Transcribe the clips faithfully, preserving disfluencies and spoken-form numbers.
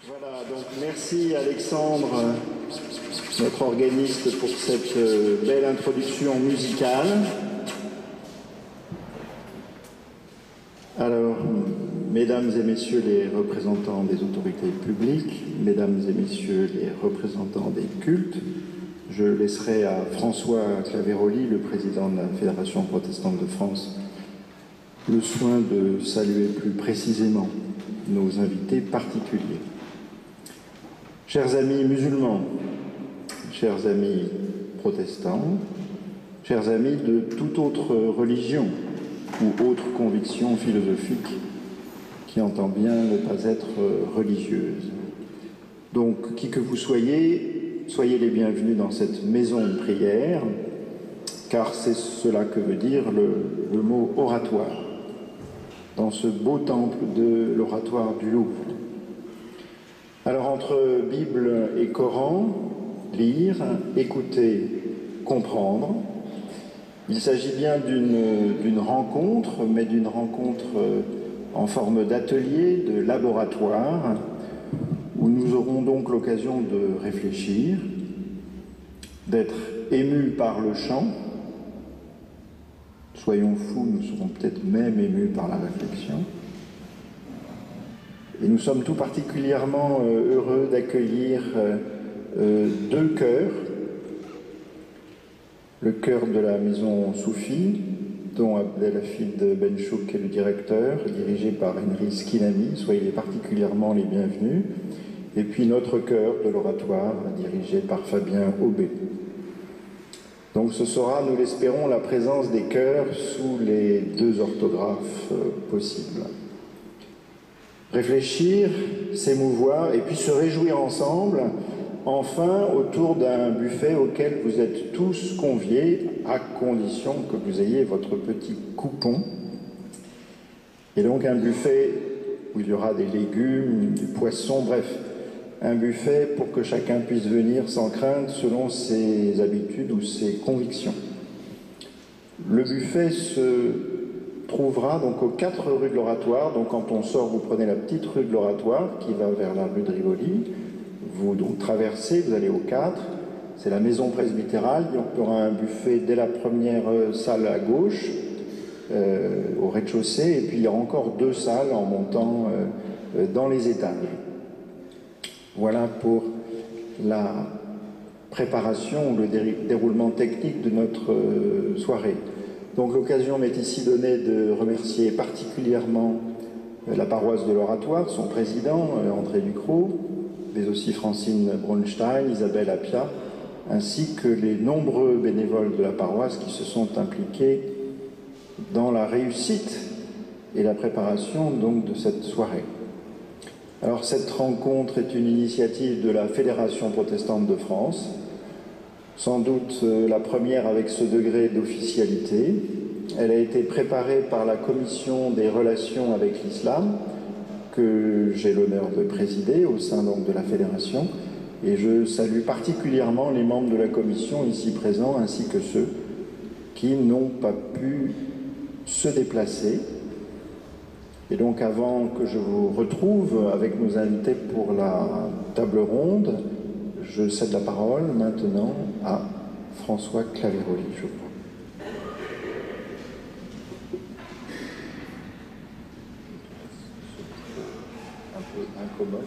Voilà, donc merci Alexandre, notre organiste, pour cette belle introduction musicale. Alors, mesdames et messieurs les représentants des autorités publiques, mesdames et messieurs les représentants des cultes, je laisserai à François Claveroli, le président de la Fédération protestante de France, le soin de saluer plus précisément nos invités particuliers. Chers amis musulmans, chers amis protestants, chers amis de toute autre religion ou autre conviction philosophique qui entend bien ne pas être religieuse. Donc, qui que vous soyez, soyez les bienvenus dans cette maison de prière, car c'est cela que veut dire le, le mot oratoire, dans ce beau temple de l'oratoire du Louvre. Alors, entre Bible et Coran, lire, écouter, comprendre, il s'agit bien d'une rencontre, mais d'une rencontre en forme d'atelier, de laboratoire, où nous aurons donc l'occasion de réfléchir, d'être émus par le chant. Soyons fous, nous serons peut-être même émus par la réflexion. Et nous sommes tout particulièrement heureux d'accueillir deux chœurs. Le chœur de la maison Soufie, dont Abdelhafid Benchouk est le directeur, dirigé par Henry Skinami, soyez particulièrement les bienvenus. Et puis notre chœur de l'oratoire, dirigé par Fabien Aubé. Donc ce sera, nous l'espérons, la présence des chœurs sous les deux orthographes possibles. Réfléchir, s'émouvoir et puis se réjouir ensemble, enfin autour d'un buffet auquel vous êtes tous conviés, à condition que vous ayez votre petit coupon. Et donc un buffet où il y aura des légumes, du poisson, bref, un buffet pour que chacun puisse venir sans crainte selon ses habitudes ou ses convictions. Le buffet se trouvera donc aux quatre rues de l'Oratoire. Donc quand on sort, vous prenez la petite rue de l'Oratoire qui va vers la rue de Rivoli. Vous donc traversez, vous allez aux quatre. C'est la maison presbytérale. Il y aura un buffet dès la première salle à gauche, euh, au rez-de-chaussée. Et puis il y aura encore deux salles en montant euh, dans les étages. Voilà pour la préparation ou le déroulement technique de notre euh, soirée. Donc l'occasion m'est ici donnée de remercier particulièrement la paroisse de l'Oratoire, son président André Ducrot, mais aussi Francine Braunstein, Isabelle Appia, ainsi que les nombreux bénévoles de la paroisse qui se sont impliqués dans la réussite et la préparation donc de cette soirée. Alors cette rencontre est une initiative de la Fédération protestante de France, sans doute la première avec ce degré d'officialité. Elle a été préparée par la Commission des relations avec l'islam, que j'ai l'honneur de présider au sein donc de la Fédération, et je salue particulièrement les membres de la Commission ici présents, ainsi que ceux qui n'ont pas pu se déplacer. Et donc avant que je vous retrouve avec nos invités pour la table ronde, je cède la parole maintenant à François Claveroli, je crois. Un peu incommode.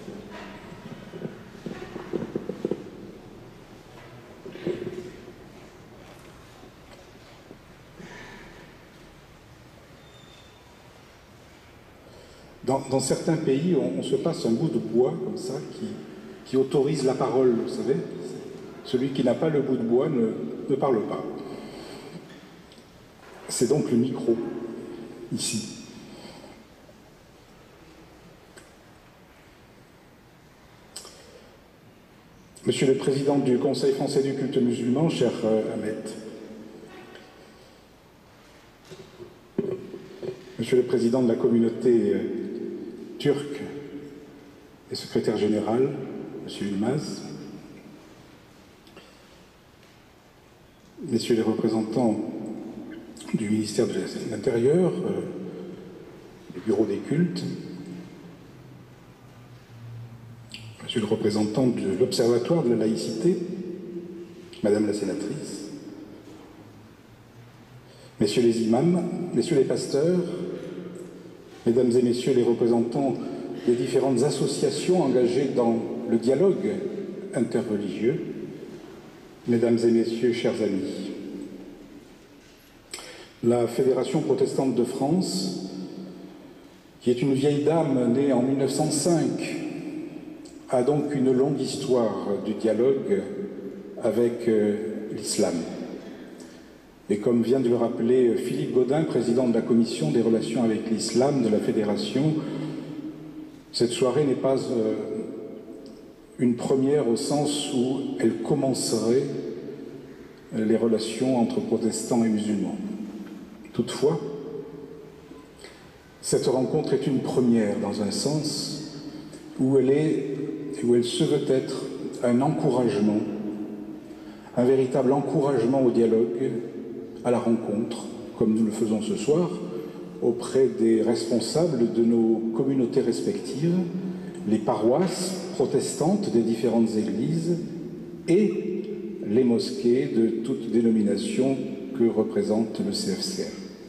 Dans, dans certains pays, on, on se passe un bout de bois comme ça qui, qui autorise la parole, vous savez. Celui qui n'a pas le bout de bois ne, ne parle pas. C'est donc le micro, ici. Monsieur le Président du Conseil français du culte musulman, cher Ahmed, Monsieur le Président de la communauté turque et secrétaire général, Monsieur Yılmaz, Messieurs les représentants du ministère de l'Intérieur, euh, du bureau des cultes, Monsieur le représentant de l'Observatoire de la laïcité, Madame la sénatrice, Messieurs les imams, Messieurs les pasteurs, Mesdames et Messieurs les représentants des différentes associations engagées dans le dialogue interreligieux, Mesdames et Messieurs, chers amis. La Fédération protestante de France, qui est une vieille dame née en mille neuf cent cinq, a donc une longue histoire du dialogue avec euh, l'islam. Et comme vient de le rappeler Philippe Gaudin, président de la Commission des relations avec l'islam de la Fédération, cette soirée n'est pas euh, une première au sens où elle commencerait les relations entre protestants et musulmans. Toutefois, cette rencontre est une première dans un sens où elle est, où elle se veut être un encouragement, un véritable encouragement au dialogue, à la rencontre, comme nous le faisons ce soir, auprès des responsables de nos communautés respectives, les paroisses protestantes des différentes églises et les mosquées de toute dénomination que représente le C F C R.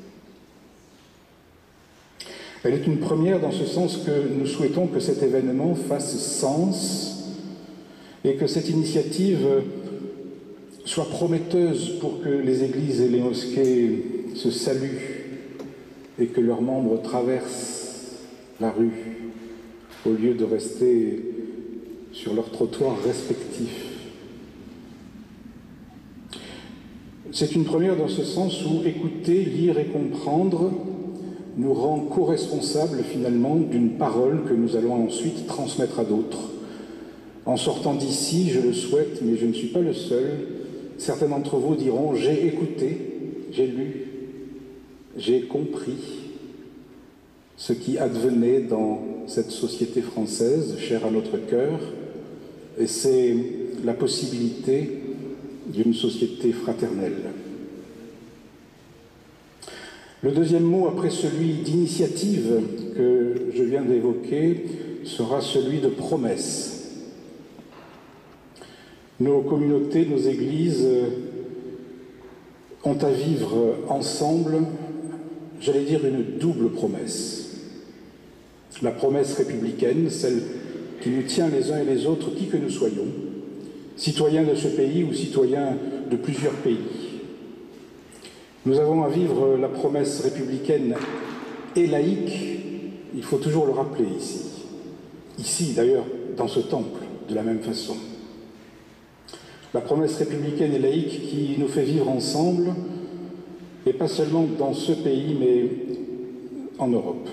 Elle est une première dans ce sens que nous souhaitons que cet événement fasse sens et que cette initiative soit prometteuse pour que les églises et les mosquées se saluent et que leurs membres traversent la rue au lieu de rester sur leurs trottoirs respectifs. C'est une première dans ce sens où écouter, lire et comprendre nous rend co-responsables finalement d'une parole que nous allons ensuite transmettre à d'autres. En sortant d'ici, je le souhaite, mais je ne suis pas le seul, certains d'entre vous diront « j'ai écouté, j'ai lu, j'ai compris ce qui advenait dans cette société française, chère à notre cœur, et c'est la possibilité d'une société fraternelle. » Le deuxième mot, après celui d'initiative que je viens d'évoquer, sera celui de promesse. Nos communautés, nos églises ont à vivre ensemble, j'allais dire, une double promesse. La promesse républicaine, celle qui nous tient les uns et les autres, qui que nous soyons, citoyens de ce pays ou citoyens de plusieurs pays. Nous avons à vivre la promesse républicaine et laïque, il faut toujours le rappeler ici. Ici, d'ailleurs, dans ce temple, de la même façon. La promesse républicaine et laïque qui nous fait vivre ensemble, et pas seulement dans ce pays, mais en Europe.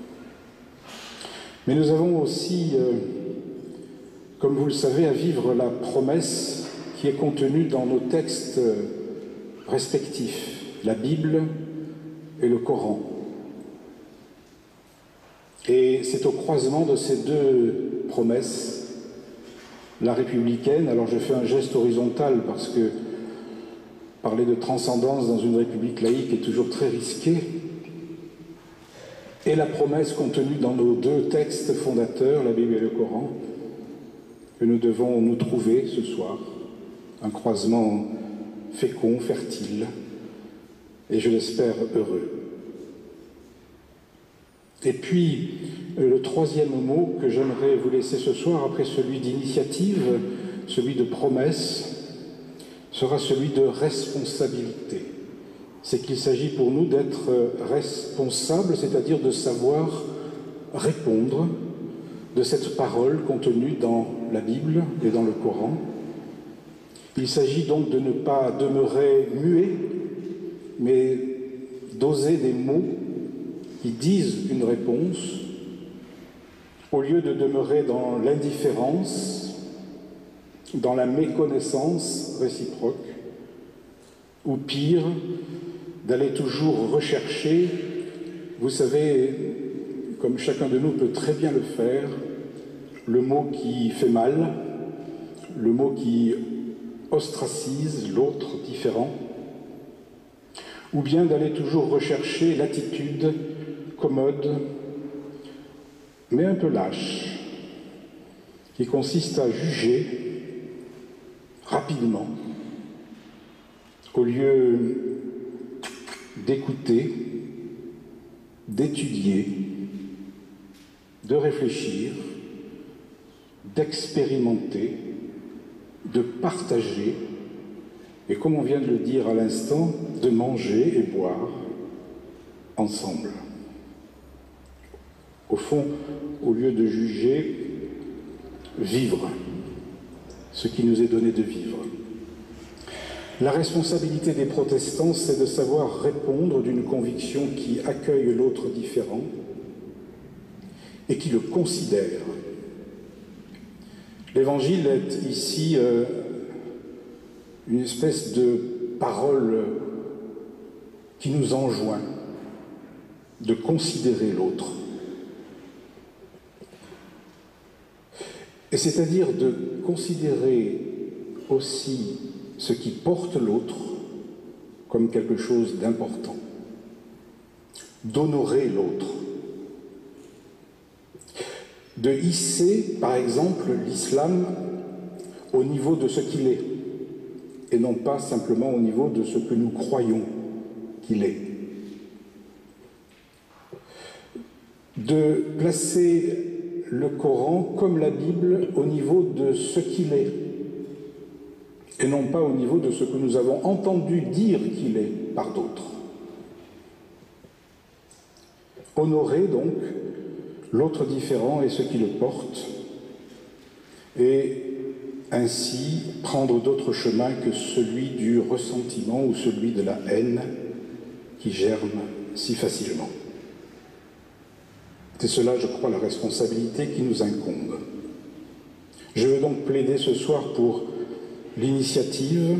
Mais nous avons aussi, euh, comme vous le savez, à vivre la promesse qui est contenue dans nos textes respectifs, la Bible et le Coran. Et c'est au croisement de ces deux promesses, la républicaine, alors je fais un geste horizontal parce que parler de transcendance dans une république laïque est toujours très risqué, et la promesse contenue dans nos deux textes fondateurs, la Bible et le Coran, que nous devons nous trouver ce soir, un croisement fécond, fertile, et je l'espère heureux. Et puis, le troisième mot que j'aimerais vous laisser ce soir, après celui d'initiative, celui de promesse, sera celui de responsabilité. C'est qu'il s'agit pour nous d'être responsables, c'est-à-dire de savoir répondre de cette parole contenue dans la Bible et dans le Coran. Il s'agit donc de ne pas demeurer muet, mais d'oser des mots qui disent une réponse, au lieu de demeurer dans l'indifférence, dans la méconnaissance réciproque, ou pire, d'aller toujours rechercher, vous savez, comme chacun de nous peut très bien le faire, le mot qui fait mal, le mot qui ostracise l'autre différent, ou bien d'aller toujours rechercher l'attitude commode, mais un peu lâche, qui consiste à juger rapidement, au lieu d'écouter, d'étudier, de réfléchir, d'expérimenter, de partager, et comme on vient de le dire à l'instant, de manger et boire ensemble. Au fond, au lieu de juger, vivre ce qui nous est donné de vivre. La responsabilité des protestants, c'est de savoir répondre d'une conviction qui accueille l'autre différent et qui le considère. L'Évangile est ici euh, une espèce de parole qui nous enjoint de considérer l'autre. Et c'est-à-dire de considérer aussi ce qui porte l'autre comme quelque chose d'important, d'honorer l'autre, de hisser, par exemple, l'islam au niveau de ce qu'il est, et non pas simplement au niveau de ce que nous croyons qu'il est. De placer le Coran comme la Bible au niveau de ce qu'il est, et non pas au niveau de ce que nous avons entendu dire qu'il est par d'autres. Honorer donc l'autre différent et ce qui le porte, et ainsi prendre d'autres chemins que celui du ressentiment ou celui de la haine qui germe si facilement. C'est cela, je crois, la responsabilité qui nous incombe. Je veux donc plaider ce soir pour l'initiative,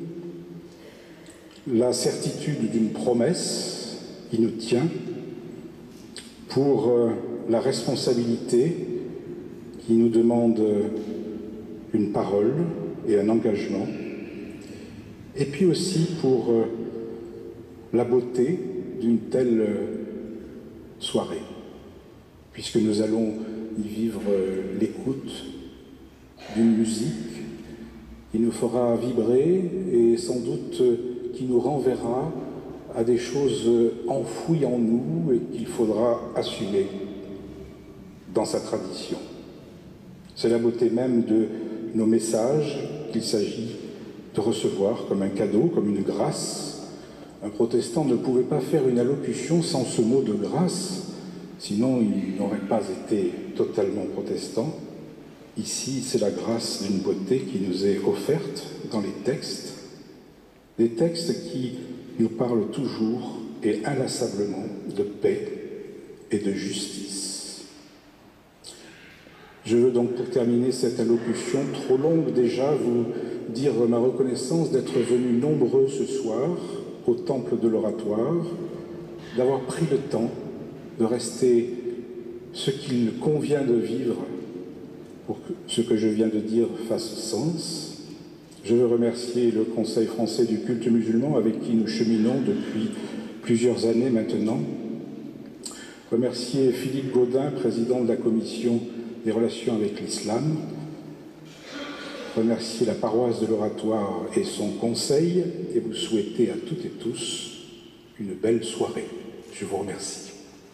la certitude d'une promesse qui nous tient, pour euh, la responsabilité qui nous demande une parole et un engagement, et puis aussi pour euh, la beauté d'une telle euh, soirée, puisque nous allons y vivre euh, l'écoute d'une musique qui nous fera vibrer et sans doute euh, qui nous renverra à des choses enfouies en nous et qu'il faudra assumer dans sa tradition. C'est la beauté même de nos messages qu'il s'agit de recevoir comme un cadeau, comme une grâce. Un protestant ne pouvait pas faire une allocution sans ce mot de grâce, sinon il n'aurait pas été totalement protestant. Ici, c'est la grâce d'une beauté qui nous est offerte dans les textes, des textes qui nous parlent toujours et inlassablement de paix et de justice. Je veux donc, pour terminer cette allocution trop longue déjà, vous dire ma reconnaissance d'être venus nombreux ce soir au temple de l'oratoire, d'avoir pris le temps de rester ce qu'il convient de vivre pour que ce que je viens de dire fasse sens. Je veux remercier le Conseil français du culte musulman avec qui nous cheminons depuis plusieurs années maintenant. Remercier Philippe Gaudin, président de la Commission des relations avec l'islam. Remercier la paroisse de l'Oratoire et son conseil et vous souhaiter à toutes et tous une belle soirée. Je vous remercie.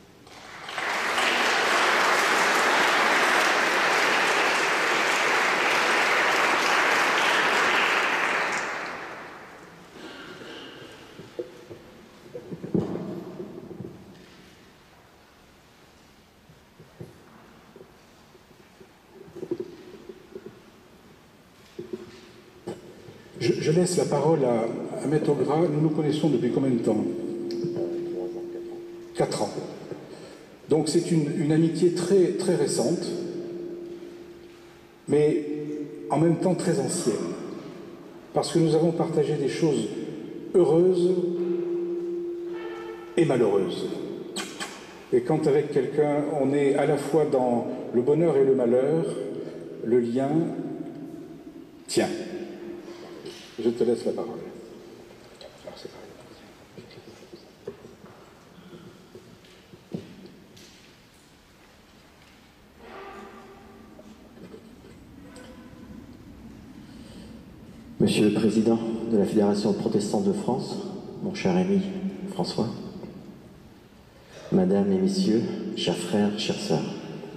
Je, je laisse la parole à, à Maître Gras. Nous nous connaissons depuis combien de temps? Quatre ans. Donc c'est une, une amitié très, très récente, mais en même temps très ancienne, parce que nous avons partagé des choses heureuses et malheureuses. Et quand avec quelqu'un, on est à la fois dans le bonheur et le malheur, le lien tient. Je te laisse la parole. Alors, c'est pareil. Monsieur le Président de la Fédération protestante de France, mon cher ami François, Madame et Messieurs, chers frères, chères sœurs,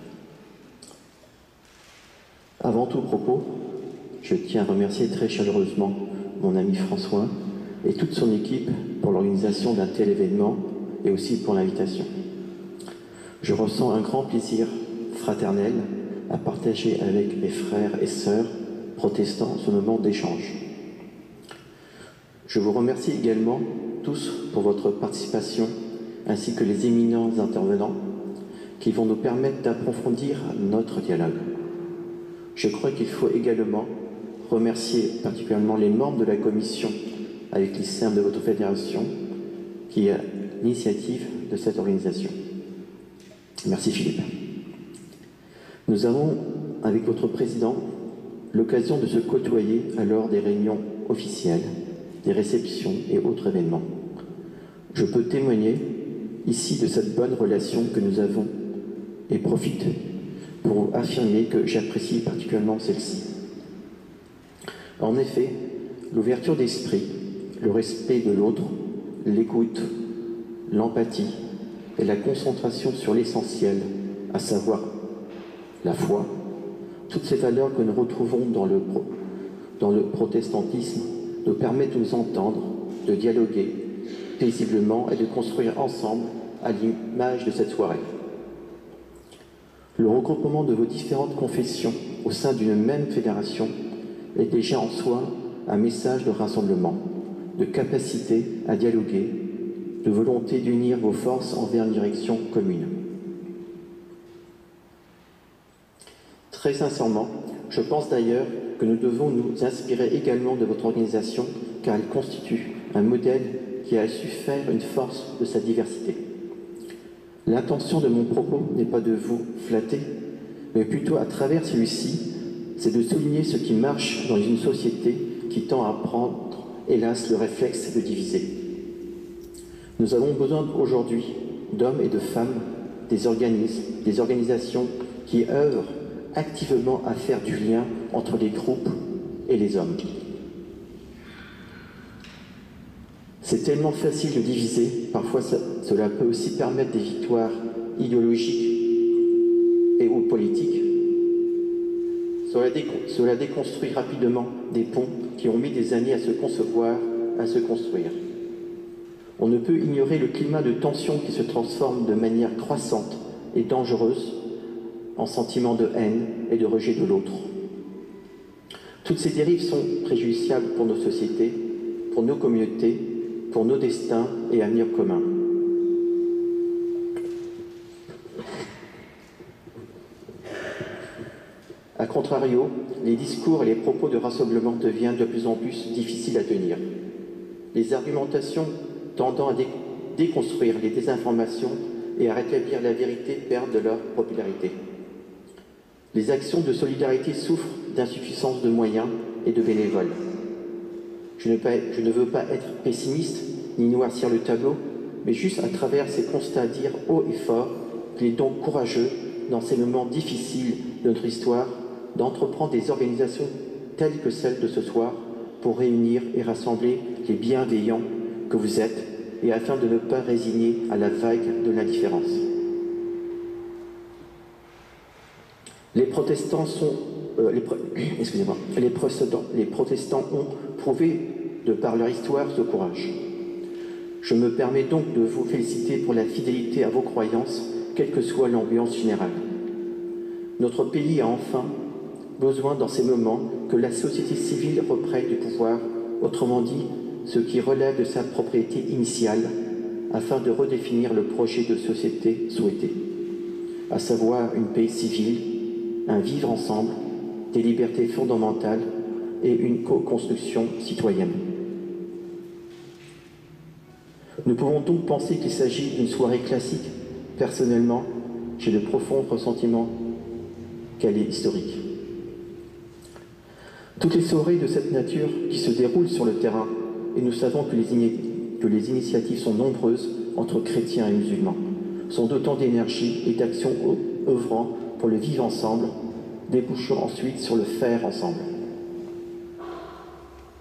avant tout propos, je tiens à remercier très chaleureusement mon ami François et toute son équipe pour l'organisation d'un tel événement et aussi pour l'invitation. Je ressens un grand plaisir fraternel à partager avec mes frères et sœurs protestants ce moment d'échange. Je vous remercie également tous pour votre participation ainsi que les éminents intervenants qui vont nous permettre d'approfondir notre dialogue. Je crois qu'il faut également remercier particulièrement les membres de la commission avec les membres de votre fédération qui est à l'initiative de cette organisation. Merci Philippe. Nous avons, avec votre président, l'occasion de se côtoyer à l'heure des réunions officielles, des réceptions et autres événements. Je peux témoigner ici de cette bonne relation que nous avons et profite pour affirmer que j'apprécie particulièrement celle-ci. En effet, l'ouverture d'esprit, le respect de l'autre, l'écoute, l'empathie et la concentration sur l'essentiel, à savoir la foi, toutes ces valeurs que nous retrouvons dans le, dans le protestantisme nous permettent de nous entendre, de dialoguer paisiblement et de construire ensemble à l'image de cette soirée. Le regroupement de vos différentes confessions au sein d'une même fédération est déjà en soi un message de rassemblement, de capacité à dialoguer, de volonté d'unir vos forces envers une direction commune. Très sincèrement, je pense d'ailleurs que nous devons nous inspirer également de votre organisation car elle constitue un modèle qui a su faire une force de sa diversité. L'intention de mon propos n'est pas de vous flatter, mais plutôt à travers celui-ci, c'est de souligner ce qui marche dans une société qui tend à prendre, hélas, le réflexe de diviser. Nous avons besoin aujourd'hui d'hommes et de femmes, des organismes, des organisations qui œuvrent activement à faire du lien entre les groupes et les hommes. C'est tellement facile de diviser, parfois ça, cela peut aussi permettre des victoires idéologiques et ou politiques. Cela, décon cela déconstruit rapidement des ponts qui ont mis des années à se concevoir, à se construire. On ne peut ignorer le climat de tension qui se transforme de manière croissante et dangereuse en sentiment de haine et de rejet de l'autre. Toutes ces dérives sont préjudiciables pour nos sociétés, pour nos communautés, pour nos destins et avenirs communs. A contrario, les discours et les propos de rassemblement deviennent de plus en plus difficiles à tenir. Les argumentations tendant à dé déconstruire les désinformations et à rétablir la vérité perdent de leur popularité. Les actions de solidarité souffrent d'insuffisance de moyens et de bénévoles. Je ne, pas, je ne veux pas être pessimiste ni noircir le tableau, mais juste à travers ces constats dire haut et fort qu'il est donc courageux, dans ces moments difficiles de notre histoire, d'entreprendre des organisations telles que celle de ce soir pour réunir et rassembler les bienveillants que vous êtes et afin de ne pas résigner à la vague de l'indifférence. Les protestants sont, euh, les, excusez-moi, les protestants, les protestants ont prouvé de par leur histoire ce courage. Je me permets donc de vous féliciter pour la fidélité à vos croyances, quelle que soit l'ambiance générale. Notre pays a enfin besoin dans ces moments que la société civile reprenne du pouvoir, autrement dit, ce qui relève de sa propriété initiale, afin de redéfinir le projet de société souhaité, à savoir une paix civile, un vivre ensemble, des libertés fondamentales et une co-construction citoyenne. Nous pouvons donc penser qu'il s'agit d'une soirée classique. Personnellement, j'ai le profond ressentiment qu'elle est historique. Toutes les soirées de cette nature qui se déroulent sur le terrain, et nous savons que les, que les initiatives sont nombreuses entre chrétiens et musulmans, sont d'autant d'énergie et d'action œuvrant pour le vivre ensemble, débouchant ensuite sur le faire ensemble.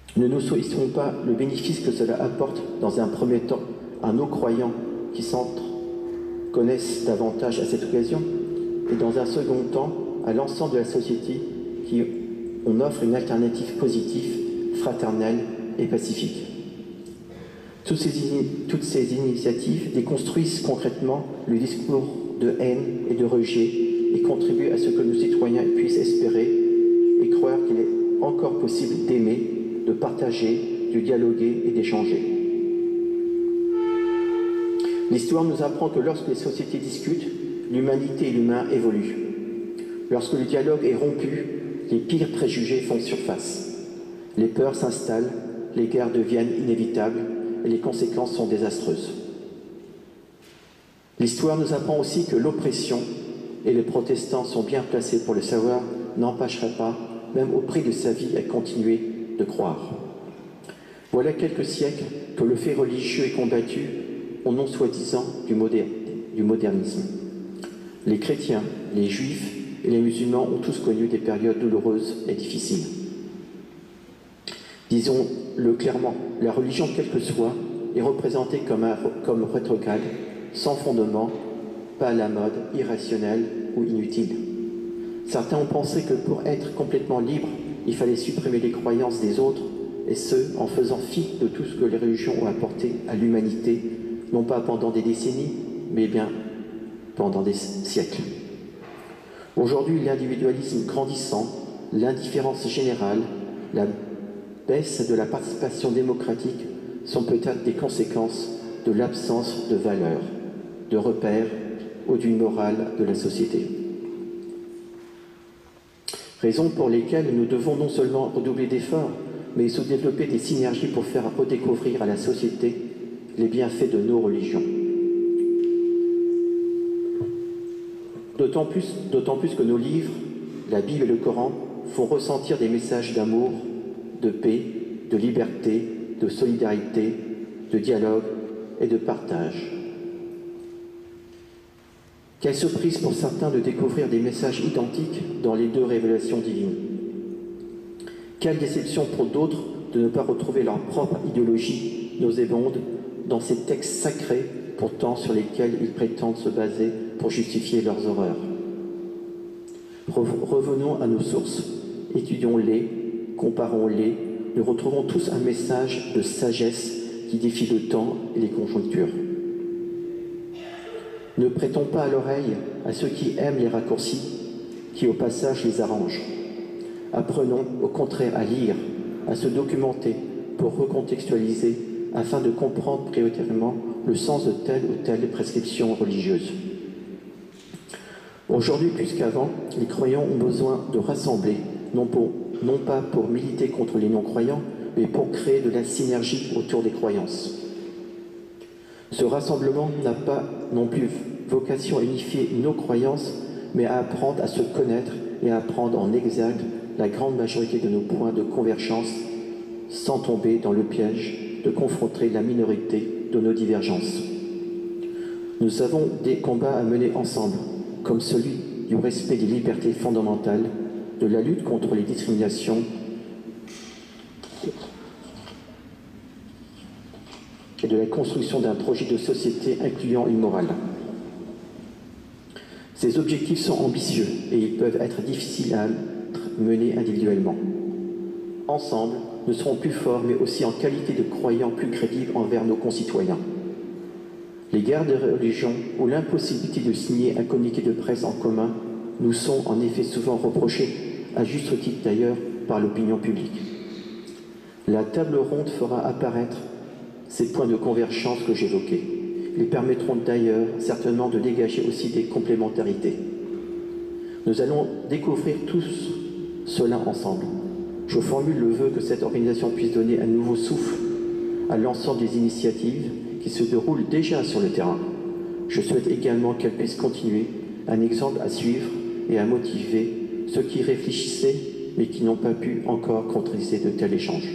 Ne nous souhaitons pas le bénéfice que cela apporte dans un premier temps à nos croyants qui s'entre connaissent davantage à cette occasion, et dans un second temps à l'ensemble de la société qui on offre une alternative positive, fraternelle et pacifique. Toutes ces, toutes ces initiatives déconstruisent concrètement le discours de haine et de rejet et contribuent à ce que nos citoyens puissent espérer et croire qu'il est encore possible d'aimer, de partager, de dialoguer et d'échanger. L'histoire nous apprend que lorsque les sociétés discutent, l'humanité et l'humain évoluent. Lorsque le dialogue est rompu, les pires préjugés font surface. Les peurs s'installent, les guerres deviennent inévitables et les conséquences sont désastreuses. L'histoire nous apprend aussi que l'oppression, et les protestants sont bien placés pour le savoir, n'empêcherait pas, même au prix de sa vie, à continuer de croire. Voilà quelques siècles que le fait religieux est combattu au nom soi-disant du, moder du modernisme. Les chrétiens, les juifs et les musulmans ont tous connu des périodes douloureuses et difficiles. Disons-le clairement, la religion, quelle que soit, est représentée comme, un, comme rétrograde, sans fondement, pas à la mode, irrationnelle ou inutile. Certains ont pensé que pour être complètement libre, il fallait supprimer les croyances des autres, et ce, en faisant fi de tout ce que les religions ont apporté à l'humanité, non pas pendant des décennies, mais bien pendant des siècles. Aujourd'hui, l'individualisme grandissant, l'indifférence générale, la baisse de la participation démocratique sont peut-être des conséquences de l'absence de valeurs, de repères ou d'une morale de la société. Raisons pour lesquelles nous devons non seulement redoubler d'efforts, mais aussi développer des synergies pour faire redécouvrir à la société les bienfaits de nos religions. D'autant plus, d'autant plus que nos livres, la Bible et le Coran, font ressentir des messages d'amour, de paix, de liberté, de solidarité, de dialogue et de partage. Quelle surprise pour certains de découvrir des messages identiques dans les deux révélations divines. Quelle déception pour d'autres de ne pas retrouver leur propre idéologie nauséabonde dans ces textes sacrés, pourtant sur lesquels ils prétendent se baser pour justifier leurs horreurs. Revenons à nos sources, étudions-les, comparons-les, nous retrouvons tous un message de sagesse qui défie le temps et les conjonctures. Ne prêtons pas à l'oreille à ceux qui aiment les raccourcis, qui au passage les arrangent. Apprenons au contraire à lire, à se documenter pour recontextualiser afin de comprendre prioritairement le sens de telle ou telle prescription religieuse. Aujourd'hui plus qu'avant, les croyants ont besoin de rassembler, non, pour, non pas pour militer contre les non-croyants, mais pour créer de la synergie autour des croyances. Ce rassemblement n'a pas non plus vocation à unifier nos croyances, mais à apprendre à se connaître et à prendre en exergue la grande majorité de nos points de convergence, sans tomber dans le piège de confronter la minorité de nos divergences. Nous avons des combats à mener ensemble, comme celui du respect des libertés fondamentales, de la lutte contre les discriminations et de la construction d'un projet de société incluant une morale. Ces objectifs sont ambitieux et ils peuvent être difficiles à mener individuellement. Ensemble, nous serons plus forts, mais aussi en qualité de croyants plus crédibles envers nos concitoyens. Les guerres de religion ou l'impossibilité de signer un communiqué de presse en commun nous sont en effet souvent reprochés, à juste titre d'ailleurs, par l'opinion publique. La table ronde fera apparaître ces points de convergence que j'évoquais. Ils permettront d'ailleurs certainement de dégager aussi des complémentarités. Nous allons découvrir tous cela ensemble. Je formule le vœu que cette organisation puisse donner un nouveau souffle à l'ensemble des initiatives qui se déroulent déjà sur le terrain. Je souhaite également qu'elle puisse continuer, un exemple à suivre et à motiver ceux qui réfléchissaient mais qui n'ont pas pu encore concrétiser de tels échanges.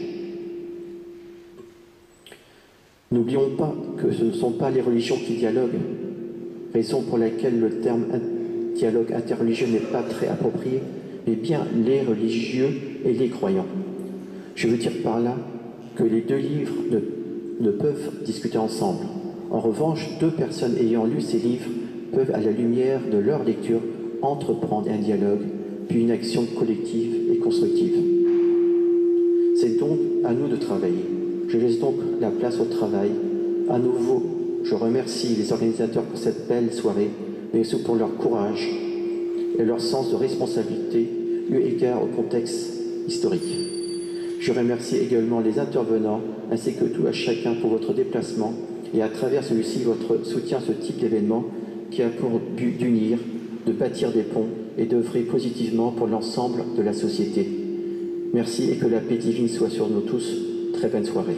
N'oublions pas que ce ne sont pas les religions qui dialoguent, raison pour laquelle le terme dialogue interreligieux n'est pas très approprié, mais bien les religieux et les croyants. Je veux dire par là que les deux livres ne, ne peuvent discuter ensemble. En revanche, deux personnes ayant lu ces livres peuvent, à la lumière de leur lecture, entreprendre un dialogue, puis une action collective et constructive. C'est donc à nous de travailler. Je laisse donc la place au travail. À nouveau, je remercie les organisateurs pour cette belle soirée, mais aussi pour leur courage et leur sens de responsabilité eu égard au contexte historique. Je remercie également les intervenants ainsi que tout à chacun pour votre déplacement et à travers celui-ci votre soutien à ce type d'événement qui a pour but d'unir, de bâtir des ponts et d'œuvrer positivement pour l'ensemble de la société. Merci et que la paix divine soit sur nous tous. Très bonne soirée.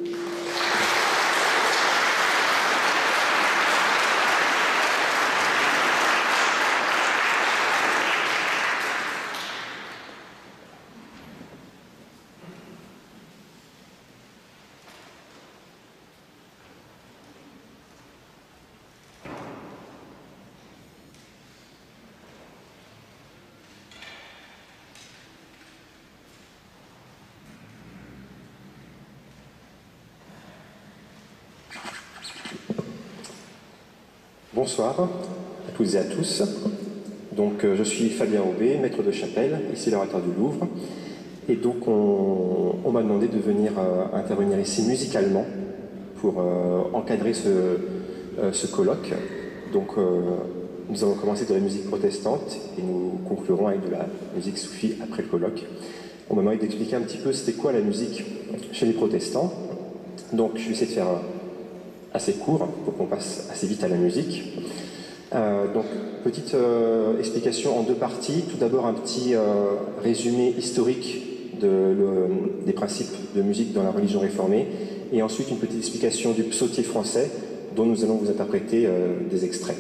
Bonsoir à toutes et à tous. Donc, euh, je suis Fabien Aubé, maître de chapelle, ici l'orateur du Louvre. Et donc, on, on m'a demandé de venir euh, intervenir ici musicalement pour euh, encadrer ce, euh, ce colloque. Donc, euh, nous allons commencer de la musique protestante et nous conclurons avec de la musique soufie après le colloque. On m'a demandé d'expliquer un petit peu c'était quoi la musique chez les protestants. Donc, je vais essayer de faire un assez court pour qu'on passe assez vite à la musique. Euh, donc, petite euh, explication en deux parties. Tout d'abord, un petit euh, résumé historique de, le, des principes de musique dans la religion réformée, et ensuite une petite explication du psautier français dont nous allons vous interpréter euh, des extraits.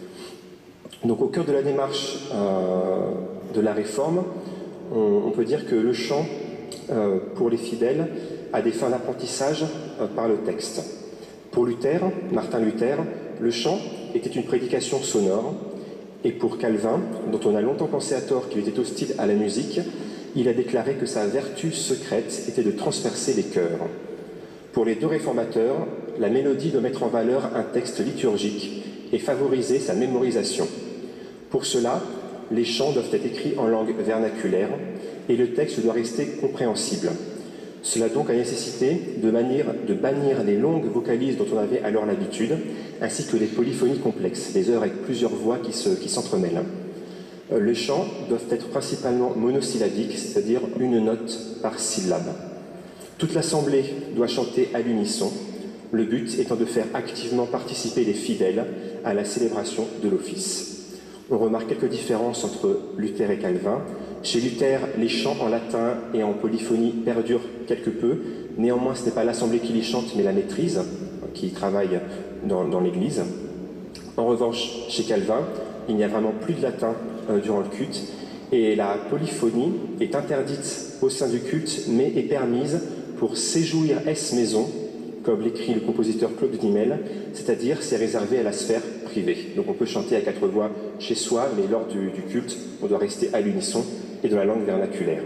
Donc, au cœur de la démarche euh, de la réforme, on, on peut dire que le chant, euh, pour les fidèles, a des fins d'apprentissage euh, par le texte. Pour Luther, Martin Luther, le chant était une prédication sonore, et pour Calvin, dont on a longtemps pensé à tort qu'il était hostile à la musique, il a déclaré que sa vertu secrète était de transpercer les cœurs. Pour les deux réformateurs, la mélodie doit mettre en valeur un texte liturgique et favoriser sa mémorisation. Pour cela, les chants doivent être écrits en langue vernaculaire et le texte doit rester compréhensible. Cela donc a nécessité de, manière, de bannir les longues vocalises dont on avait alors l'habitude, ainsi que les polyphonies complexes, des heures avec plusieurs voix qui, se, qui s'entremêlent. Euh, les chants doivent être principalement monosyllabiques, c'est-à-dire une note par syllabe. Toute l'assemblée doit chanter à l'unisson, le but étant de faire activement participer les fidèles à la célébration de l'office. On remarque quelques différences entre Luther et Calvin. Chez Luther, les chants en latin et en polyphonie perdurent quelque peu. Néanmoins, ce n'est pas l'assemblée qui les chante, mais la maîtrise qui travaille dans, dans l'Église. En revanche, chez Calvin, il n'y a vraiment plus de latin euh, durant le culte, et la polyphonie est interdite au sein du culte, mais est permise pour séjouir es maison, comme l'écrit le compositeur Claude Nimel, c'est-à-dire c'est réservé à la sphère privée. Donc on peut chanter à quatre voix chez soi, mais lors du, du culte, on doit rester à l'unisson et dans la langue vernaculaire.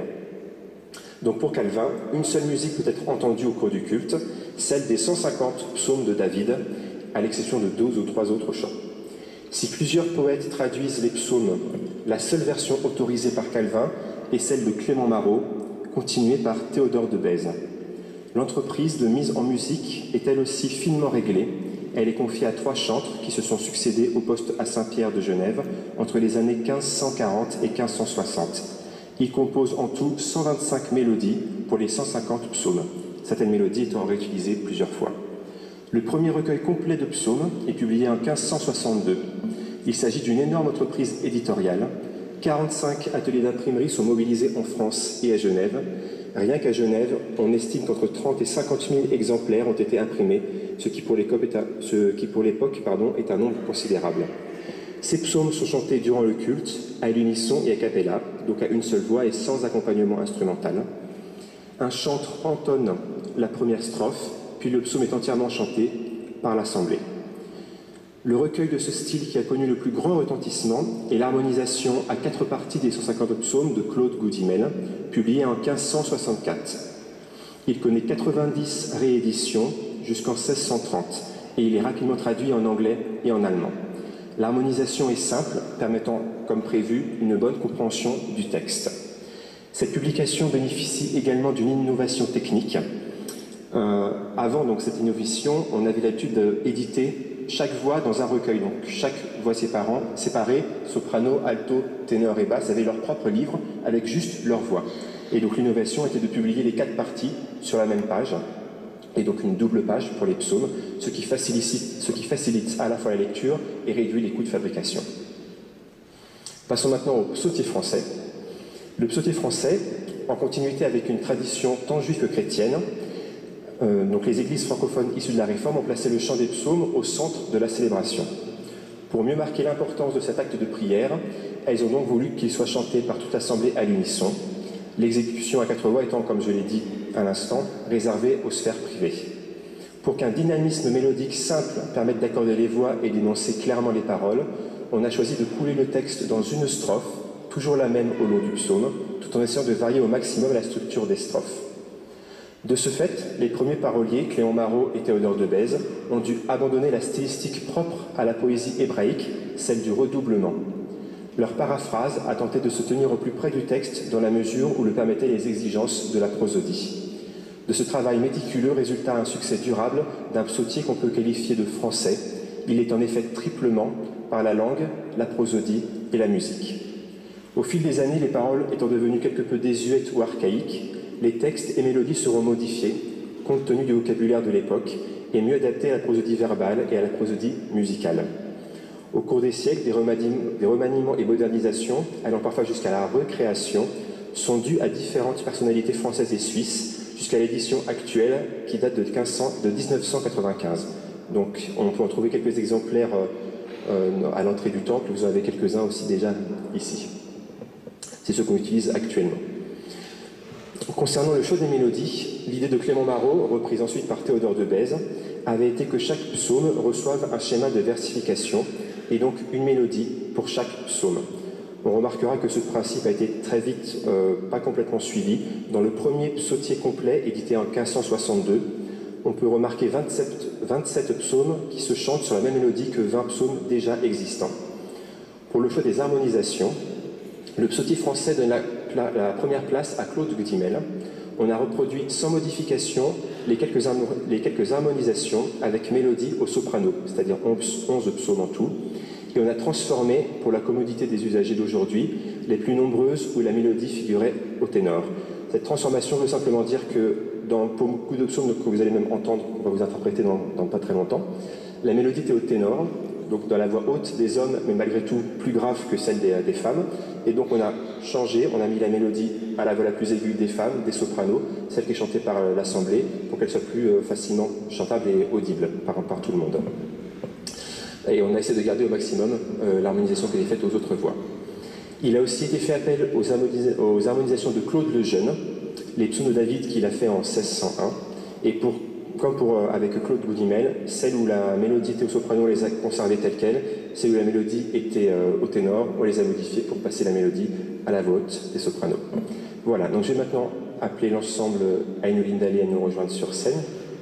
Donc pour Calvin, une seule musique peut être entendue au cours du culte, celle des cent cinquante psaumes de David, à l'exception de deux ou trois autres chants. Si plusieurs poètes traduisent les psaumes, la seule version autorisée par Calvin est celle de Clément Marot, continuée par Théodore de Bèze. L'entreprise de mise en musique est elle aussi finement réglée. Elle est confiée à trois chantres qui se sont succédés au poste à Saint-Pierre de Genève entre les années quinze cent quarante et quinze cent soixante. Ils composent en tout cent vingt-cinq mélodies pour les cent cinquante psaumes, certaines mélodies étant réutilisées plusieurs fois. Le premier recueil complet de psaumes est publié en quinze cent soixante-deux. Il s'agit d'une énorme entreprise éditoriale. quarante-cinq ateliers d'imprimerie sont mobilisés en France et à Genève. Rien qu'à Genève, on estime qu'entre trente et cinquante mille exemplaires ont été imprimés, ce qui pour l'époque est, est un nombre considérable. Ces psaumes sont chantés durant le culte, à l'unisson et a cappella, donc à une seule voix et sans accompagnement instrumental. Un chantre entonne la première strophe, puis le psaume est entièrement chanté par l'assemblée. Le recueil de ce style qui a connu le plus grand retentissement est l'harmonisation à quatre parties des cent cinquante psaumes de Claude Goudimel, publié en quinze cent soixante-quatre. Il connaît quatre-vingt-dix rééditions jusqu'en seize cent trente et il est rapidement traduit en anglais et en allemand. L'harmonisation est simple, permettant, comme prévu, une bonne compréhension du texte. Cette publication bénéficie également d'une innovation technique. Euh, avant donc, cette innovation, on avait l'habitude d'éditer chaque voix dans un recueil. Donc chaque voix séparant, séparée, soprano, alto, ténor et basse, avaient leur propre livre avec juste leur voix. Et donc l'innovation était de publier les quatre parties sur la même page, et donc une double page pour les psaumes, ce qui facilite, ce qui facilite à la fois la lecture et réduit les coûts de fabrication. Passons maintenant au psautier français. Le psautier français, en continuité avec une tradition tant juive que chrétienne, euh, donc les églises francophones issues de la Réforme ont placé le chant des psaumes au centre de la célébration. Pour mieux marquer l'importance de cet acte de prière, elles ont donc voulu qu'il soit chanté par toute l'assemblée à l'unisson, l'exécution à quatre voix étant, comme je l'ai dit à l'instant, réservée aux sphères privées. Pour qu'un dynamisme mélodique simple permette d'accorder les voix et d'énoncer clairement les paroles, on a choisi de couler le texte dans une strophe, toujours la même au long du psaume, tout en essayant de varier au maximum la structure des strophes. De ce fait, les premiers paroliers, Clément Marot et Théodore de Bèze, ont dû abandonner la stylistique propre à la poésie hébraïque, celle du redoublement. Leur paraphrase a tenté de se tenir au plus près du texte dans la mesure où le permettaient les exigences de la prosodie. De ce travail méticuleux résulta un succès durable d'un psautier qu'on peut qualifier de français. Il est en effet triplement par la langue, la prosodie et la musique. Au fil des années, les paroles étant devenues quelque peu désuètes ou archaïques, les textes et mélodies seront modifiés, compte tenu du vocabulaire de l'époque, et mieux adaptés à la prosodie verbale et à la prosodie musicale. Au cours des siècles, des remaniements, des remaniements et modernisations, allant parfois jusqu'à la recréation, sont dus à différentes personnalités françaises et suisses, jusqu'à l'édition actuelle qui date de, quinze cents, de mille neuf cent quatre-vingt-quinze. Donc on peut en trouver quelques exemplaires euh, à l'entrée du temple, vous en avez quelques-uns aussi déjà ici. C'est ce qu'on utilise actuellement. Concernant le choix des mélodies, l'idée de Clément Marot, reprise ensuite par Théodore de Bèze, avait été que chaque psaume reçoive un schéma de versification et donc une mélodie pour chaque psaume. On remarquera que ce principe a été très vite euh, pas complètement suivi. Dans le premier psautier complet, édité en quinze cent soixante-deux, on peut remarquer vingt-sept, vingt-sept psaumes qui se chantent sur la même mélodie que vingt psaumes déjà existants. Pour le choix des harmonisations, le psautier français donne la, la, la première place à Claude Gutimel. On a reproduit sans modification les quelques, les quelques harmonisations avec mélodie au soprano, c'est-à-dire onze psaumes en tout, et on a transformé, pour la commodité des usagers d'aujourd'hui, les plus nombreuses où la mélodie figurait au ténor. Cette transformation veut simplement dire que dans pour beaucoup de psaumes que vous allez même entendre, on va vous interpréter dans, dans pas très longtemps, la mélodie était au ténor, donc dans la voix haute des hommes, mais malgré tout plus grave que celle des, des femmes. Et donc on a changé, on a mis la mélodie à la voix la plus aiguë des femmes, des sopranos, celle qui est chantée par l'assemblée, pour qu'elle soit plus euh, facilement chantable et audible par, par tout le monde. Et on a essayé de garder au maximum euh, l'harmonisation qui est faite aux autres voix. Il a aussi été fait appel aux, harmonisa aux harmonisations de Claude le Jeune, les psaumes de David qu'il a fait en seize cent un, et pour comme pour, euh, avec Claude Gutimel, celle où la mélodie était au soprano, on les a conservées telles quelles, celle où la mélodie était euh, au ténor, on les a modifiées pour passer la mélodie à la voix haute des sopranos. Voilà, donc je vais maintenant appeler l'ensemble Aïnou Lindali à nous rejoindre sur scène.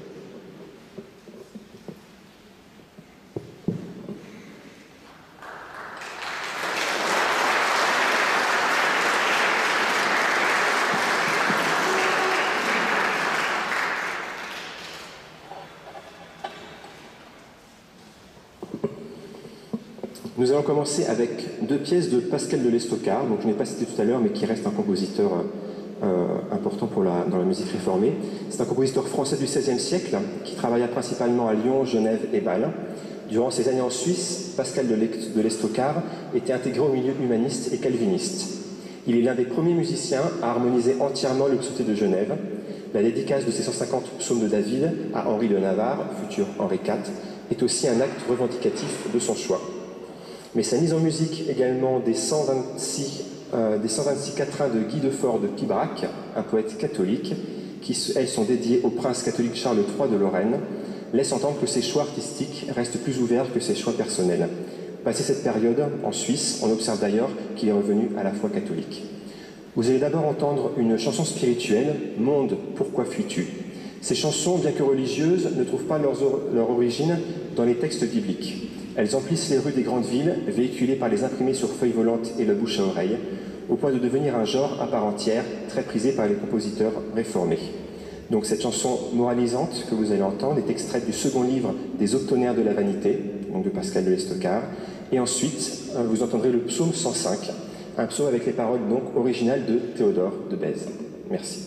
Nous allons commencer avec deux pièces de Pascal de l'Estocard, donc je n'ai pas cité tout à l'heure, mais qui reste un compositeur euh, important pour la, dans la musique réformée. C'est un compositeur français du seizième siècle, qui travailla principalement à Lyon, Genève et Bâle. Durant ses années en Suisse, Pascal de l'Estocard était intégré au milieu humaniste et calviniste. Il est l'un des premiers musiciens à harmoniser entièrement le psautier de Genève. La dédicace de ses cent cinquante psaumes de David à Henri de Navarre, futur Henri quatre, est aussi un acte revendicatif de son choix. Mais sa mise en musique également des cent vingt-six, euh, des cent vingt-six quatrains de Guy de Fort de Pibrac, un poète catholique, qui elles sont dédiées au prince catholique Charles trois de Lorraine, laisse entendre que ses choix artistiques restent plus ouverts que ses choix personnels. Passé cette période, en Suisse, on observe d'ailleurs qu'il est revenu à la foi catholique. Vous allez d'abord entendre une chanson spirituelle, « Monde, pourquoi fuis-tu » Ces chansons, bien que religieuses, ne trouvent pas leur, leur origine dans les textes bibliques. Elles emplissent les rues des grandes villes, véhiculées par les imprimés sur feuilles volantes et le bouche à oreille, au point de devenir un genre à part entière, très prisé par les compositeurs réformés. Donc cette chanson moralisante que vous allez entendre est extraite du second livre des Octonnaires de la Vanité, donc de Pascal de l'Estocard. Et ensuite, vous entendrez le psaume cent cinq, un psaume avec les paroles donc originales de Théodore de Bèze. Merci.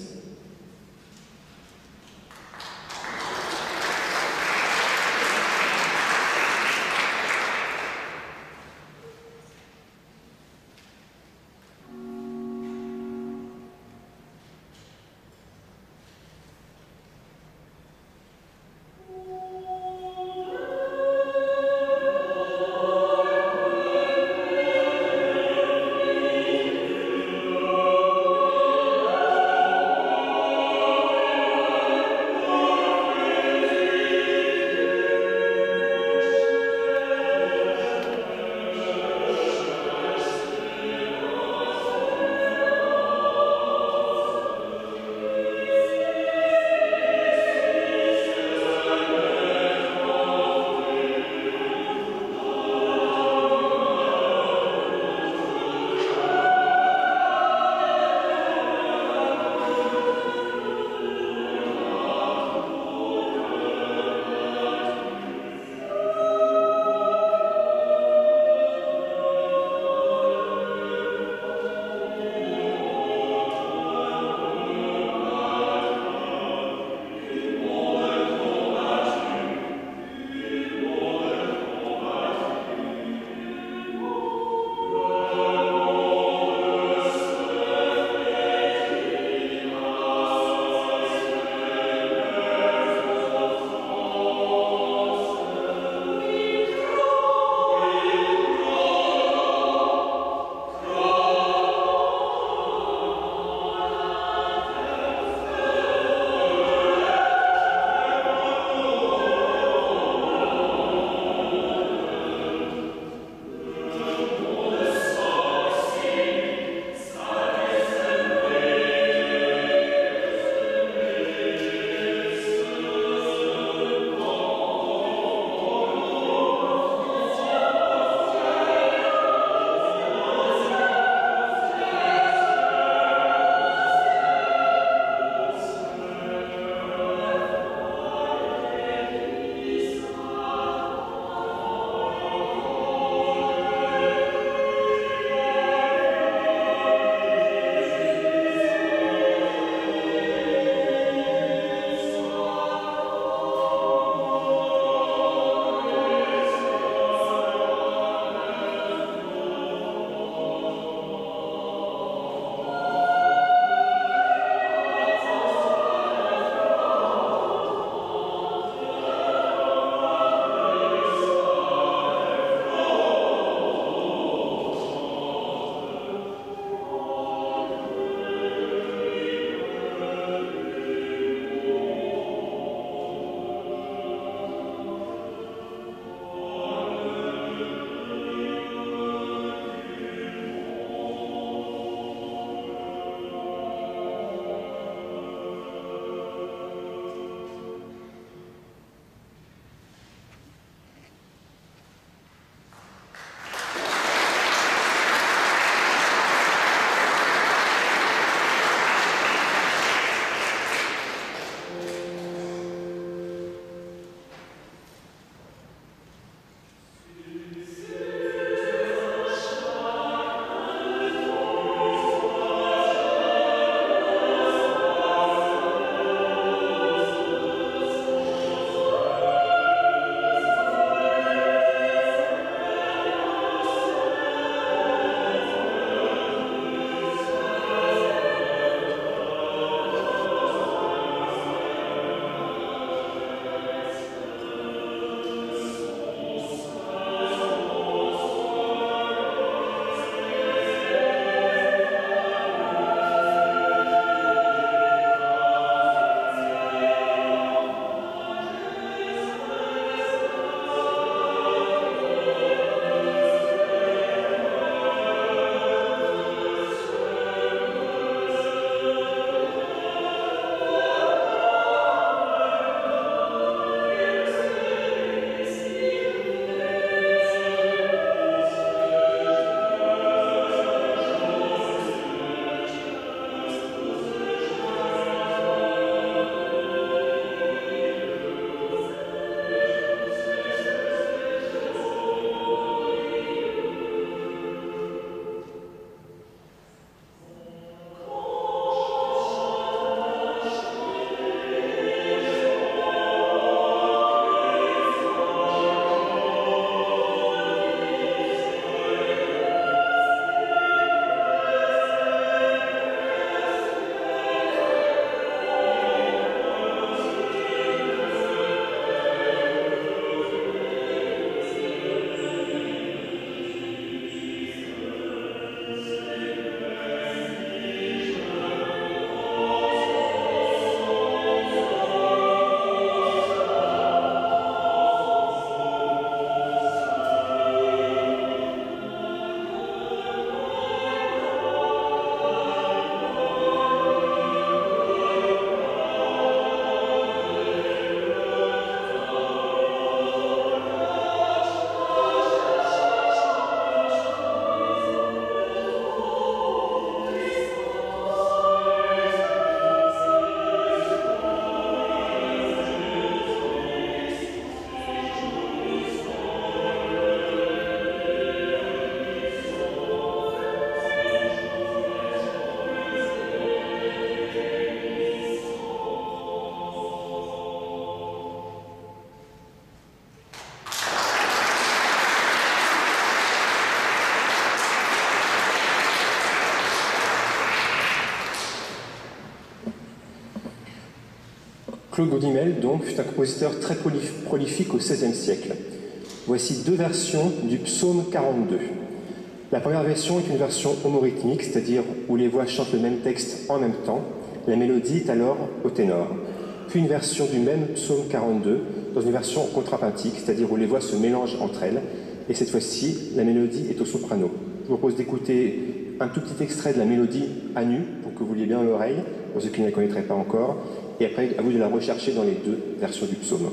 Claude Gaudimel, donc, fut un compositeur très prolifique au seizième siècle. Voici deux versions du psaume quarante-deux. La première version est une version homorythmique, c'est-à-dire où les voix chantent le même texte en même temps. La mélodie est alors au ténor. Puis une version du même psaume quarante-deux, dans une version contrapuntique, c'est-à-dire où les voix se mélangent entre elles. Et cette fois-ci, la mélodie est au soprano. Je vous propose d'écouter un tout petit extrait de la mélodie à nu, pour que vous liez bien l'oreille, pour ceux qui ne la connaîtraient pas encore, et après, à vous de la rechercher dans les deux versions du psaume.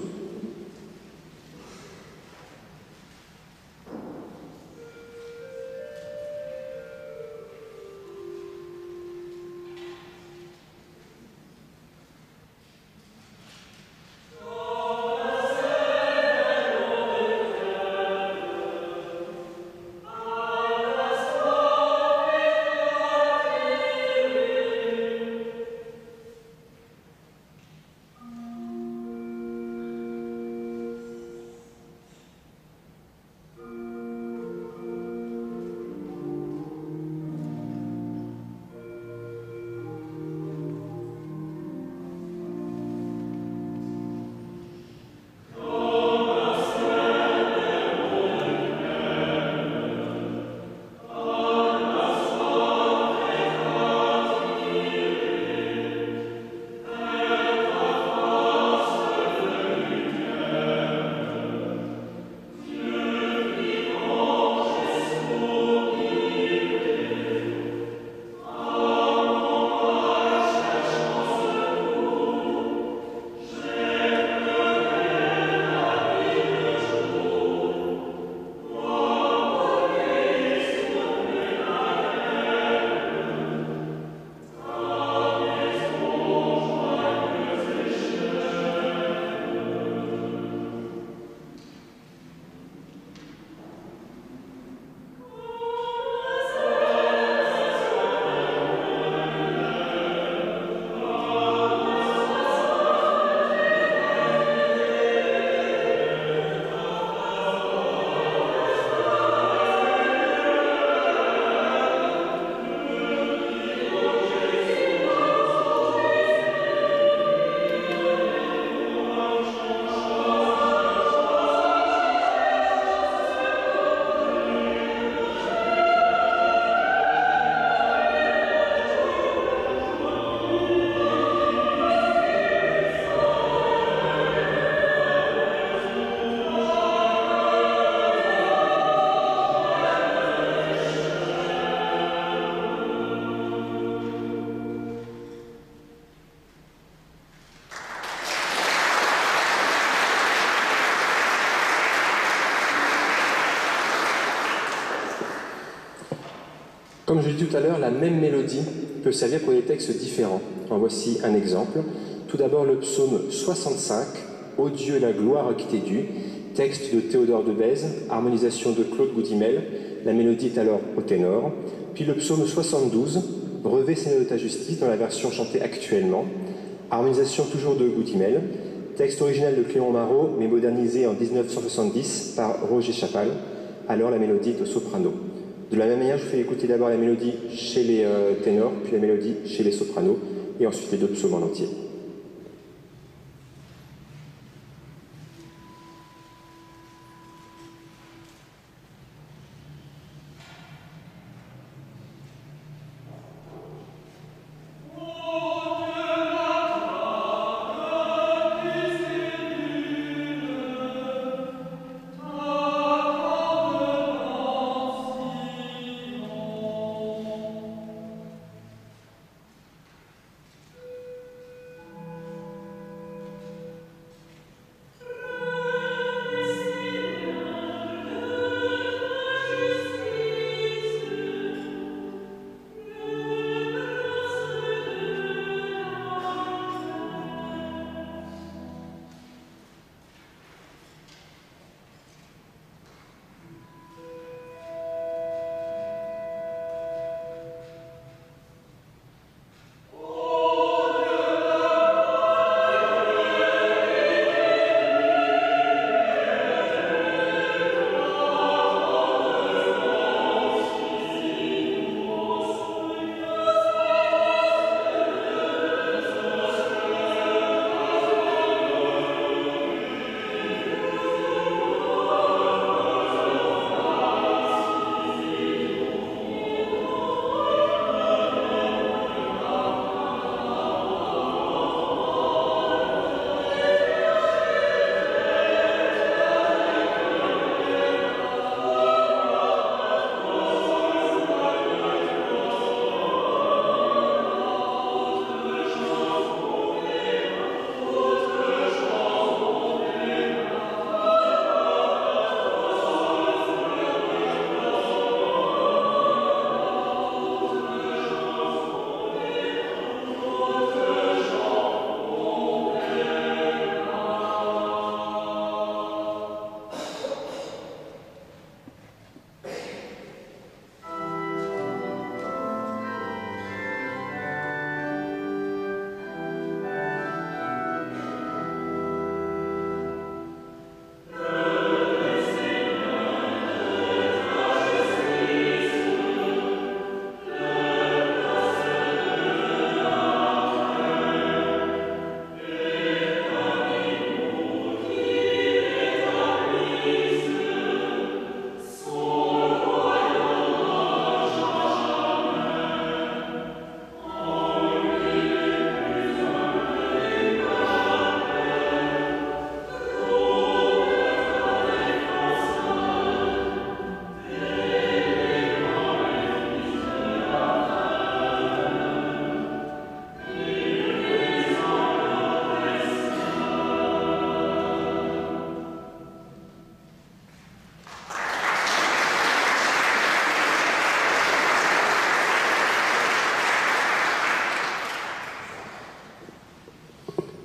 Comme je l'ai dit tout à l'heure, la même mélodie peut servir pour des textes différents. En voici un exemple. Tout d'abord le psaume soixante-cinq, « Ô Dieu, la gloire qui t'est due », texte de Théodore de Bèze, harmonisation de Claude Gaudimel, la mélodie est alors au ténor. Puis le psaume soixante-douze, « Revêt Seigneur de ta justice » dans la version chantée actuellement, harmonisation toujours de Gaudimel, texte original de Clément Marot, mais modernisé en mille neuf cent soixante-dix par Roger Chapal, alors la mélodie est au soprano. De la même manière, je vous fais écouter d'abord la mélodie chez les euh, ténors, puis la mélodie chez les sopranos, et ensuite les deux psaumes en entier.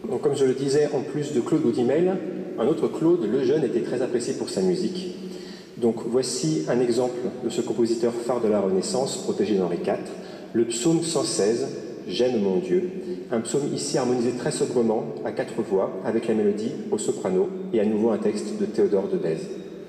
Donc, comme je le disais, en plus de Claude Goudimel, un autre Claude, le jeune, était très apprécié pour sa musique. Donc voici un exemple de ce compositeur phare de la Renaissance, protégé d'Henri quatre, le psaume cent seize, « J'aime mon Dieu », un psaume ici harmonisé très sobrement, à quatre voix, avec la mélodie au soprano, et à nouveau un texte de Théodore de Bèze.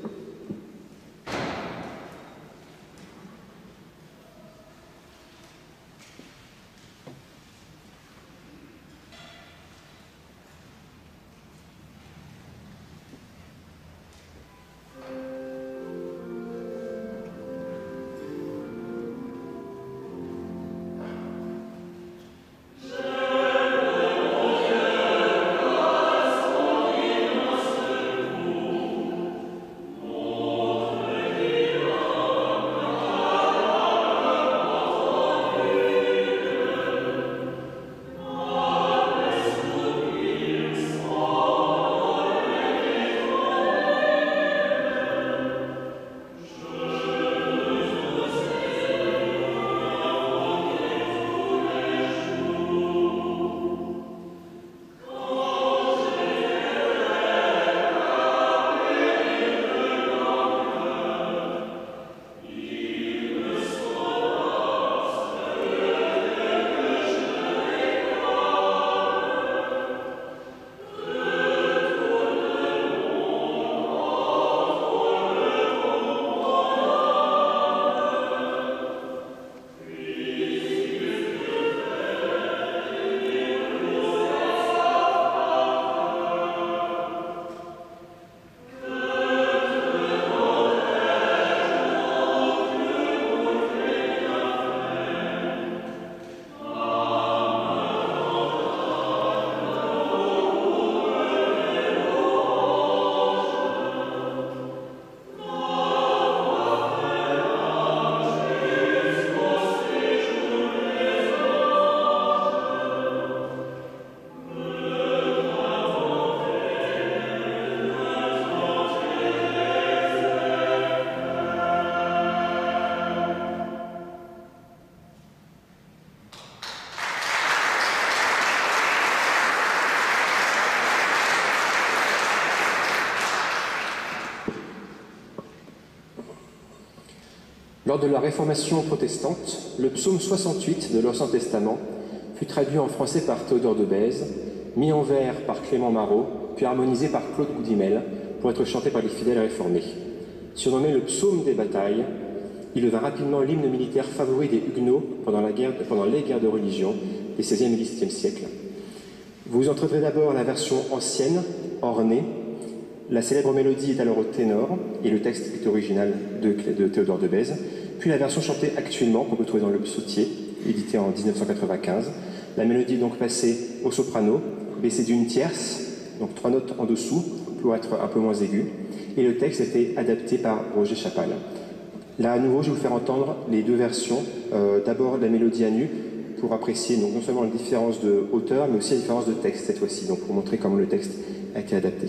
Lors de la Réformation protestante, le psaume soixante-huit de l'Ancien Testament fut traduit en français par Théodore de Bèze, mis en vers par Clément Marot, puis harmonisé par Claude Goudimel pour être chanté par les fidèles réformés. Surnommé le psaume des batailles, il devint rapidement l'hymne militaire favori des Huguenots pendant, la guerre, pendant les guerres de religion des seizième et dix-septième siècles. Vous entendrez d'abord la version ancienne, ornée. La célèbre mélodie est alors au ténor, et le texte est original de, de Théodore de Bèze, puis la version chantée actuellement, qu'on peut trouver dans le Psautier, édité en mille neuf cent quatre-vingt-quinze. La mélodie est donc passée au soprano, baissée d'une tierce, donc trois notes en dessous, pour être un peu moins aiguë, et le texte a été adapté par Roger Chapal. Là, à nouveau, je vais vous faire entendre les deux versions. Euh, D'abord, la mélodie à nu, pour apprécier donc, non seulement la différence de hauteur, mais aussi la différence de texte cette fois-ci, donc pour montrer comment le texte a été adapté.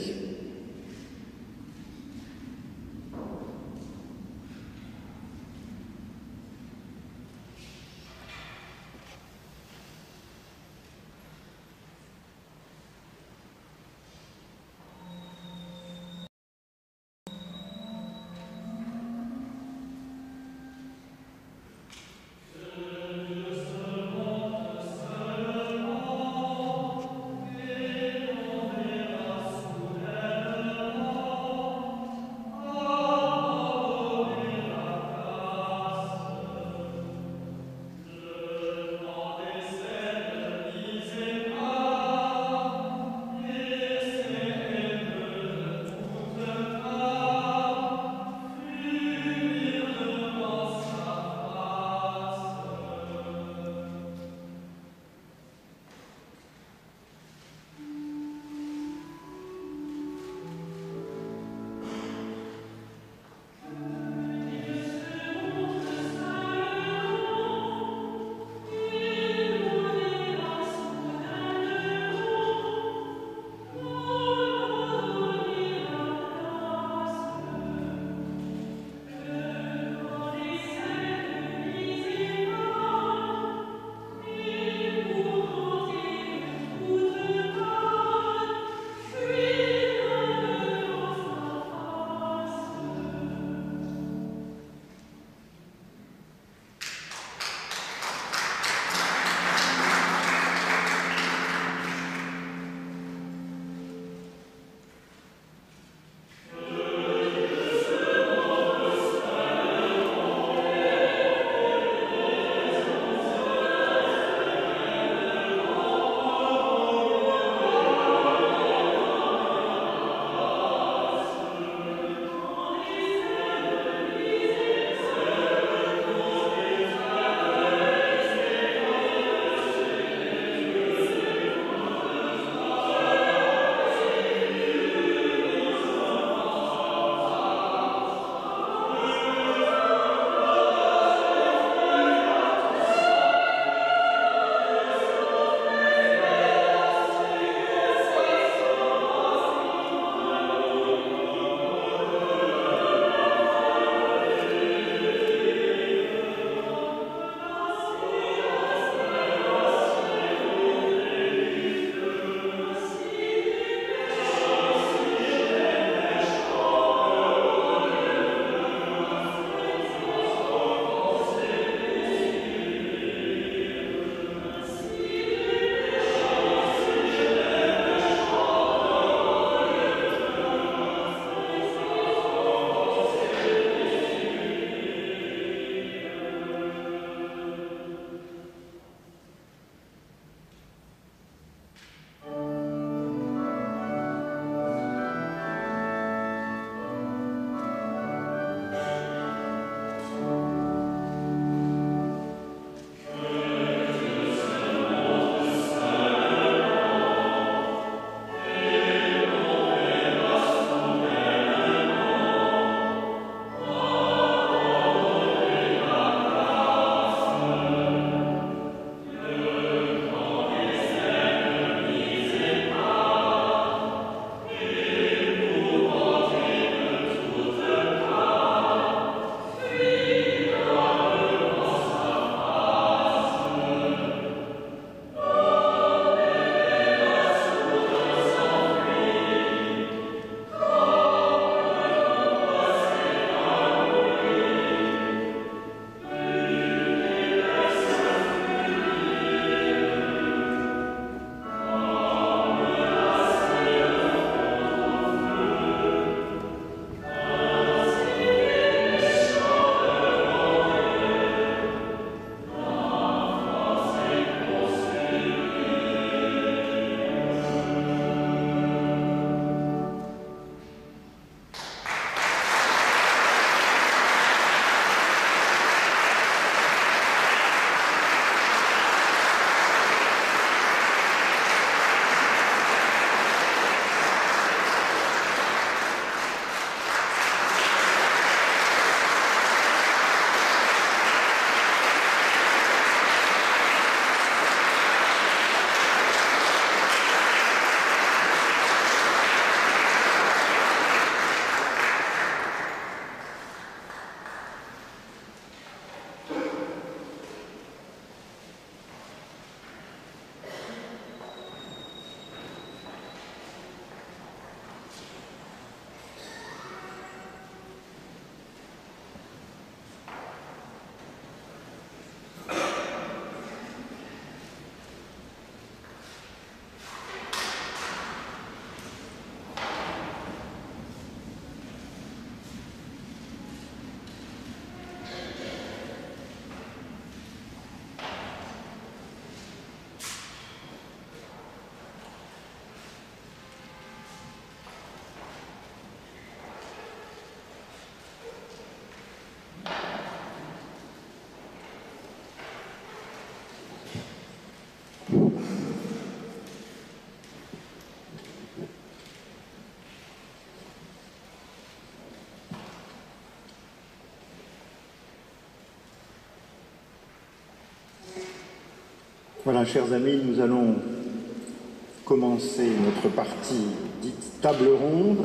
Voilà, chers amis, nous allons commencer notre partie dite table ronde.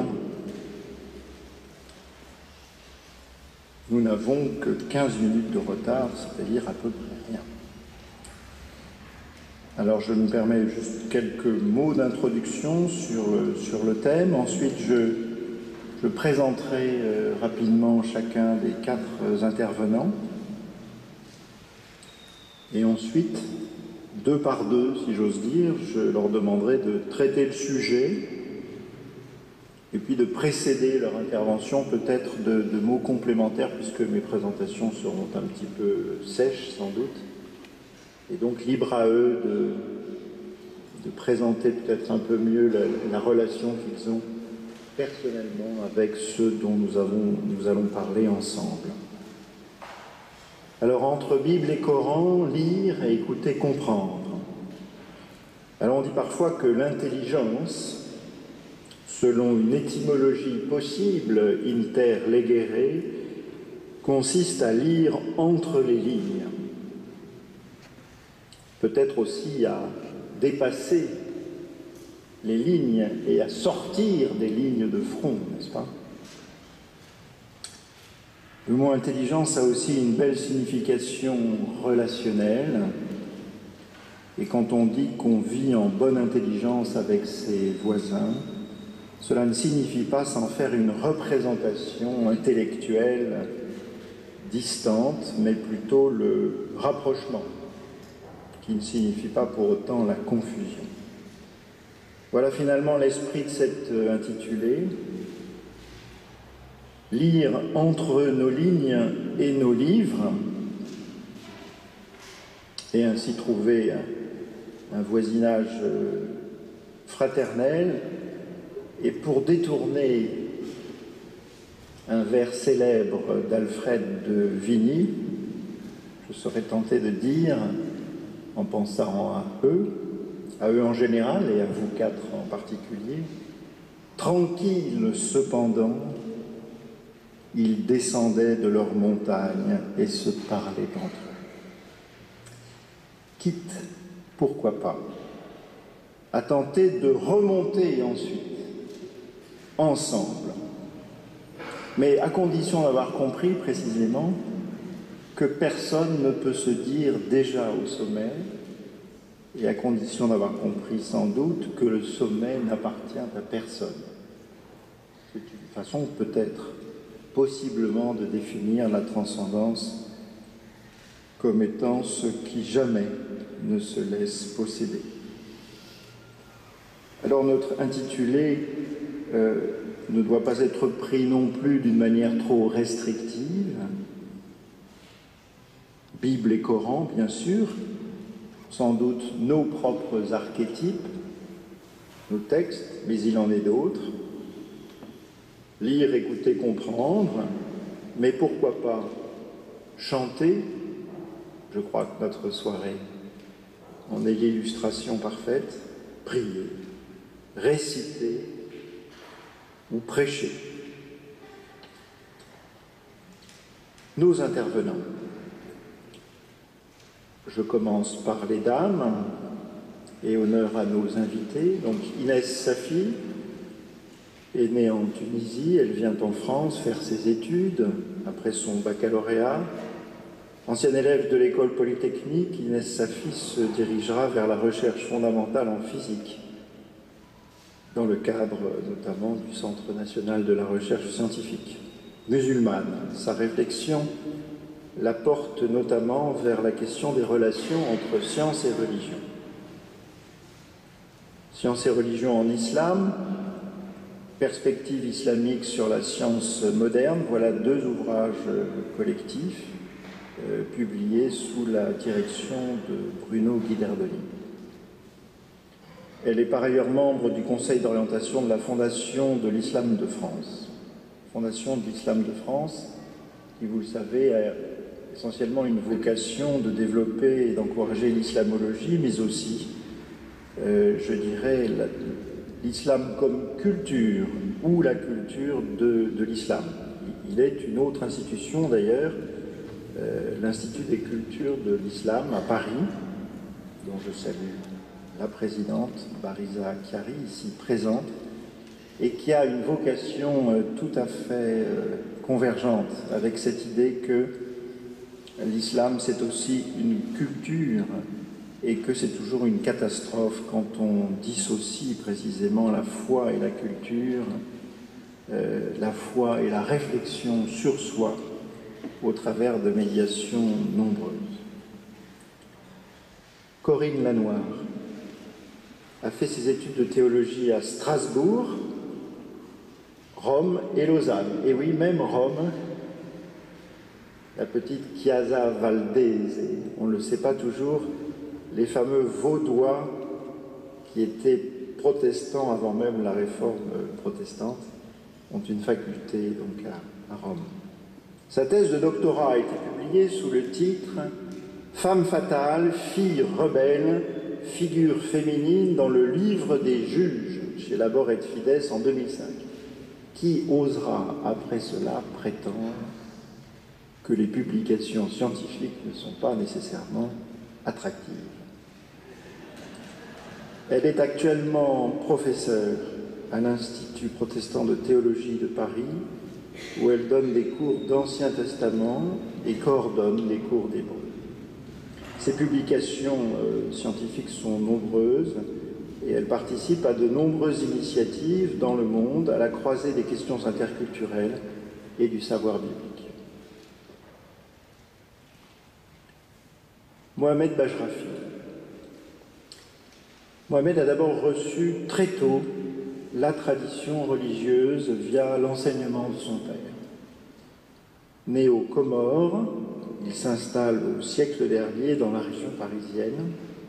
Nous n'avons que quinze minutes de retard, c'est-à-dire à peu près rien. Alors je me permets juste quelques mots d'introduction sur le, sur le thème. Ensuite, je, je présenterai euh, rapidement chacun des quatre euh, intervenants. Et ensuite, deux par deux, si j'ose dire, je leur demanderai de traiter le sujet et puis de précéder leur intervention peut-être de, de mots complémentaires, puisque mes présentations seront un petit peu sèches sans doute. Et donc libre à eux de, de présenter peut-être un peu mieux la, la relation qu'ils ont personnellement avec ceux dont nous, avons, nous allons parler ensemble. Alors, entre Bible et Coran, lire et écouter, comprendre. Alors, on dit parfois que l'intelligence, selon une étymologie possible, inter legere, consiste à lire entre les lignes. Peut-être aussi à dépasser les lignes et à sortir des lignes de front, n'est-ce pas ? Le mot intelligence a aussi une belle signification relationnelle. Et quand on dit qu'on vit en bonne intelligence avec ses voisins, cela ne signifie pas s'en faire une représentation intellectuelle distante, mais plutôt le rapprochement, qui ne signifie pas pour autant la confusion. Voilà finalement l'esprit de cet intitulé. Lire entre nos lignes et nos livres, et ainsi trouver un, un voisinage fraternel, et pour détourner un vers célèbre d'Alfred de Vigny, je serais tenté de dire, en pensant à eux, à eux en général et à vous quatre en particulier, tranquille cependant, ils descendaient de leurs montagnes et se parlaient entre eux. Quitte, pourquoi pas, à tenter de remonter ensuite, ensemble, mais à condition d'avoir compris précisément que personne ne peut se dire déjà au sommet, et à condition d'avoir compris sans doute que le sommet n'appartient à personne. C'est une façon peut-être possiblement de définir la transcendance comme étant ce qui jamais ne se laisse posséder. Alors notre intitulé euh, ne doit pas être pris non plus d'une manière trop restrictive. Bible et Coran, bien sûr, sans doute nos propres archétypes, nos textes, mais il en est d'autres. Lire, écouter, comprendre, mais pourquoi pas chanter. Je crois que notre soirée en est l'illustration parfaite. Prier, réciter ou prêcher. Nos intervenants. Je commence par les dames et honneur à nos invités. Donc Inès Safi est née en Tunisie, elle vient en France faire ses études après son baccalauréat. Ancienne élève de l'école polytechnique, Inès Safi se dirigera vers la recherche fondamentale en physique, dans le cadre notamment du Centre national de la recherche scientifique. Musulmane, sa réflexion la porte notamment vers la question des relations entre science et religion. Science et religion en islam, perspective islamique sur la science moderne, voilà deux ouvrages collectifs euh, publiés sous la direction de Bruno Guiderdoli. Elle est par ailleurs membre du Conseil d'orientation de la Fondation de l'Islam de France. Fondation de l'Islam de France, qui, vous le savez, a essentiellement une vocation de développer et d'encourager l'islamologie, mais aussi, euh, je dirais, l'islam comme culture, ou la culture de, de l'islam. Il est une autre institution d'ailleurs, euh, l'Institut des cultures de l'islam à Paris, dont je salue la présidente, Bariza Chiari, ici présente, et qui a une vocation euh, tout à fait euh, convergente avec cette idée que l'islam c'est aussi une culture et que c'est toujours une catastrophe quand on dissocie précisément la foi et la culture, euh, la foi et la réflexion sur soi au travers de médiations nombreuses. Corinne Lanoir a fait ses études de théologie à Strasbourg, Rome et Lausanne. Et oui, même Rome, la petite Chiesa Valdese, on ne le sait pas toujours, les fameux Vaudois qui étaient protestants avant même la réforme protestante, ont une faculté donc à, à Rome. Sa thèse de doctorat a été publiée sous le titre « Femme fatale, fille rebelle, figure féminine dans le livre des juges » chez Labor et Fides en deux mille cinq. Qui osera après cela prétendre que les publications scientifiques ne sont pas nécessairement attractives? Elle est actuellement professeure à l'Institut protestant de théologie de Paris, où elle donne des cours d'Ancien Testament et coordonne les cours d'hébreu. Ses publications euh, scientifiques sont nombreuses et elle participe à de nombreuses initiatives dans le monde à la croisée des questions interculturelles et du savoir biblique. Mohamed Bajrafi. Mohamed a d'abord reçu très tôt la tradition religieuse via l'enseignement de son père. Né aux Comores, il s'installe au siècle dernier dans la région parisienne.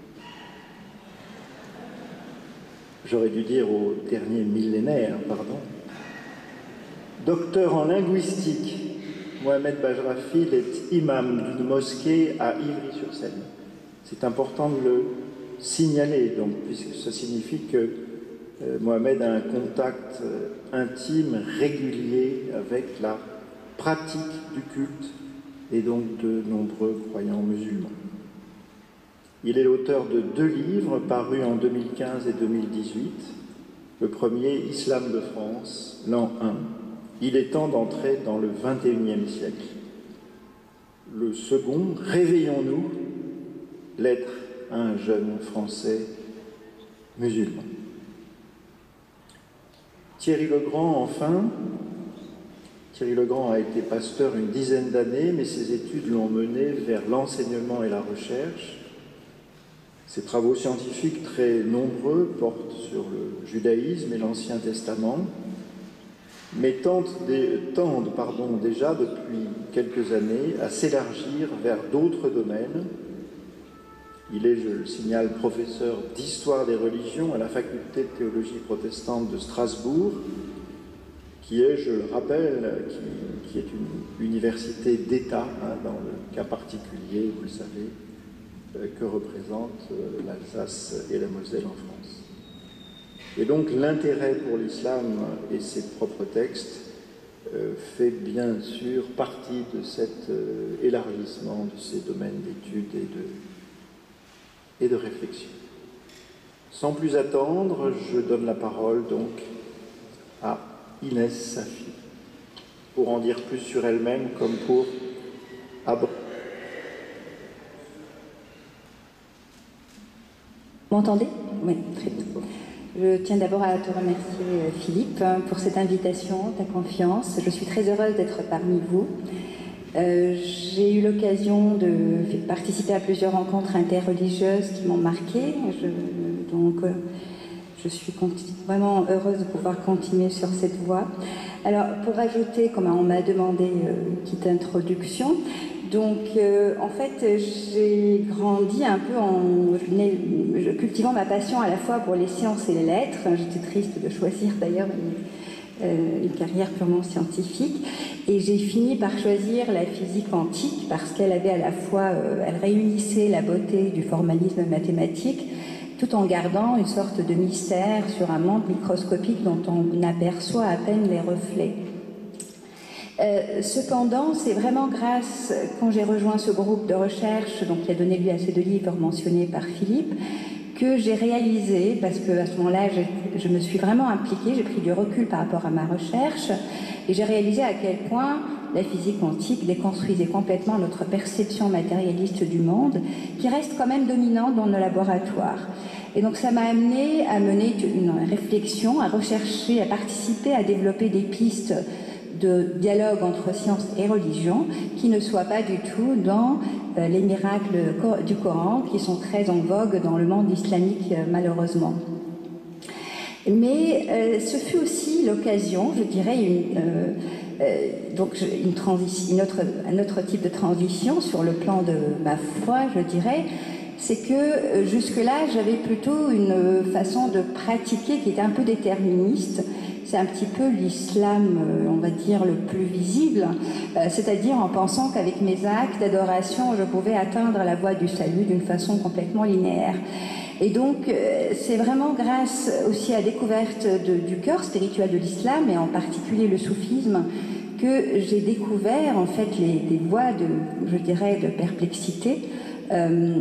J'aurais dû dire au dernier millénaire, pardon. Docteur en linguistique, Mohamed Bajrafi est imam d'une mosquée à Ivry-sur-Seine. C'est important de le signaler, donc, puisque ça signifie que euh, Mohamed a un contact euh, intime, régulier avec la pratique du culte et donc de nombreux croyants musulmans. Il est l'auteur de deux livres parus en deux mille quinze et deux mille dix-huit. Le premier, Islam de France, l'an un. Il est temps d'entrer dans le vingt et unième siècle. Le second, Réveillons-nous, lettre à un jeune Français musulman. Thierry Legrand, enfin. Thierry Legrand a été pasteur une dizaine d'années, mais ses études l'ont mené vers l'enseignement et la recherche. Ses travaux scientifiques très nombreux portent sur le judaïsme et l'Ancien Testament, mais tendent, tendent pardon, déjà depuis quelques années à s'élargir vers d'autres domaines. Il est, je le signale, professeur d'histoire des religions à la faculté de théologie protestante de Strasbourg, qui est, je le rappelle, qui, qui est une université d'État, hein, dans le cas particulier, vous le savez, euh, que représentent euh, l'Alsace et la Moselle en France. Et donc l'intérêt pour l'islam et ses propres textes euh, fait bien sûr partie de cet euh, élargissement de ces domaines d'études et de, et de réflexion. Sans plus attendre, je donne la parole donc à Inès Safi, pour en dire plus sur elle-même comme pour aborder. Vous m'entendez? Oui, très bien. Je tiens d'abord à te remercier, Philippe, pour cette invitation, ta confiance. Je suis très heureuse d'être parmi vous. Euh, j'ai eu l'occasion de participer à plusieurs rencontres interreligieuses qui m'ont marquée. Je, donc, euh, je suis vraiment heureuse de pouvoir continuer sur cette voie. Alors, pour ajouter, comme on m'a demandé euh, une petite introduction, donc euh, en fait, j'ai grandi un peu en je, je, cultivant ma passion à la fois pour les sciences et les lettres. J'étais triste de choisir d'ailleurs une, euh, une carrière purement scientifique. Et j'ai fini par choisir la physique quantique parce qu'elle avait à la fois, euh, elle réunissait la beauté du formalisme mathématique tout en gardant une sorte de mystère sur un monde microscopique dont on aperçoit à peine les reflets. Euh, cependant, c'est vraiment grâce, quand j'ai rejoint ce groupe de recherche, donc qui a donné lieu à ces deux livres mentionnés par Philippe, que j'ai réalisé, parce qu'à ce moment-là, je, je me suis vraiment impliquée, j'ai pris du recul par rapport à ma recherche, et j'ai réalisé à quel point la physique quantique déconstruisait complètement notre perception matérialiste du monde, qui reste quand même dominante dans nos laboratoires. Et donc ça m'a amené à mener une réflexion, à rechercher, à participer, à développer des pistes de dialogue entre science et religion qui ne soient pas du tout dans euh, les miracles du Coran qui sont très en vogue dans le monde islamique euh, malheureusement. Mais euh, ce fut aussi l'occasion, je dirais, une, euh, euh, donc une transition, une autre, un autre type de transition sur le plan de ma foi, je dirais, c'est que euh, jusque-là, j'avais plutôt une façon de pratiquer qui était un peu déterministe. C'est un petit peu l'islam, euh, on va dire, le plus visible, euh, c'est-à-dire en pensant qu'avec mes actes d'adoration, je pouvais atteindre la voie du salut d'une façon complètement linéaire. Et donc, euh, c'est vraiment grâce aussi à la découverte de, du cœur spirituel de l'islam, et en particulier le soufisme, que j'ai découvert en fait les, des voies de, je dirais, de perplexité. Euh,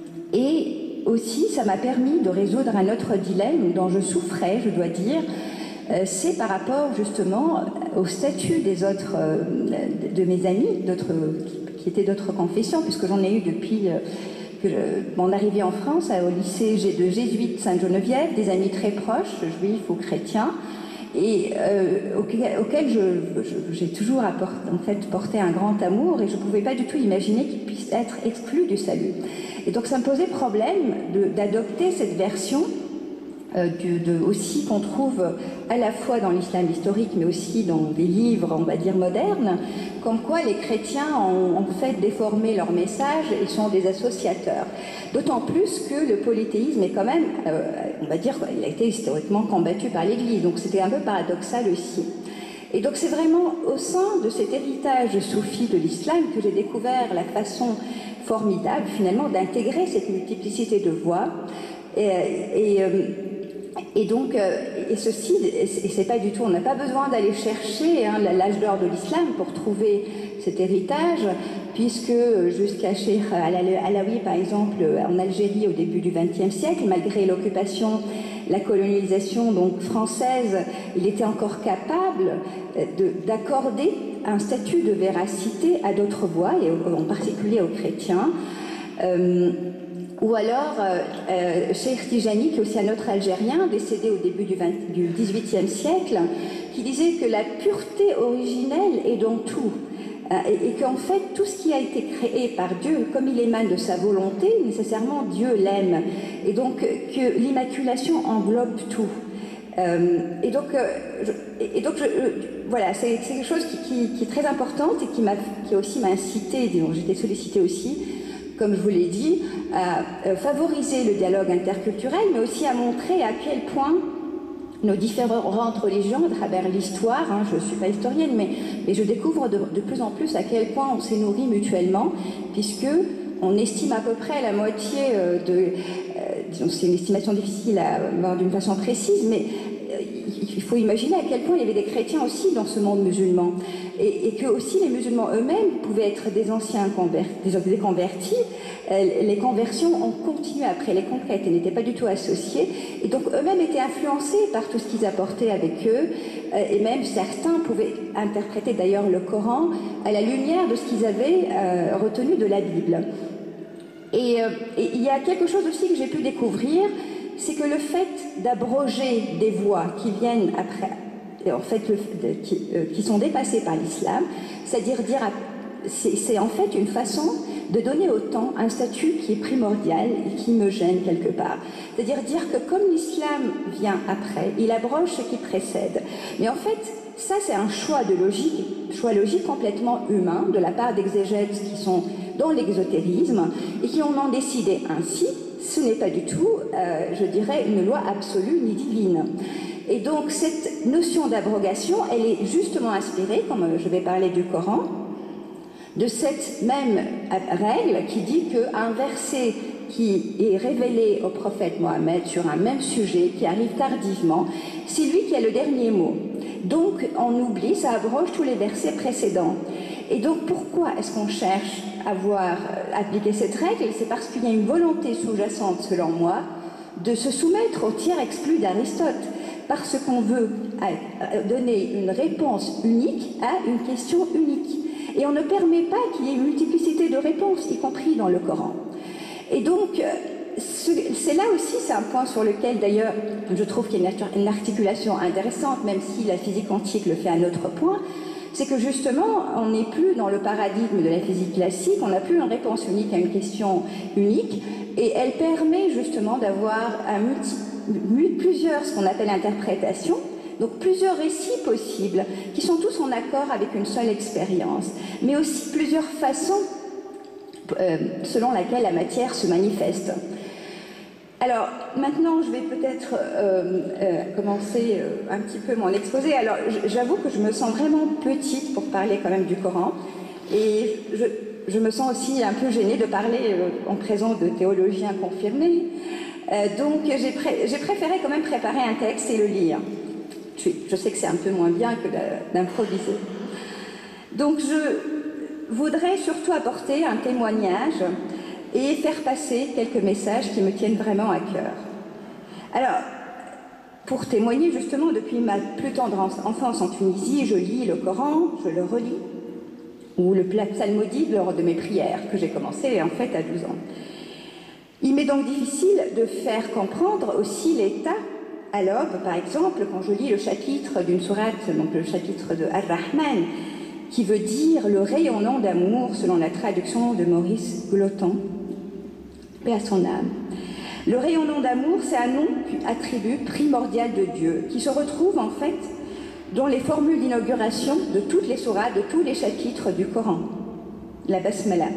et aussi, ça m'a permis de résoudre un autre dilemme dont je souffrais, je dois dire. Euh, c'est par rapport justement au statut des autres, euh, de, de mes amis, d'autres, qui, qui étaient d'autres confessions, puisque j'en ai eu depuis euh, que je, mon arrivée en France, au lycée de jésuites Sainte-Geneviève, des amis très proches, juifs ou chrétiens, et euh, auxquels, auxquels je, je, j'ai toujours apporté, en fait, porté un grand amour, et je ne pouvais pas du tout imaginer qu'ils puissent être exclus du salut. Et donc ça me posait problème de, d'adopter cette version euh, de, de, aussi qu'on trouve à la fois dans l'islam historique, mais aussi dans des livres, on va dire, modernes, comme quoi les chrétiens ont en fait déformé leur message et sont des associateurs. D'autant plus que le polythéisme est quand même, euh, on va dire, il a été historiquement combattu par l'Église, donc c'était un peu paradoxal aussi. Et donc c'est vraiment au sein de cet héritage soufi de l'islam que j'ai découvert la façon formidable finalement d'intégrer cette multiplicité de voix. Et, et, et donc, et ceci, et c'est pas du tout, on n'a pas besoin d'aller chercher hein, l'âge d'or de l'islam pour trouver cet héritage, puisque jusqu'à Cheikh Alaoui, par exemple, en Algérie au début du vingtième siècle, malgré l'occupation, la colonisation donc française, il était encore capable de, d'accorder un statut de véracité à d'autres voix, et en particulier aux chrétiens. Euh, ou alors, euh, Cheikh Tijani, qui est aussi un autre Algérien, décédé au début du, vingt, du dix-huitième siècle, qui disait que la pureté originelle est dans tout. Et, et qu'en fait, tout ce qui a été créé par Dieu, comme il émane de sa volonté, nécessairement Dieu l'aime. Et donc, que l'immaculation englobe tout. Euh, et donc, euh, je, et donc je, euh, voilà, c'est, c'est quelque chose qui, qui, qui est très importante et qui, m'a, qui aussi m'a incité, disons, j'étais sollicitée aussi, comme je vous l'ai dit, à euh, favoriser le dialogue interculturel, mais aussi à montrer à quel point nos différentes religions, à travers l'histoire, hein, je ne suis pas historienne, mais, mais je découvre de, de plus en plus à quel point on s'est nourris mutuellement, puisque on estime à peu près la moitié euh, de... Euh, disons, c'est une estimation difficile à avoir d'une façon précise, mais euh, il faut imaginer à quel point il y avait des chrétiens aussi dans ce monde musulman. Et, et que aussi les musulmans eux-mêmes pouvaient être des anciens convertis, des, des convertis. Euh, les conversions ont continué après les conquêtes et n'étaient pas du tout associées. Et donc eux-mêmes étaient influencés par tout ce qu'ils apportaient avec eux. Euh, et même certains pouvaient interpréter d'ailleurs le Coran à la lumière de ce qu'ils avaient euh, retenu de la Bible. Et, euh, et il y a quelque chose aussi que j'ai pu découvrir, c'est que le fait d'abroger des voix qui viennent après, en fait, le, de, qui, euh, qui sont dépassées par l'islam, c'est-à-dire dire, c'est, c'est en fait une façon de donner au temps un statut qui est primordial et qui me gêne quelque part. C'est-à-dire dire que comme l'islam vient après, il abroge ce qui précède. Mais en fait, ça c'est un choix de logique, choix logique complètement humain de la part d'exégètes qui sont dans l'exotérisme et qui en ont décidé ainsi. Ce n'est pas du tout, euh, je dirais, une loi absolue ni divine. Et donc cette notion d'abrogation, elle est justement inspirée, comme je vais parler du Coran, de cette même règle qui dit qu'un verset qui est révélé au prophète Mohammed sur un même sujet qui arrive tardivement, c'est lui qui a le dernier mot. Donc on oublie, ça abroge tous les versets précédents. Et donc pourquoi est-ce qu'on cherche à voir appliquer cette règle? C'est parce qu'il y a une volonté sous-jacente, selon moi, de se soumettre au tiers exclu d'Aristote, parce qu'on veut donner une réponse unique à une question unique. Et on ne permet pas qu'il y ait une multiplicité de réponses, y compris dans le Coran. Et donc, c'est là aussi, c'est un point sur lequel, d'ailleurs, je trouve qu'il y a une articulation intéressante, même si la physique quantique le fait à un autre point, c'est que justement, on n'est plus dans le paradigme de la physique classique, on n'a plus une réponse unique à une question unique, et elle permet justement d'avoir un multi, plusieurs, ce qu'on appelle interprétations, donc plusieurs récits possibles, qui sont tous en accord avec une seule expérience, mais aussi plusieurs façons euh, selon laquelle la matière se manifeste. Alors, maintenant, je vais peut-être euh, euh, commencer euh, un petit peu mon exposé. Alors, j'avoue que je me sens vraiment petite pour parler quand même du Coran, et je, je me sens aussi un peu gênée de parler euh, en présence de théologiens confirmés. Euh, donc, j'ai pré préféré quand même préparer un texte et le lire. Je, je sais que c'est un peu moins bien que d'improviser. Donc, je voudrais surtout apporter un témoignage et faire passer quelques messages qui me tiennent vraiment à cœur. Alors, pour témoigner justement, depuis ma plus tendre enfance en Tunisie, je lis le Coran, je le relis, ou le psalmodie lors de mes prières, que j'ai commencé en fait à douze ans. Il m'est donc difficile de faire comprendre aussi l'état à l'aube, par exemple, quand je lis le chapitre d'une sourate, donc le chapitre de Ar-Rahman, qui veut dire le rayonnant d'amour, selon la traduction de Maurice Gloton, paix à son âme. Le rayonnant d'amour, c'est un nom, attribut primordial de Dieu, qui se retrouve en fait dans les formules d'inauguration de toutes les sourates, de tous les chapitres du Coran, la Basmala.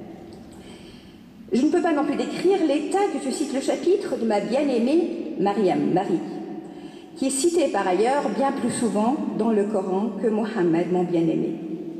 Je ne peux pas non plus décrire l'état que suscite le chapitre de ma bien-aimée Mariam, Marie, qui est citée par ailleurs bien plus souvent dans le Coran que Mohammed, mon bien-aimé.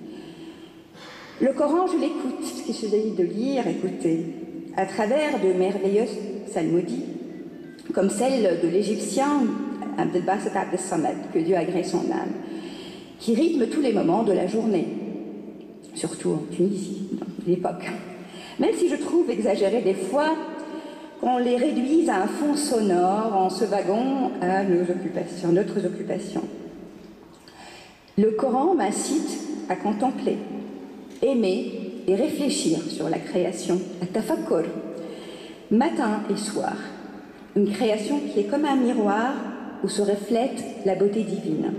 Le Coran, je l'écoute, ce qu'il s'agit de lire, écouter, à travers de merveilleuses psalmodies, comme celle de l'Égyptien Abdelbasset Abdessamad, que Dieu agrée son âme, qui rythme tous les moments de la journée, surtout en Tunisie, dans l'époque. Même si je trouve exagéré des fois qu'on les réduise à un fond sonore en se vaguant à nos occupations, notre occupation. Le Coran m'incite à contempler, aimer et réfléchir sur la création, à tafakkur, matin et soir, une création qui est comme un miroir où se reflète la beauté divine.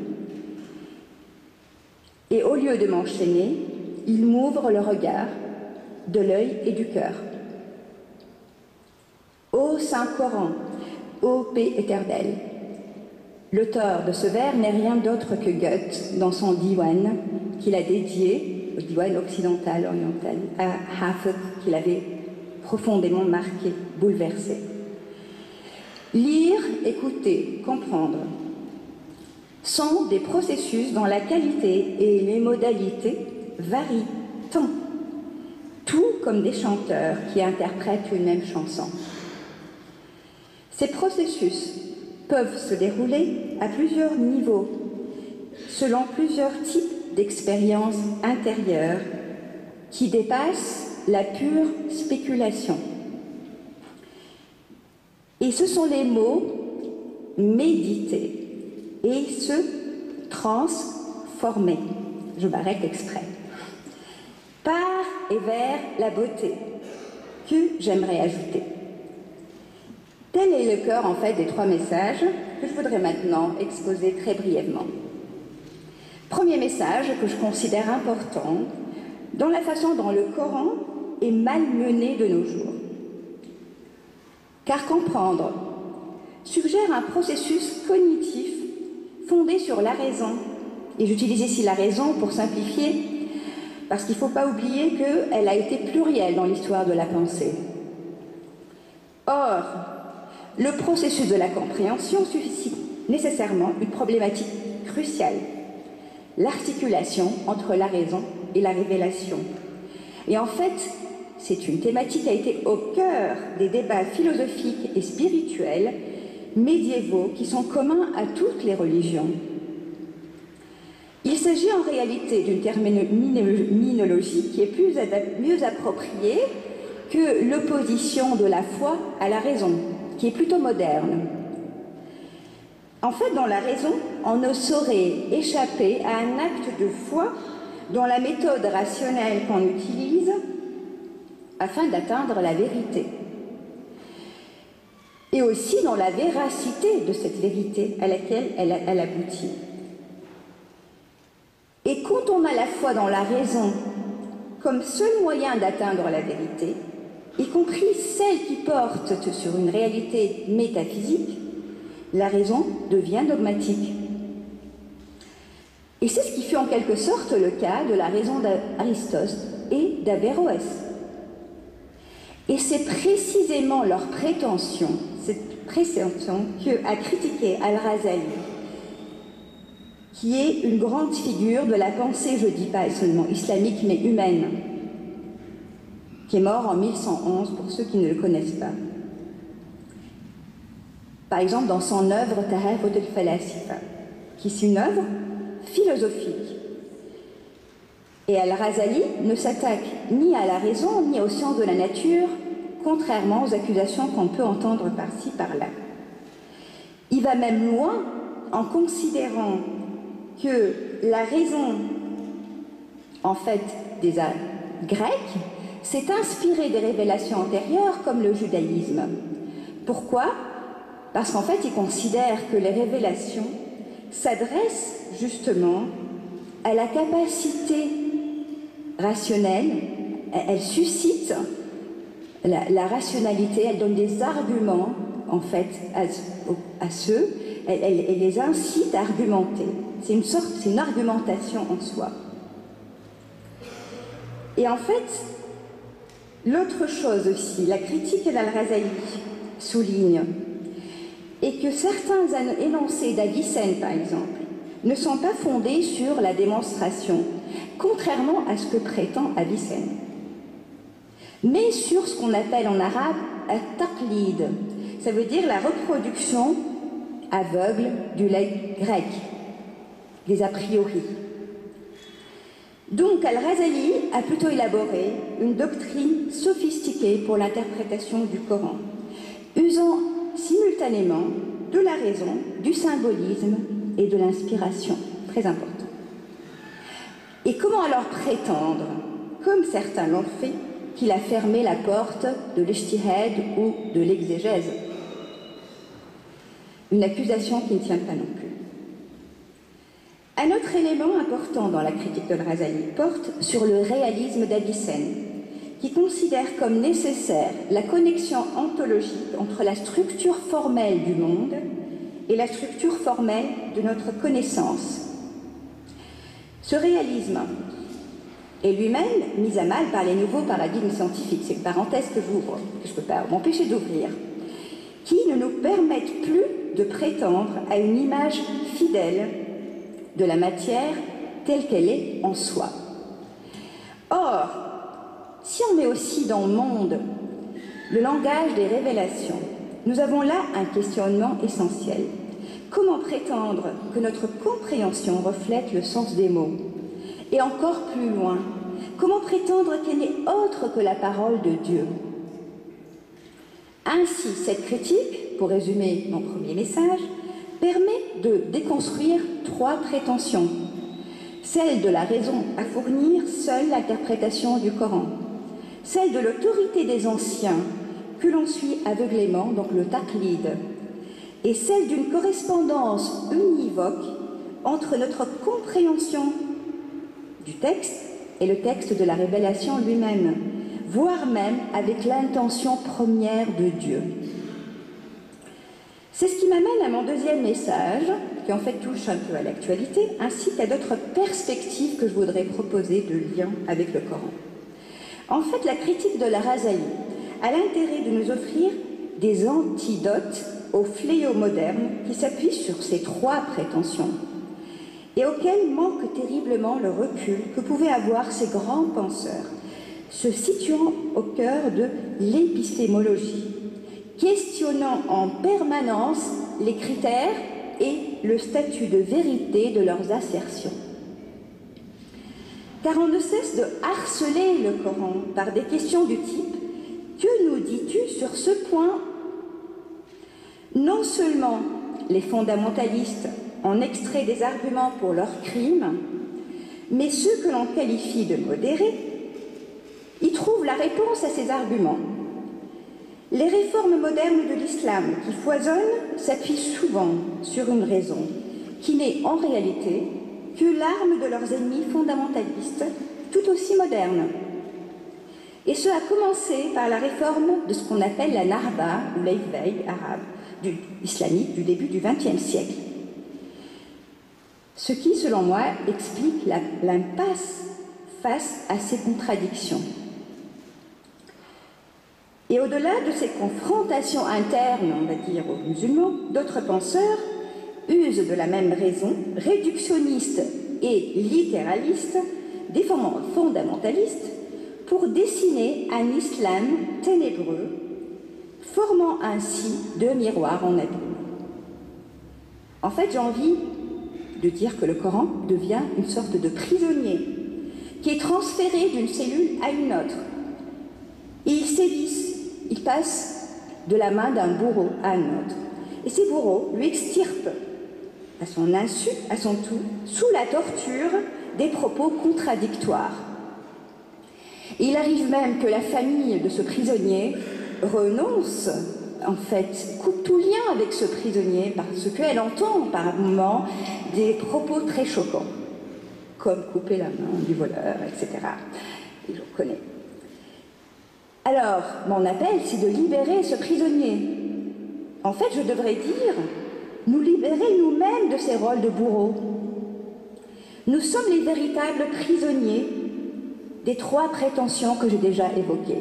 Et au lieu de m'enchaîner, il m'ouvre le regard de l'œil et du cœur. Ô Saint-Coran, ô paix éternelle, l'auteur de ce vers n'est rien d'autre que Goethe dans son diwan qu'il a dédié, au diwan occidental, oriental, à Hafez, qu'il avait profondément marqué, bouleversé. Lire, écouter, comprendre sont des processus dont la qualité et les modalités varient tant, tout comme des chanteurs qui interprètent une même chanson. Ces processus peuvent se dérouler à plusieurs niveaux, selon plusieurs types d'expériences intérieures qui dépassent la pure spéculation. Et ce sont les mots méditer et se transformer. Je m'arrête exprès. Par et vers la beauté, que j'aimerais ajouter. Tel est le cœur en fait des trois messages que je voudrais maintenant exposer très brièvement. Premier message que je considère important dans la façon dont le Coran est malmené de nos jours. Car comprendre suggère un processus cognitif fondé sur la raison. Et j'utilise ici la raison pour simplifier, parce qu'il ne faut pas oublier qu'elle a été plurielle dans l'histoire de la pensée. Or, le processus de la compréhension suscite nécessairement une problématique cruciale, l'articulation entre la raison et la révélation. Et en fait, c'est une thématique qui a été au cœur des débats philosophiques et spirituels médiévaux qui sont communs à toutes les religions. Il s'agit en réalité d'une terminologie qui est plus mieux appropriée que l'opposition de la foi à la raison, qui est plutôt moderne. En fait, dans la raison, on ne saurait échapper à un acte de foi dans la méthode rationnelle qu'on utilise afin d'atteindre la vérité. Et aussi dans la véracité de cette vérité à laquelle elle, elle aboutit. Et quand on a la foi dans la raison comme seul moyen d'atteindre la vérité, y compris celle qui porte sur une réalité métaphysique, la raison devient dogmatique. Et c'est ce qui fait en quelque sorte le cas de la raison d'Aristote et d'Averroès. Et c'est précisément leur prétention, cette prétention que a critiqué Al-Razali, qui est une grande figure de la pensée, je ne dis pas seulement islamique, mais humaine, qui est mort en mille cent onze, pour ceux qui ne le connaissent pas. Par exemple, dans son œuvre Tahafut al-Falasifa, qui est une œuvre philosophique. Et Al-Razali ne s'attaque ni à la raison, ni aux sciences de la nature, contrairement aux accusations qu'on peut entendre par-ci, par-là. Il va même loin en considérant que la raison, en fait, des Grecs, s'est inspirée des révélations antérieures, comme le judaïsme. Pourquoi ? Parce qu'en fait, il considère que les révélations s'adressent justement à la capacité rationnelle, elles suscitent la, la rationalité, elles donnent des arguments, en fait, à, à ceux, elles, elles, elles les incitent à argumenter. C'est une sorte, c'est une argumentation en soi. Et en fait, l'autre chose aussi, la critique d'Al-Razali souligne, et que certains énoncés d'Avicenne, par exemple, ne sont pas fondés sur la démonstration, contrairement à ce que prétend Avicenne, mais sur ce qu'on appelle en arabe un taqlid, ça veut dire la reproduction aveugle du grec, des a priori. Donc Al-Razali a plutôt élaboré une doctrine sophistiquée pour l'interprétation du Coran, usant simultanément de la raison, du symbolisme et de l'inspiration, très important. Et comment alors prétendre, comme certains l'ont fait, qu'il a fermé la porte de l'ijtihad ou de l'exégèse? Une accusation qui ne tient pas non plus. Un autre élément important dans la critique de Al-Razali porte sur le réalisme d'Avicenne, qui considère comme nécessaire la connexion ontologique entre la structure formelle du monde et la structure formelle de notre connaissance. Ce réalisme est lui-même mis à mal par les nouveaux paradigmes scientifiques, c'est une parenthèse que j'ouvre, que je ne peux pas m'empêcher d'ouvrir, qui ne nous permettent plus de prétendre à une image fidèle de la matière telle qu'elle est en soi. Or, si on met aussi dans le monde le langage des révélations, nous avons là un questionnement essentiel. Comment prétendre que notre compréhension reflète le sens des mots? Et encore plus loin, comment prétendre qu'elle n'est autre que la parole de Dieu? Ainsi, cette critique, pour résumer mon premier message, permet de déconstruire trois prétentions. Celle de la raison à fournir seule l'interprétation du Coran, celle de l'autorité des anciens que l'on suit aveuglément, donc le taqlid, et celle d'une correspondance univoque entre notre compréhension du texte et le texte de la révélation lui-même, voire même avec l'intention première de Dieu. C'est ce qui m'amène à mon deuxième message, qui en fait touche un peu à l'actualité, ainsi qu'à d'autres perspectives que je voudrais proposer de lien avec le Coran. En fait, la critique de Al-Razali a l'intérêt de nous offrir des antidotes aux fléaux modernes qui s'appuient sur ces trois prétentions et auxquels manque terriblement le recul que pouvaient avoir ces grands penseurs se situant au cœur de l'épistémologie, questionnant en permanence les critères et le statut de vérité de leurs assertions. Car on ne cesse de harceler le Coran par des questions du type « Que nous dis-tu sur ce point ?» Non seulement les fondamentalistes en extraient des arguments pour leurs crimes, mais ceux que l'on qualifie de modérés y trouvent la réponse à ces arguments. Les réformes modernes de l'islam qui foisonnent s'appuient souvent sur une raison qui n'est en réalité que l'arme de leurs ennemis fondamentalistes, tout aussi modernes. Et ce a commencé par la réforme de ce qu'on appelle la Narba, ou l'éveil arabe, du, islamique du début du vingtième siècle. Ce qui, selon moi, explique l'impasse face à ces contradictions. Et au-delà de ces confrontations internes, on va dire, aux musulmans, d'autres penseurs usent de la même raison, réductionniste et littéraliste, des fondamentalistes, pour dessiner un islam ténébreux, formant ainsi deux miroirs en abîme. En fait, j'ai envie de dire que le Coran devient une sorte de prisonnier qui est transféré d'une cellule à une autre. Et il sévisse, il passe de la main d'un bourreau à un autre. Et ces bourreaux lui extirpent, à son insu, à son tout, sous la torture, des propos contradictoires. Et il arrive même que la famille de ce prisonnier renonce, en fait, coupe tout lien avec ce prisonnier parce qu'elle entend par moments des propos très choquants, comme couper la main du voleur, et cetera. Il le connaît. Alors, mon appel, c'est de libérer ce prisonnier. En fait, je devrais dire, nous libérer nous-mêmes de ces rôles de bourreaux. Nous sommes les véritables prisonniers des trois prétentions que j'ai déjà évoquées.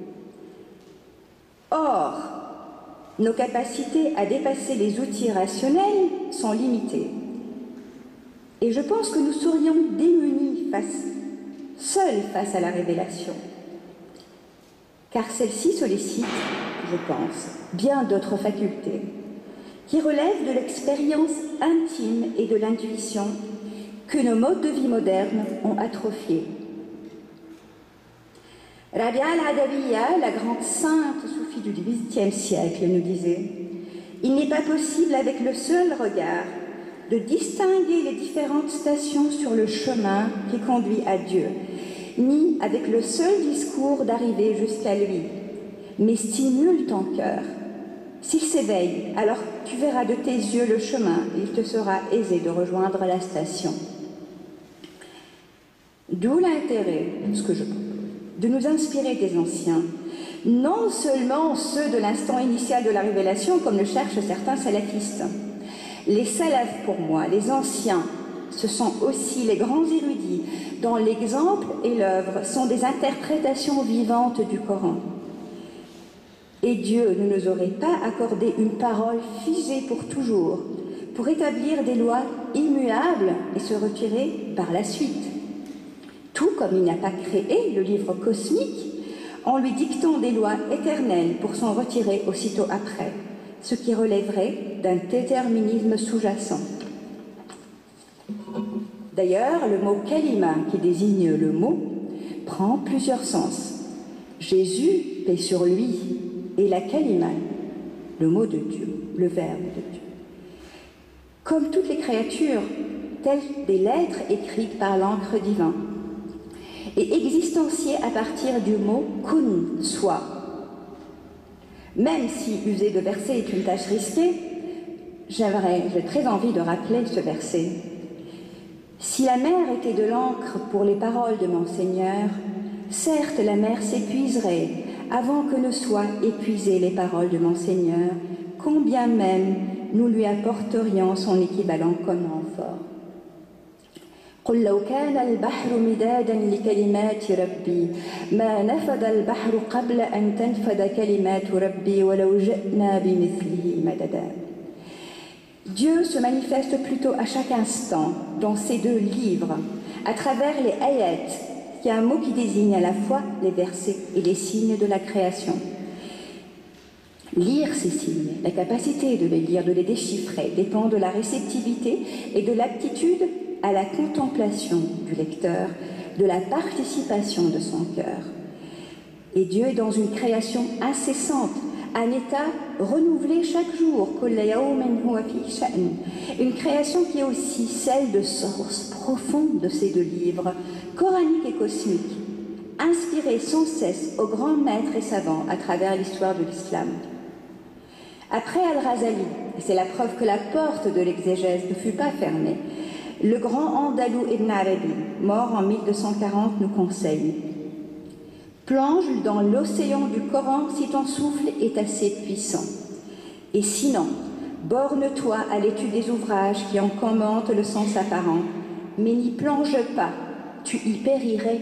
Or, nos capacités à dépasser les outils rationnels sont limitées. Et je pense que nous serions démunis, face, seuls face à la révélation. Car celle-ci sollicite, je pense, bien d'autres facultés, qui relèvent de l'expérience intime et de l'intuition que nos modes de vie modernes ont atrophiés. Rabia al-Adawiya, la grande sainte soufie du dix-huitième siècle, nous disait « Il n'est pas possible avec le seul regard de distinguer les différentes stations sur le chemin qui conduit à Dieu, ni avec le seul discours d'arriver jusqu'à lui, mais stimule ton cœur. S'il s'éveille, alors tu verras de tes yeux le chemin et il te sera aisé de rejoindre la station. » D'où l'intérêt, ce que je pense, de nous inspirer des anciens, non seulement ceux de l'instant initial de la révélation, comme le cherchent certains salafistes. Les salafs, pour moi, les anciens, ce sont aussi les grands érudits, dont l'exemple et l'œuvre sont des interprétations vivantes du Coran. Et Dieu ne nous aurait pas accordé une parole figée pour toujours, pour établir des lois immuables et se retirer par la suite. Tout comme il n'a pas créé le livre cosmique en lui dictant des lois éternelles pour s'en retirer aussitôt après, ce qui relèverait d'un déterminisme sous-jacent. D'ailleurs, le mot kalima, qui désigne le mot, prend plusieurs sens. Jésus, paix sur lui, et la kalima, le mot de Dieu, le verbe de Dieu. Comme toutes les créatures, telles des lettres écrites par l'encre divine, et existenciées à partir du mot kun, soit. Même si user de versets est une tâche risquée, j'aimerais, j'ai très envie de rappeler ce verset. Si la mer était de l'encre pour les paroles de mon Seigneur, certes la mer s'épuiserait avant que ne soient épuisées les paroles de mon Seigneur, combien même nous lui apporterions son équivalent comme renfort. قل لو كان البحر مدادا لكلمات ربي ما نفد البحر قبل أن تنفد كلمات ربي ولو جئنا بمثله مددا. Dieu se manifeste plutôt à chaque instant dans ces deux livres, à travers les ayats, qui est un mot qui désigne à la fois les versets et les signes de la création. Lire ces signes, la capacité de les lire, de les déchiffrer, dépend de la réceptivité et de l'aptitude à la contemplation du lecteur, de la participation de son cœur. Et Dieu est dans une création incessante, un état renouvelé chaque jour, une création qui est aussi celle de source profonde de ces deux livres, coraniques et cosmiques, inspirés sans cesse aux grands maîtres et savants à travers l'histoire de l'islam. Après Al-Razali, et c'est la preuve que la porte de l'exégèse ne fut pas fermée, le grand andalou Ibn Arabi, mort en mille deux cent quarante, nous conseille: plonge dans l'océan du Coran si ton souffle est assez puissant. Et sinon, borne-toi à l'étude des ouvrages qui en commentent le sens apparent, mais n'y plonge pas, tu y périrais.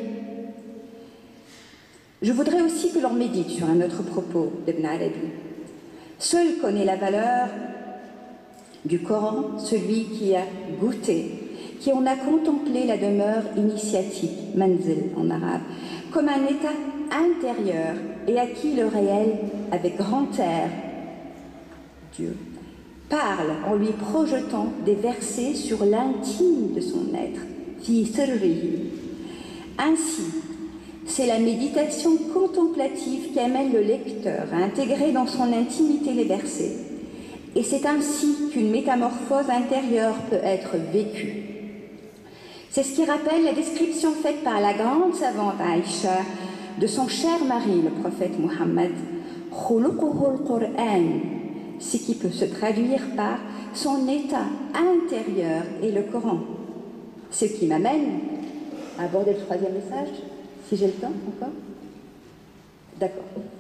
Je voudrais aussi que l'on médite sur un autre propos d'Ibn Arabi. Seul connaît la valeur du Coran celui qui a goûté, qui en a contemplé la demeure initiatique, manzil en arabe, comme un état intérieur et à qui le réel, avec grand air, Dieu, parle en lui projetant des versets sur l'intime de son être, fi sirrihi. Ainsi, c'est la méditation contemplative qui amène le lecteur à intégrer dans son intimité les versets. Et c'est ainsi qu'une métamorphose intérieure peut être vécue. C'est ce qui rappelle la description faite par la grande savante Aïcha de son cher mari, le prophète Mohammed, khuluquhul Qur'an, ce qui peut se traduire par son état intérieur et le Coran. Ce qui m'amène à aborder le troisième message, si j'ai le temps encore. D'accord.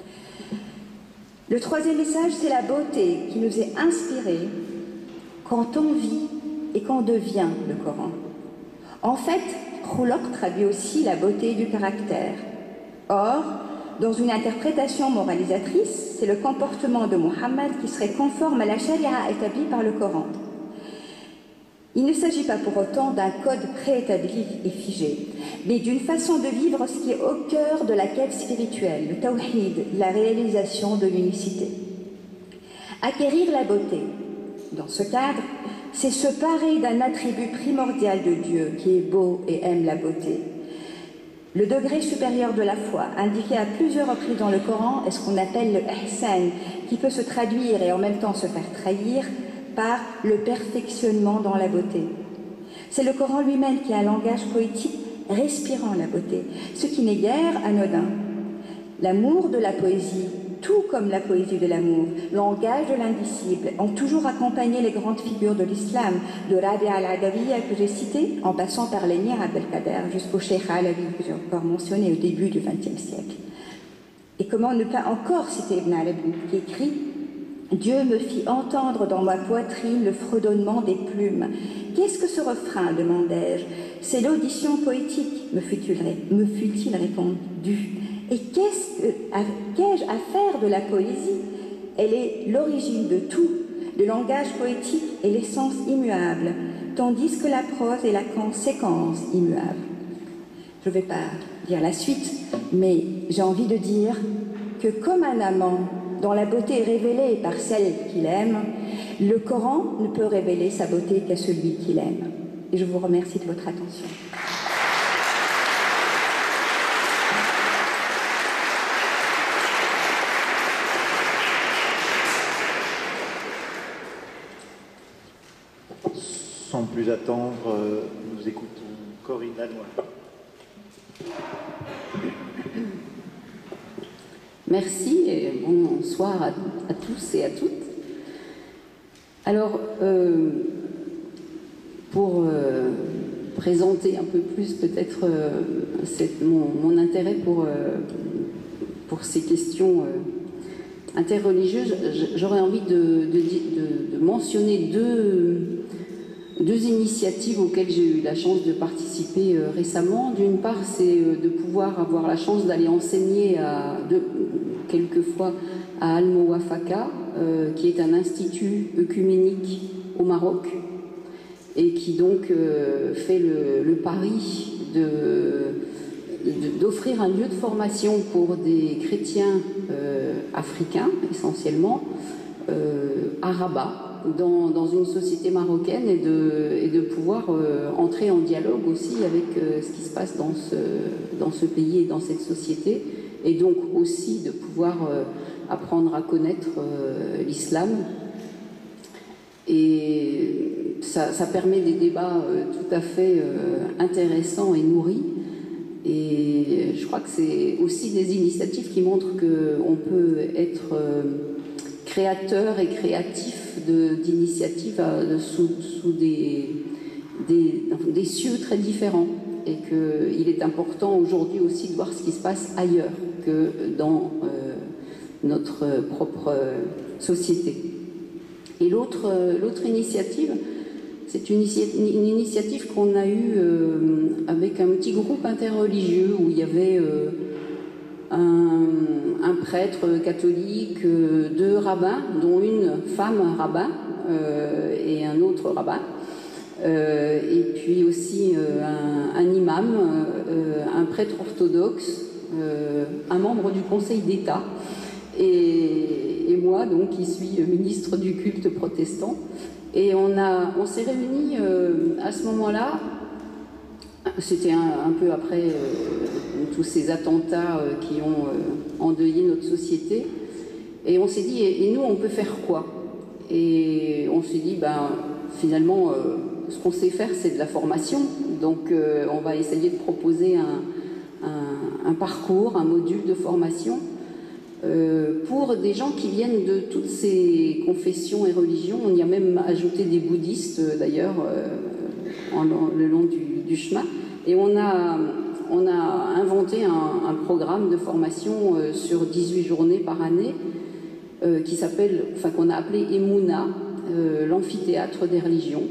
Le troisième message, c'est la beauté qui nous est inspirée quand on vit et qu'on devient le Coran. En fait, khuluq traduit aussi la beauté du caractère. Or, dans une interprétation moralisatrice, c'est le comportement de Mohammed qui serait conforme à la charia établie par le Coran. Il ne s'agit pas pour autant d'un code préétabli et figé, mais d'une façon de vivre ce qui est au cœur de la quête spirituelle, le tawhid, la réalisation de l'unicité. Acquérir la beauté, dans ce cadre, c'est se parer d'un attribut primordial de Dieu qui est beau et aime la beauté. Le degré supérieur de la foi, indiqué à plusieurs reprises dans le Coran, est ce qu'on appelle le ihsan, qui peut se traduire et en même temps se faire trahir par le perfectionnement dans la beauté. C'est le Coran lui-même qui a un langage poétique respirant la beauté, ce qui n'est guère anodin. L'amour de la poésie, tout comme la poésie de l'amour, langage de l'indicible, ont toujours accompagné les grandes figures de l'islam, de Rabi' al-Adawiya que j'ai cité, en passant par l'émir Abdelkader, jusqu'au Cheikh Alawi que j'ai encore mentionné au début du vingtième siècle. Et comment ne pas encore citer Ibn Arabi, qui écrit « Dieu me fit entendre dans ma poitrine le fredonnement des plumes. Qu'est-ce que ce refrain ?» demandai-je. « C'est l'audition poétique, me fut-il me fut-il répondu. Et qu'est-ce que qu'ai-je à faire de la poésie? Elle est l'origine de tout. Le langage poétique est l'essence immuable, tandis que la prose est la conséquence immuable. » Je ne vais pas dire la suite, mais j'ai envie de dire que comme un amant dont la beauté est révélée par celle qu'il aime, le Coran ne peut révéler sa beauté qu'à celui qu'il aime. Et je vous remercie de votre attention. Sans plus attendre, nous écoutons Corinne Lannoy. Merci et bonsoir à, à tous et à toutes. Alors, euh, pour euh, présenter un peu plus peut-être euh, mon, mon intérêt pour, euh, pour ces questions euh, interreligieuses, j'aurais envie de, de, de, de mentionner deux, deux initiatives auxquelles j'ai eu la chance de participer euh, récemment. D'une part, c'est euh, de pouvoir avoir la chance d'aller enseigner à, de, quelquefois à Al-Mouafaka, euh, qui est un institut œcuménique au Maroc, et qui donc euh, fait le, le pari de, d'offrir un lieu de formation pour des chrétiens euh, africains, essentiellement, euh, à Rabat, dans, dans une société marocaine, et de, et de pouvoir euh, entrer en dialogue aussi avec euh, ce qui se passe dans ce, dans ce pays et dans cette société, et donc aussi de pouvoir euh, apprendre à connaître euh, l'islam. Et ça, ça permet des débats euh, tout à fait euh, intéressants et nourris. Et je crois que c'est aussi des initiatives qui montrent qu'on peut être euh, créateur et créatif d'initiatives de, sous, sous des, des, des cieux très différents. Et qu'il est important aujourd'hui aussi de voir ce qui se passe ailleurs que dans euh, notre propre euh, société. Et l'autre euh, l'autre initiative, c'est une, une initiative qu'on a eue euh, avec un petit groupe interreligieux où il y avait euh, un, un prêtre catholique, euh, deux rabbins, dont une femme rabbin euh, et un autre rabbin, euh, et puis aussi euh, un, un imam, euh, un prêtre orthodoxe, euh, un membre du Conseil d'État, et, et moi, donc, qui suis ministre du culte protestant. Et on, a, on s'est réunis euh, à ce moment-là, c'était un, un peu après euh, tous ces attentats euh, qui ont euh, endeuillé notre société, et on s'est dit, et, et nous, on peut faire quoi? Et on s'est dit, ben, finalement, euh, ce qu'on sait faire, c'est de la formation, donc euh, on va essayer de proposer un, un, un parcours, un module de formation, Euh, pour des gens qui viennent de toutes ces confessions et religions. On y a même ajouté des bouddhistes, euh, d'ailleurs, euh, en, en, le long du, du chemin. Et on a, on a inventé un, un programme de formation euh, sur dix-huit journées par année, euh, qui s'appelle, enfin, qu'on a appelé Emouna, euh, l'amphithéâtre des religions.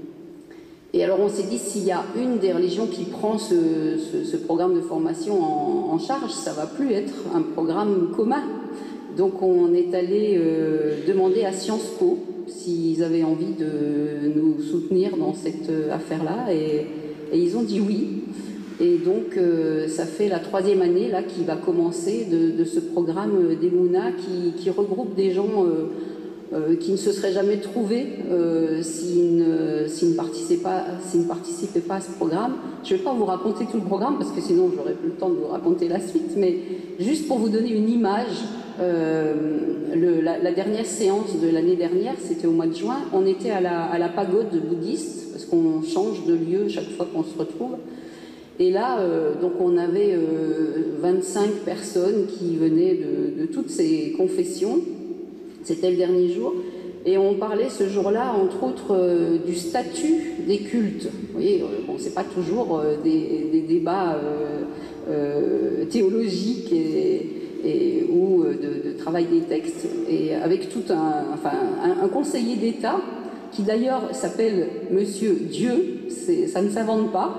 Et alors on s'est dit, s'il y a une des religions qui prend ce, ce, ce programme de formation en, en charge, ça ne va plus être un programme commun. Donc on est allé euh, demander à Sciences Po s'ils avaient envie de nous soutenir dans cette affaire-là, et, et ils ont dit oui. Et donc euh, ça fait la troisième année là, qui va commencer de, de ce programme d'Emouna qui, qui regroupe des gens euh, Euh, qui ne se seraient jamais trouvés euh, s'ils ne, s'ils ne participaient pas, s'ils ne participaient pas à ce programme. Je ne vais pas vous raconter tout le programme parce que sinon j'aurais plus le temps de vous raconter la suite, mais juste pour vous donner une image, euh, le, la, la dernière séance de l'année dernière, c'était au mois de juin, on était à la, à la pagode bouddhiste, parce qu'on change de lieu chaque fois qu'on se retrouve. Et là, euh, donc on avait euh, vingt-cinq personnes qui venaient de, de toutes ces confessions. C'était le dernier jour, et on parlait ce jour-là, entre autres, euh, du statut des cultes. Vous voyez, euh, bon, c'est pas toujours euh, des, des débats euh, euh, théologiques et, et, ou euh, de, de travail des textes, et avec tout un, enfin, un, un conseiller d'État qui d'ailleurs s'appelle Monsieur Dieu, ça ne s'invente pas.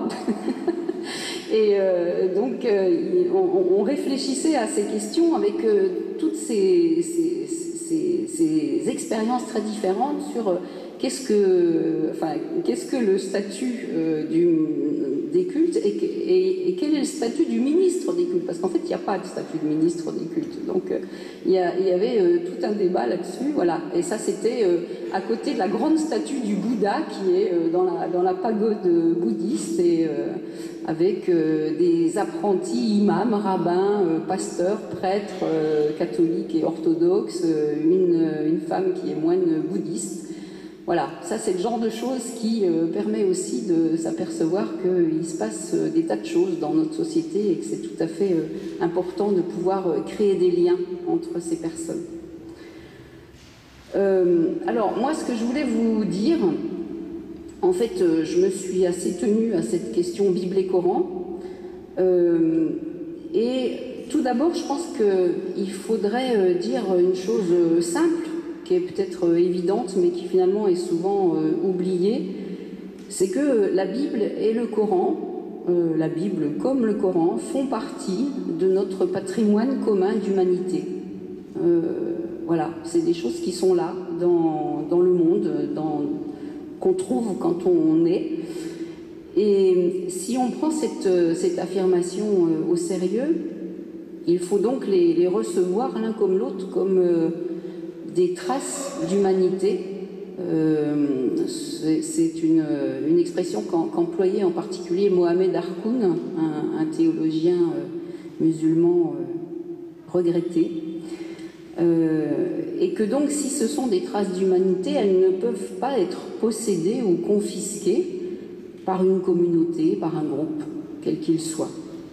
Et euh, donc, euh, on, on réfléchissait à ces questions avec euh, toutes ces, ces Ces, ces expériences très différentes sur euh, qu'est-ce que, enfin, qu'est-ce que le statut euh, du, des cultes et, et, et quel est le statut du ministre des cultes, parce qu'en fait il n'y a pas de statut de ministre des cultes, donc euh, il, y a, il y avait euh, tout un débat là-dessus, voilà. Et ça c'était euh, à côté de la grande statue du Bouddha qui est euh, dans, la, dans la pagode bouddhiste, et euh, avec euh, des apprentis imams, rabbins, euh, pasteurs, prêtres, euh, catholiques et orthodoxes, euh, une, une femme qui est moine bouddhiste. Voilà, ça c'est le genre de choses qui euh, permet aussi de s'apercevoir qu'il se passe euh, des tas de choses dans notre société et que c'est tout à fait euh, important de pouvoir euh, créer des liens entre ces personnes. Euh, alors moi, ce que je voulais vous dire, en fait, euh, je me suis assez tenue à cette question Bible et Coran. Euh, et tout d'abord, je pense qu'il faudrait euh, dire une chose euh, simple, qui est peut-être euh, évidente, mais qui finalement est souvent euh, oubliée, c'est que la Bible et le Coran, euh, la Bible comme le Coran, font partie de notre patrimoine commun d'humanité. Euh, voilà, c'est des choses qui sont là, dans, dans le monde, dans, qu'on trouve quand on est. Et si on prend cette, cette affirmation au sérieux, il faut donc les, les recevoir l'un comme l'autre comme euh, des traces d'humanité. Euh, c'est une, une expression qu'employait en particulier Mohamed Harkoun, un, un théologien euh, musulman euh, regretté. Euh, et que donc, si ce sont des traces d'humanité, elles ne peuvent pas être possédées ou confisquées par une communauté, par un groupe, quel qu'il soit.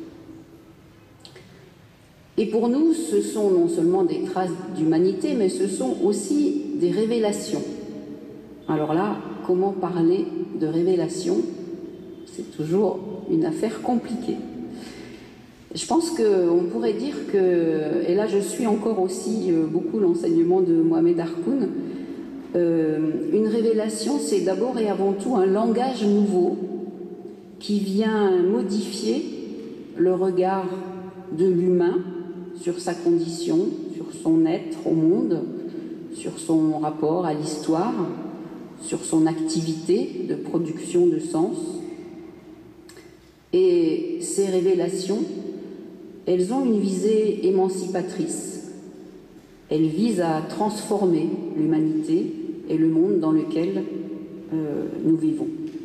Et pour nous, ce sont non seulement des traces d'humanité, mais ce sont aussi des révélations. Alors là, comment parler de révélation? C'est toujours une affaire compliquée. Je pense qu'on pourrait dire que, et là je suis encore aussi beaucoup l'enseignement de Mohamed Harkoun, euh, une révélation c'est d'abord et avant tout un langage nouveau qui vient modifier le regard de l'humain sur sa condition, sur son être au monde, sur son rapport à l'histoire, sur son activité de production de sens. Et ces révélations, elles ont une visée émancipatrice. Elles visent à transformer l'humanité et le monde dans lequel euh, nous vivons.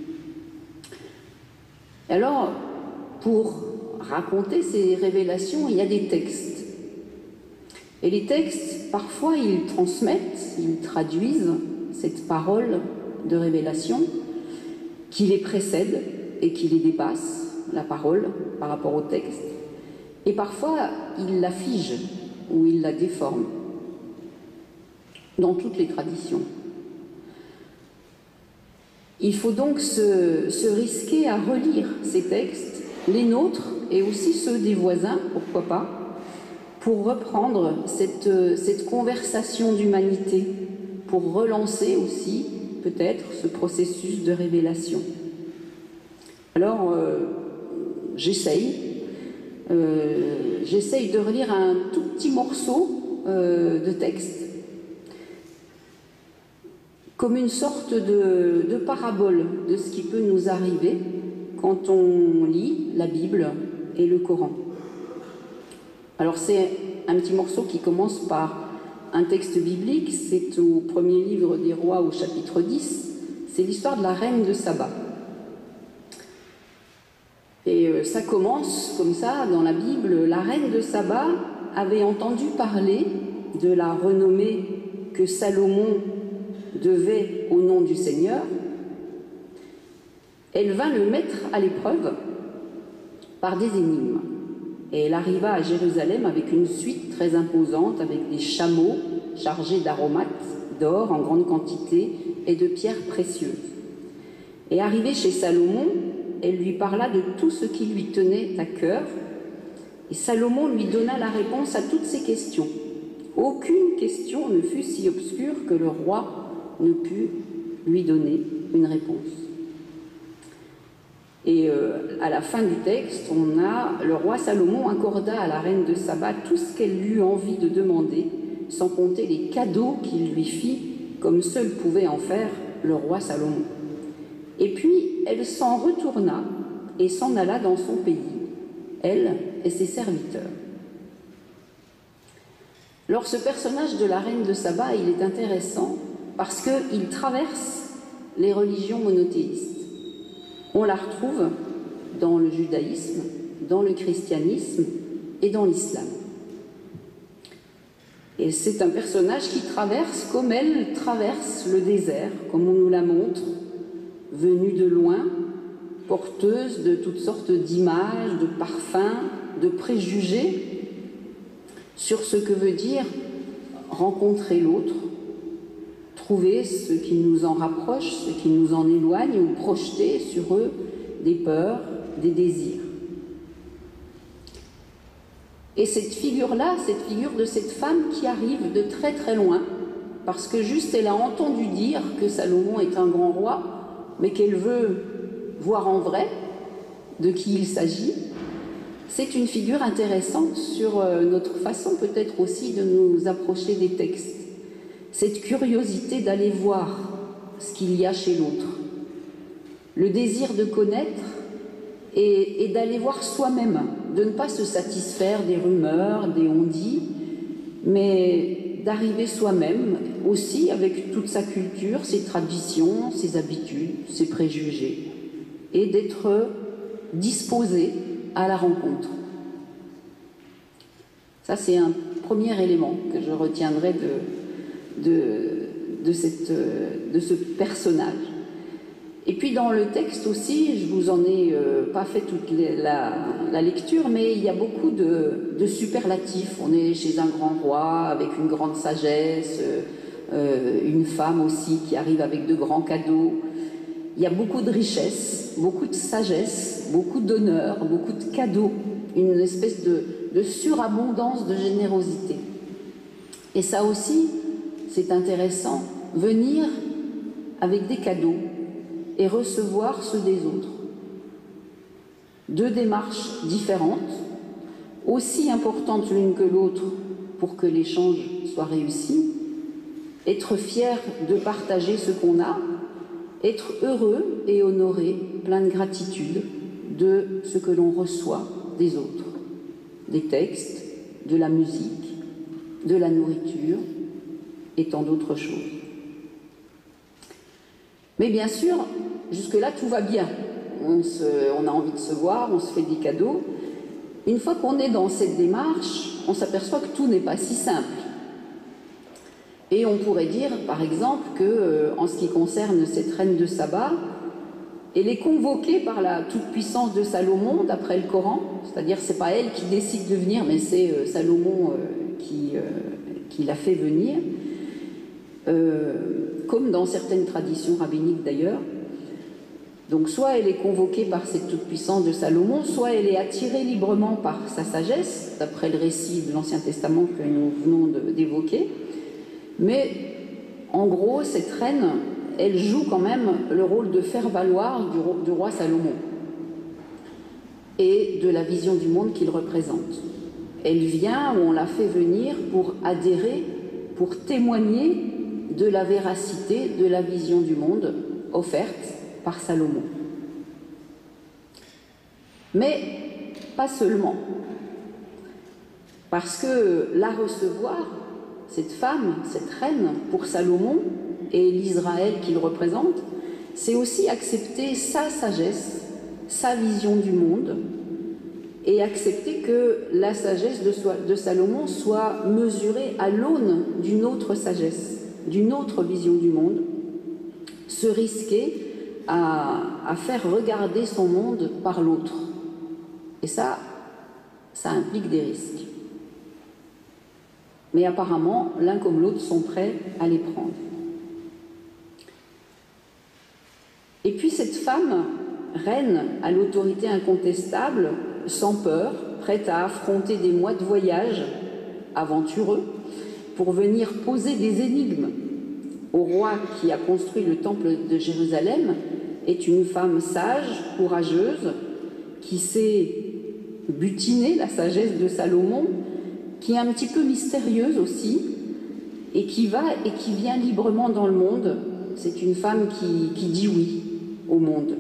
Alors, pour raconter ces révélations, il y a des textes. Et les textes, parfois, ils transmettent, ils traduisent cette parole de révélation qui les précède et qui les dépasse, la parole, par rapport au texte. Et parfois, il la fige ou il la déforme, dans toutes les traditions. Il faut donc se, se risquer à relire ces textes, les nôtres et aussi ceux des voisins, pourquoi pas, pour reprendre cette, cette conversation d'humanité, pour relancer aussi, peut-être, ce processus de révélation. Alors, euh, j'essaye. Euh, j'essaye de relire un tout petit morceau euh, de texte comme une sorte de, de parabole de ce qui peut nous arriver quand on lit la Bible et le Coran. Alors c'est un petit morceau qui commence par un texte biblique, c'est au premier livre des Rois au chapitre dix, c'est l'histoire de la reine de Saba. Et ça commence comme ça dans la Bible. La reine de Saba avait entendu parler de la renommée que Salomon devait au nom du Seigneur. Elle vint le mettre à l'épreuve par des énigmes. Et elle arriva à Jérusalem avec une suite très imposante, avec des chameaux chargés d'aromates, d'or en grande quantité et de pierres précieuses. Et arrivée chez Salomon, elle lui parla de tout ce qui lui tenait à cœur, et Salomon lui donna la réponse à toutes ses questions. Aucune question ne fut si obscure que le roi ne put lui donner une réponse. Et euh, à la fin du texte, on a le roi Salomon accorda à la reine de Saba tout ce qu'elle eut envie de demander, sans compter les cadeaux qu'il lui fit, comme seul pouvait en faire le roi Salomon. Et puis, elle s'en retourna et s'en alla dans son pays, elle et ses serviteurs. Alors, ce personnage de la reine de Saba, il est intéressant parce qu'il traverse les religions monothéistes. On la retrouve dans le judaïsme, dans le christianisme et dans l'islam. Et c'est un personnage qui traverse, comme elle traverse le désert, comme on nous la montre, venue de loin, porteuse de toutes sortes d'images, de parfums, de préjugés sur ce que veut dire rencontrer l'autre, trouver ce qui nous en rapproche, ce qui nous en éloigne, ou projeter sur eux des peurs, des désirs. Et cette figure-là, cette figure de cette femme qui arrive de très très loin, parce que juste elle a entendu dire que Salomon est un grand roi, mais qu'elle veut voir en vrai de qui il s'agit, c'est une figure intéressante sur notre façon peut-être aussi de nous approcher des textes. Cette curiosité d'aller voir ce qu'il y a chez l'autre. le désir de connaître et, et d'aller voir soi-même, de ne pas se satisfaire des rumeurs, des on-dit, mais d'arriver soi-même aussi avec toute sa culture, ses traditions, ses habitudes, ses préjugés, et d'être disposé à la rencontre. Ça, c'est un premier élément que je retiendrai de, de, de, cette, de ce personnage. Et puis dans le texte aussi, je vous en ai euh, pas fait toute les, la, la lecture, mais il y a beaucoup de, de superlatifs. On est chez un grand roi avec une grande sagesse, euh, une femme aussi qui arrive avec de grands cadeaux. Il y a beaucoup de richesse, beaucoup de sagesse, beaucoup d'honneur, beaucoup de cadeaux, une espèce de, de surabondance de générosité. Et ça aussi, c'est intéressant, venir avec des cadeaux et recevoir ceux des autres. Deux démarches différentes, aussi importantes l'une que l'autre pour que l'échange soit réussi, être fier de partager ce qu'on a, être heureux et honoré, plein de gratitude de ce que l'on reçoit des autres, des textes, de la musique, de la nourriture et tant d'autres choses. Mais bien sûr, jusque-là, tout va bien. On, se, on a envie de se voir, on se fait des cadeaux. Une fois qu'on est dans cette démarche, on s'aperçoit que tout n'est pas si simple. Et on pourrait dire, par exemple, que, euh, en ce qui concerne cette reine de Saba, elle est convoquée par la toute-puissance de Salomon, d'après le Coran. C'est-à-dire, c'est pas elle qui décide de venir, mais c'est euh, Salomon euh, qui, euh, qui l'a fait venir. Euh, comme dans certaines traditions rabbiniques d'ailleurs. Donc soit elle est convoquée par cette toute-puissance de Salomon, soit elle est attirée librement par sa sagesse, d'après le récit de l'Ancien Testament que nous venons d'évoquer. Mais en gros, cette reine, elle joue quand même le rôle de faire valoir du, du roi Salomon et de la vision du monde qu'il représente. Elle vient, ou on l'a fait venir, pour adhérer, pour témoigner de la véracité de la vision du monde offerte par Salomon. Mais pas seulement. Parce que la recevoir, cette femme, cette reine, pour Salomon et l'Israël qu'il représente, c'est aussi accepter sa sagesse, sa vision du monde, et accepter que la sagesse de, soi, de Salomon soit mesurée à l'aune d'une autre sagesse, d'une autre vision du monde, se risquer à, à faire regarder son monde par l'autre. Et ça, ça implique des risques. Mais apparemment, l'un comme l'autre sont prêts à les prendre. Et puis cette femme, reine à l'autorité incontestable, sans peur, prête à affronter des mois de voyage aventureux, pour venir poser des énigmes au roi qui a construit le temple de Jérusalem, est une femme sage, courageuse, qui sait butiner la sagesse de Salomon, qui est un petit peu mystérieuse aussi, et qui va et qui vient librement dans le monde. C'est une femme qui, qui dit oui au monde.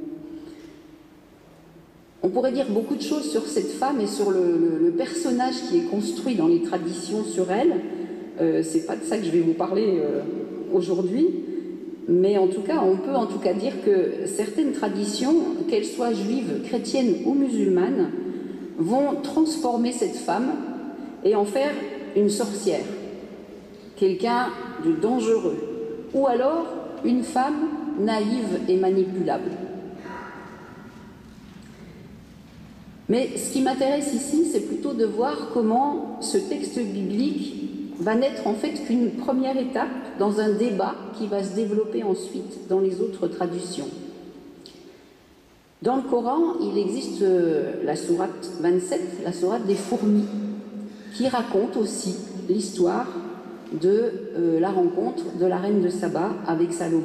On pourrait dire beaucoup de choses sur cette femme et sur le, le, le personnage qui est construit dans les traditions sur elle. Euh, c'est pas de ça que je vais vous parler euh, aujourd'hui, mais en tout cas, on peut en tout cas dire que certaines traditions, qu'elles soient juives, chrétiennes ou musulmanes, vont transformer cette femme et en faire une sorcière, quelqu'un de dangereux, ou alors une femme naïve et manipulable. Mais ce qui m'intéresse ici, c'est plutôt de voir comment ce texte biblique va n'être en fait qu'une première étape dans un débat qui va se développer ensuite dans les autres traditions. Dans le Coran, il existe la sourate vingt-sept, la sourate des fourmis, qui raconte aussi l'histoire de euh, la rencontre de la reine de Saba avec Salomon.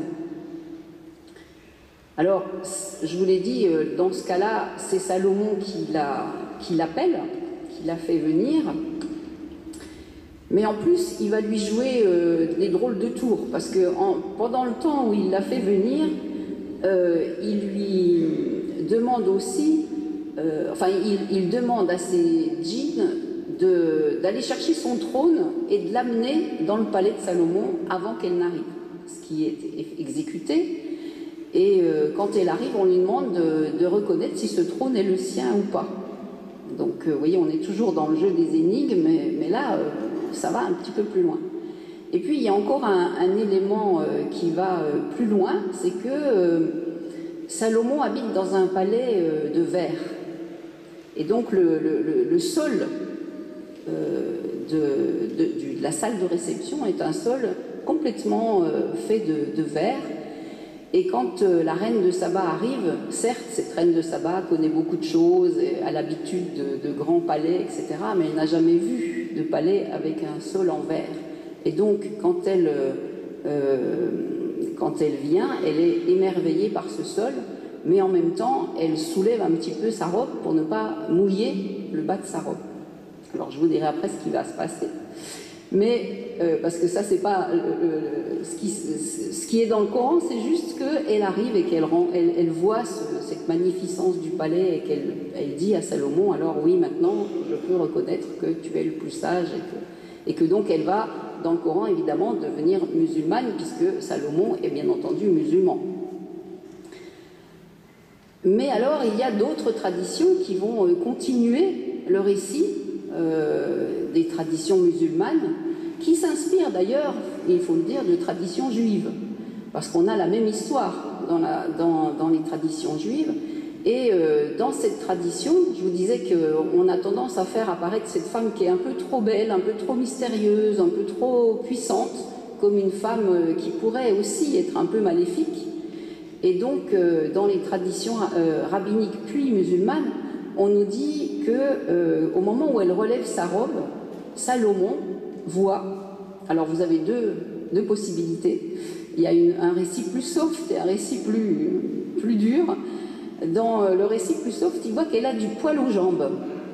Alors, je vous l'ai dit, dans ce cas-là, c'est Salomon qui l'appelle, qui l'a fait venir. Mais en plus, il va lui jouer euh, des drôles de tours, parce que en, pendant le temps où il l'a fait venir, euh, il lui demande aussi, euh, enfin il, il demande à ses djinns d'aller chercher son trône et de l'amener dans le palais de Salomon avant qu'elle n'arrive, ce qui est exécuté. Et euh, quand elle arrive, on lui demande de, de reconnaître si ce trône est le sien ou pas. Donc, euh, vous voyez, on est toujours dans le jeu des énigmes, mais, mais là, euh, ça va un petit peu plus loin. Et puis, il y a encore un, un élément euh, qui va euh, plus loin, c'est que euh, Salomon habite dans un palais euh, de verre. Et donc, le, le, le sol euh, de, de, de la salle de réception est un sol complètement euh, fait de, de verre. Et quand euh, la reine de Saba arrive, certes, cette reine de Saba connaît beaucoup de choses, a l'habitude de, de grands palais, et cetera, mais elle n'a jamais vu de palais avec un sol en verre. Et donc, quand elle, euh, quand elle vient, elle est émerveillée par ce sol, mais en même temps, elle soulève un petit peu sa robe pour ne pas mouiller le bas de sa robe. Alors, je vous dirai après ce qui va se passer. Mais, euh, parce que ça, c'est pas... Euh, ce, qui, ce qui est dans le Coran, c'est juste qu'elle arrive et qu'elle elle, elle voit ce, cette magnificence du palais et qu'elle elle dit à Salomon, alors oui, maintenant, je peux reconnaître que tu es le plus sage et que, et que donc elle va, dans le Coran, évidemment, devenir musulmane, puisque Salomon est bien entendu musulman. Mais alors, il y a d'autres traditions qui vont continuer le récit euh, des traditions musulmanes, qui s'inspirent d'ailleurs, il faut le dire, de traditions juives, parce qu'on a la même histoire dans, la, dans, dans les traditions juives. Et euh, dans cette tradition, je vous disais qu'on a tendance à faire apparaître cette femme qui est un peu trop belle, un peu trop mystérieuse, un peu trop puissante, comme une femme qui pourrait aussi être un peu maléfique. Et donc, euh, dans les traditions euh, rabbiniques puis musulmanes, on nous dit que euh, au moment où elle relève sa robe, Salomon voit. Alors, vous avez deux, deux possibilités. Il y a une, un récit plus soft et un récit plus, plus dur. Dans le récit plus soft, il voit qu'elle a du poil aux jambes.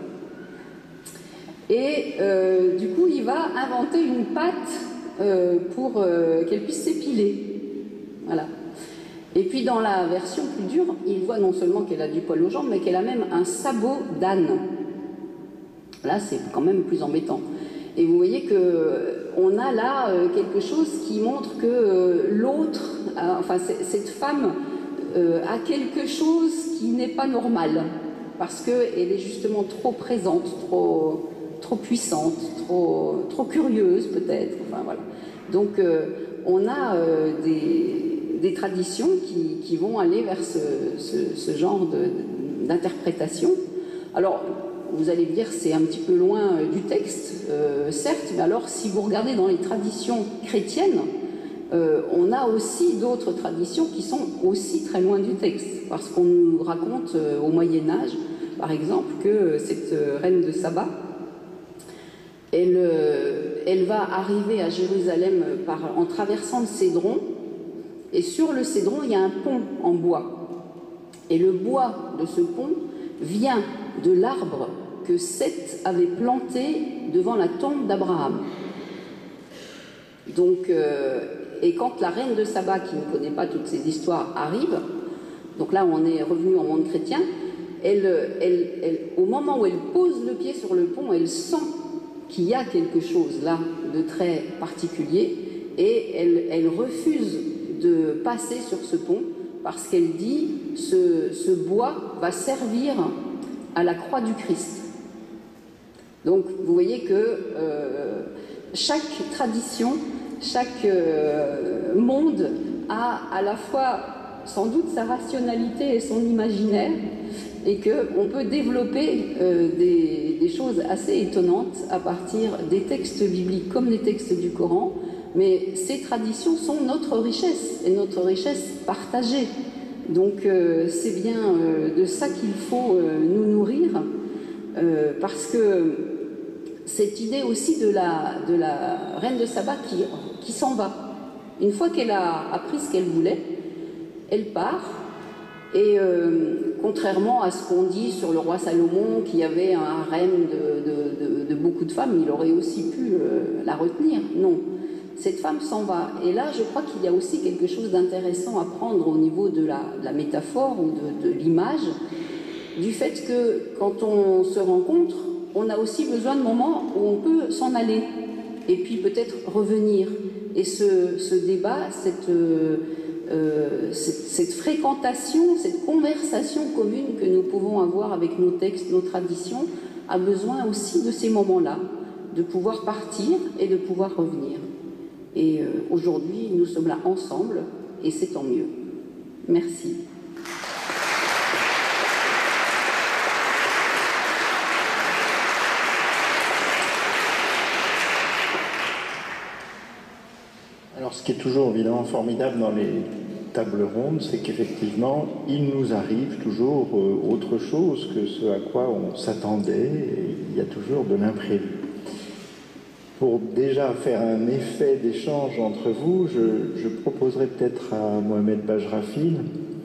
Et euh, du coup, il va inventer une pâte euh, pour euh, qu'elle puisse s'épiler. Voilà. Et puis dans la version plus dure, il voit non seulement qu'elle a du poil aux jambes, mais qu'elle a même un sabot d'âne. Là, c'est quand même plus embêtant. Et vous voyez qu'on a là euh, quelque chose qui montre que euh, l'autre, euh, enfin cette femme, Euh, a quelque chose qui n'est pas normal, parce qu'elle est justement trop présente, trop, trop puissante, trop, trop curieuse peut-être. Enfin, voilà. Donc euh, on a euh, des, des traditions qui, qui vont aller vers ce, ce, ce genre d'interprétation. Alors, vous allez me dire c'est un petit peu loin euh, du texte, euh, certes, mais alors si vous regardez dans les traditions chrétiennes, Euh, on a aussi d'autres traditions qui sont aussi très loin du texte, parce qu'on nous raconte euh, au Moyen-Âge, par exemple, que cette euh, reine de Saba, elle, euh, elle va arriver à Jérusalem par, en traversant le Cédron, et sur le Cédron, il y a un pont en bois. Et le bois de ce pont vient de l'arbre que Seth avait planté devant la tombe d'Abraham. Donc, euh, et quand la reine de Saba, qui ne connaît pas toutes ces histoires, arrive, donc là on est revenu en monde chrétien, elle, elle, elle, au moment où elle pose le pied sur le pont, elle sent qu'il y a quelque chose là de très particulier, et elle, elle refuse de passer sur ce pont, parce qu'elle dit ce, ce bois va servir à la croix du Christ. Donc vous voyez que euh, chaque tradition, chaque euh, monde a à la fois sans doute sa rationalité et son imaginaire, et qu'on peut développer euh, des, des choses assez étonnantes à partir des textes bibliques comme des textes du Coran, mais ces traditions sont notre richesse, et notre richesse partagée. Donc euh, c'est bien euh, de ça qu'il faut euh, nous nourrir, euh, parce que cette idée aussi de la, de la reine de Saba qui, qui s'en va. Une fois qu'elle a appris ce qu'elle voulait, elle part, et euh, contrairement à ce qu'on dit sur le roi Salomon, qui avait un harem de, de, de, de beaucoup de femmes, il aurait aussi pu euh, la retenir. Non. cette femme s'en va. Et là, je crois qu'il y a aussi quelque chose d'intéressant à prendre au niveau de la, de la métaphore ou de, de l'image, du fait que quand on se rencontre, on a aussi besoin de moments où on peut s'en aller et puis peut-être revenir. Et ce, ce débat, cette, euh, euh, cette, cette fréquentation, cette conversation commune que nous pouvons avoir avec nos textes, nos traditions, a besoin aussi de ces moments-là, de pouvoir partir et de pouvoir revenir. Et euh, aujourd'hui, nous sommes là ensemble et c'est tant mieux. Merci. Alors, ce qui est toujours évidemment formidable dans les tables rondes, c'est qu'effectivement, il nous arrive toujours euh, autre chose que ce à quoi on s'attendait, et il y a toujours de l'imprévu. Pour déjà faire un effet d'échange entre vous, je, je proposerai peut-être à Mohamed Bajrafil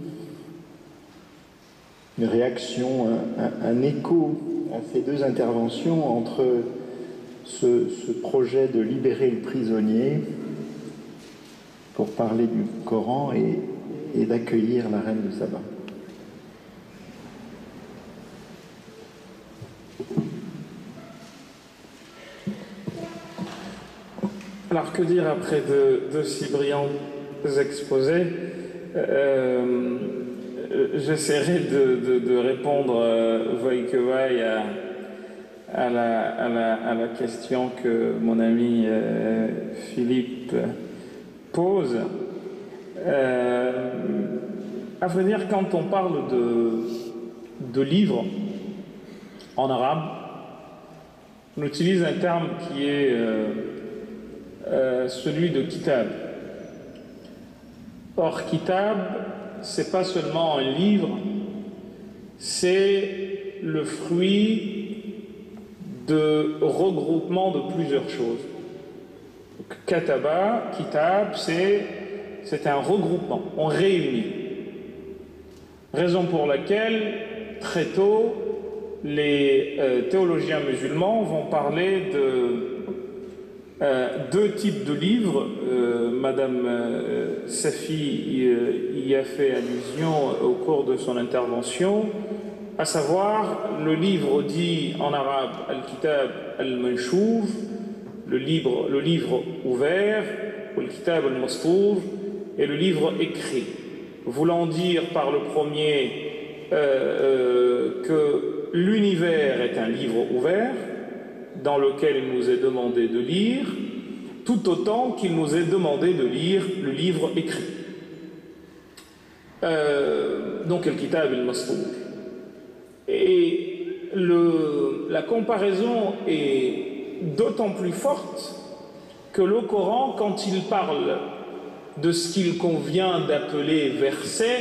une réaction, un, un, un écho à ces deux interventions entre ce, ce projet de libérer le prisonnier pour parler du Coran et, et d'accueillir la reine de Saba. Alors, que dire après de, de si brillants exposés? euh, J'essaierai de, de, de répondre, euh, vaille que vaille, à, à, la, à, la, à la question que mon ami euh, Philippe pose. Euh, à vrai dire, quand on parle de, de livres en arabe, on utilise un terme qui est euh, euh, celui de kitab. Or, kitab, c'est pas seulement un livre, c'est le fruit de regroupement de plusieurs choses. Donc, kataba, kitab, c'est c'est un regroupement, on réunit. Raison pour laquelle, très tôt, les euh, théologiens musulmans vont parler de euh, deux types de livres. Euh, Madame euh, Safi y, y a fait allusion au cours de son intervention, à savoir le livre dit en arabe Al-Kitab al-Manshouv, le livre, le livre ouvert, ou Al-Kitab al-Mastour, et le livre écrit, voulant dire par le premier euh, euh, que l'univers est un livre ouvert dans lequel il nous est demandé de lire, tout autant qu'il nous est demandé de lire le livre écrit. Euh, donc, Al-Kitab al-Mastour. Et le, la comparaison est d'autant plus forte que le Coran, quand il parle de ce qu'il convient d'appeler verset,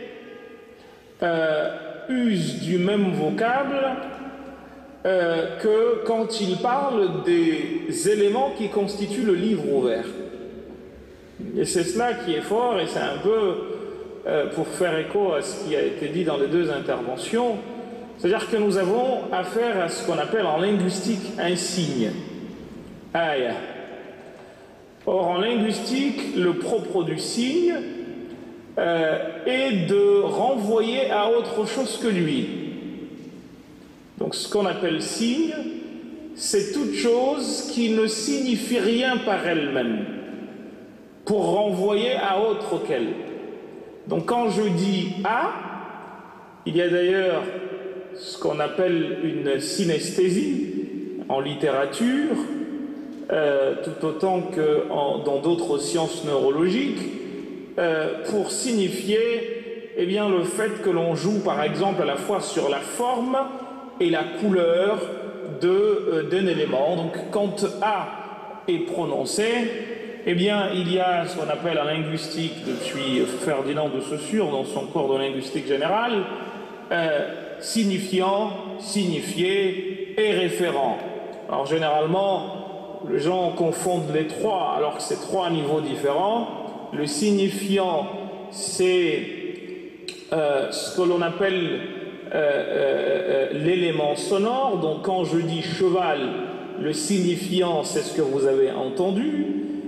euh, use du même vocable euh, que quand il parle des éléments qui constituent le livre ouvert. Et c'est cela qui est fort, et c'est un peu euh, pour faire écho à ce qui a été dit dans les deux interventions, c'est-à-dire que nous avons affaire à ce qu'on appelle en linguistique un signe, aya. Or, en linguistique, le propre du signe euh, est de renvoyer à autre chose que lui. Donc, ce qu'on appelle signe, c'est toute chose qui ne signifie rien par elle-même, pour renvoyer à autre qu'elle. Donc, quand je dis « a », il y a d'ailleurs ce qu'on appelle une synesthésie en littérature, Euh, tout autant que en, dans d'autres sciences neurologiques, euh, pour signifier eh bien, le fait que l'on joue par exemple à la fois sur la forme et la couleur de, euh, d'un élément. Donc quand A est prononcé, eh bien, il y a ce qu'on appelle en linguistique, depuis Ferdinand de Saussure dans son cours de linguistique générale, euh, signifiant, signifié et référent. Alors généralement, les gens confondent les trois, alors que c'est trois niveaux différents. Le signifiant, c'est euh, ce que l'on appelle euh, euh, l'élément sonore. Donc quand je dis cheval, le signifiant, c'est ce que vous avez entendu.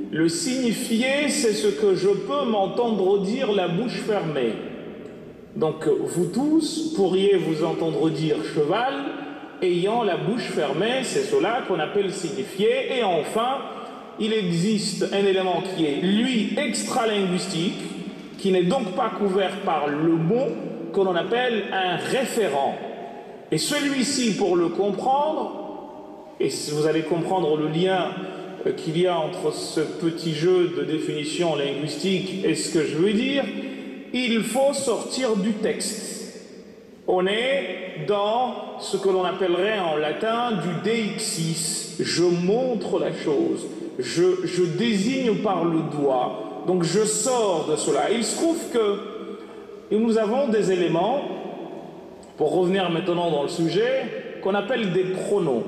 Le signifié, c'est ce que je peux m'entendre dire la bouche fermée. Donc vous tous pourriez vous entendre dire cheval ayant la bouche fermée, c'est cela qu'on appelle signifié. Et enfin, il existe un élément qui est, lui, extralinguistique, qui n'est donc pas couvert par le mot, que l'on appelle un référent. Et celui-ci, pour le comprendre, et vous allez comprendre le lien qu'il y a entre ce petit jeu de définition linguistique et ce que je veux dire, il faut sortir du texte. On est dans ce que l'on appellerait en latin du deixis. Je montre la chose, je, je désigne par le doigt, donc je sors de cela. Il se trouve que nous avons des éléments, pour revenir maintenant dans le sujet, qu'on appelle des pronoms.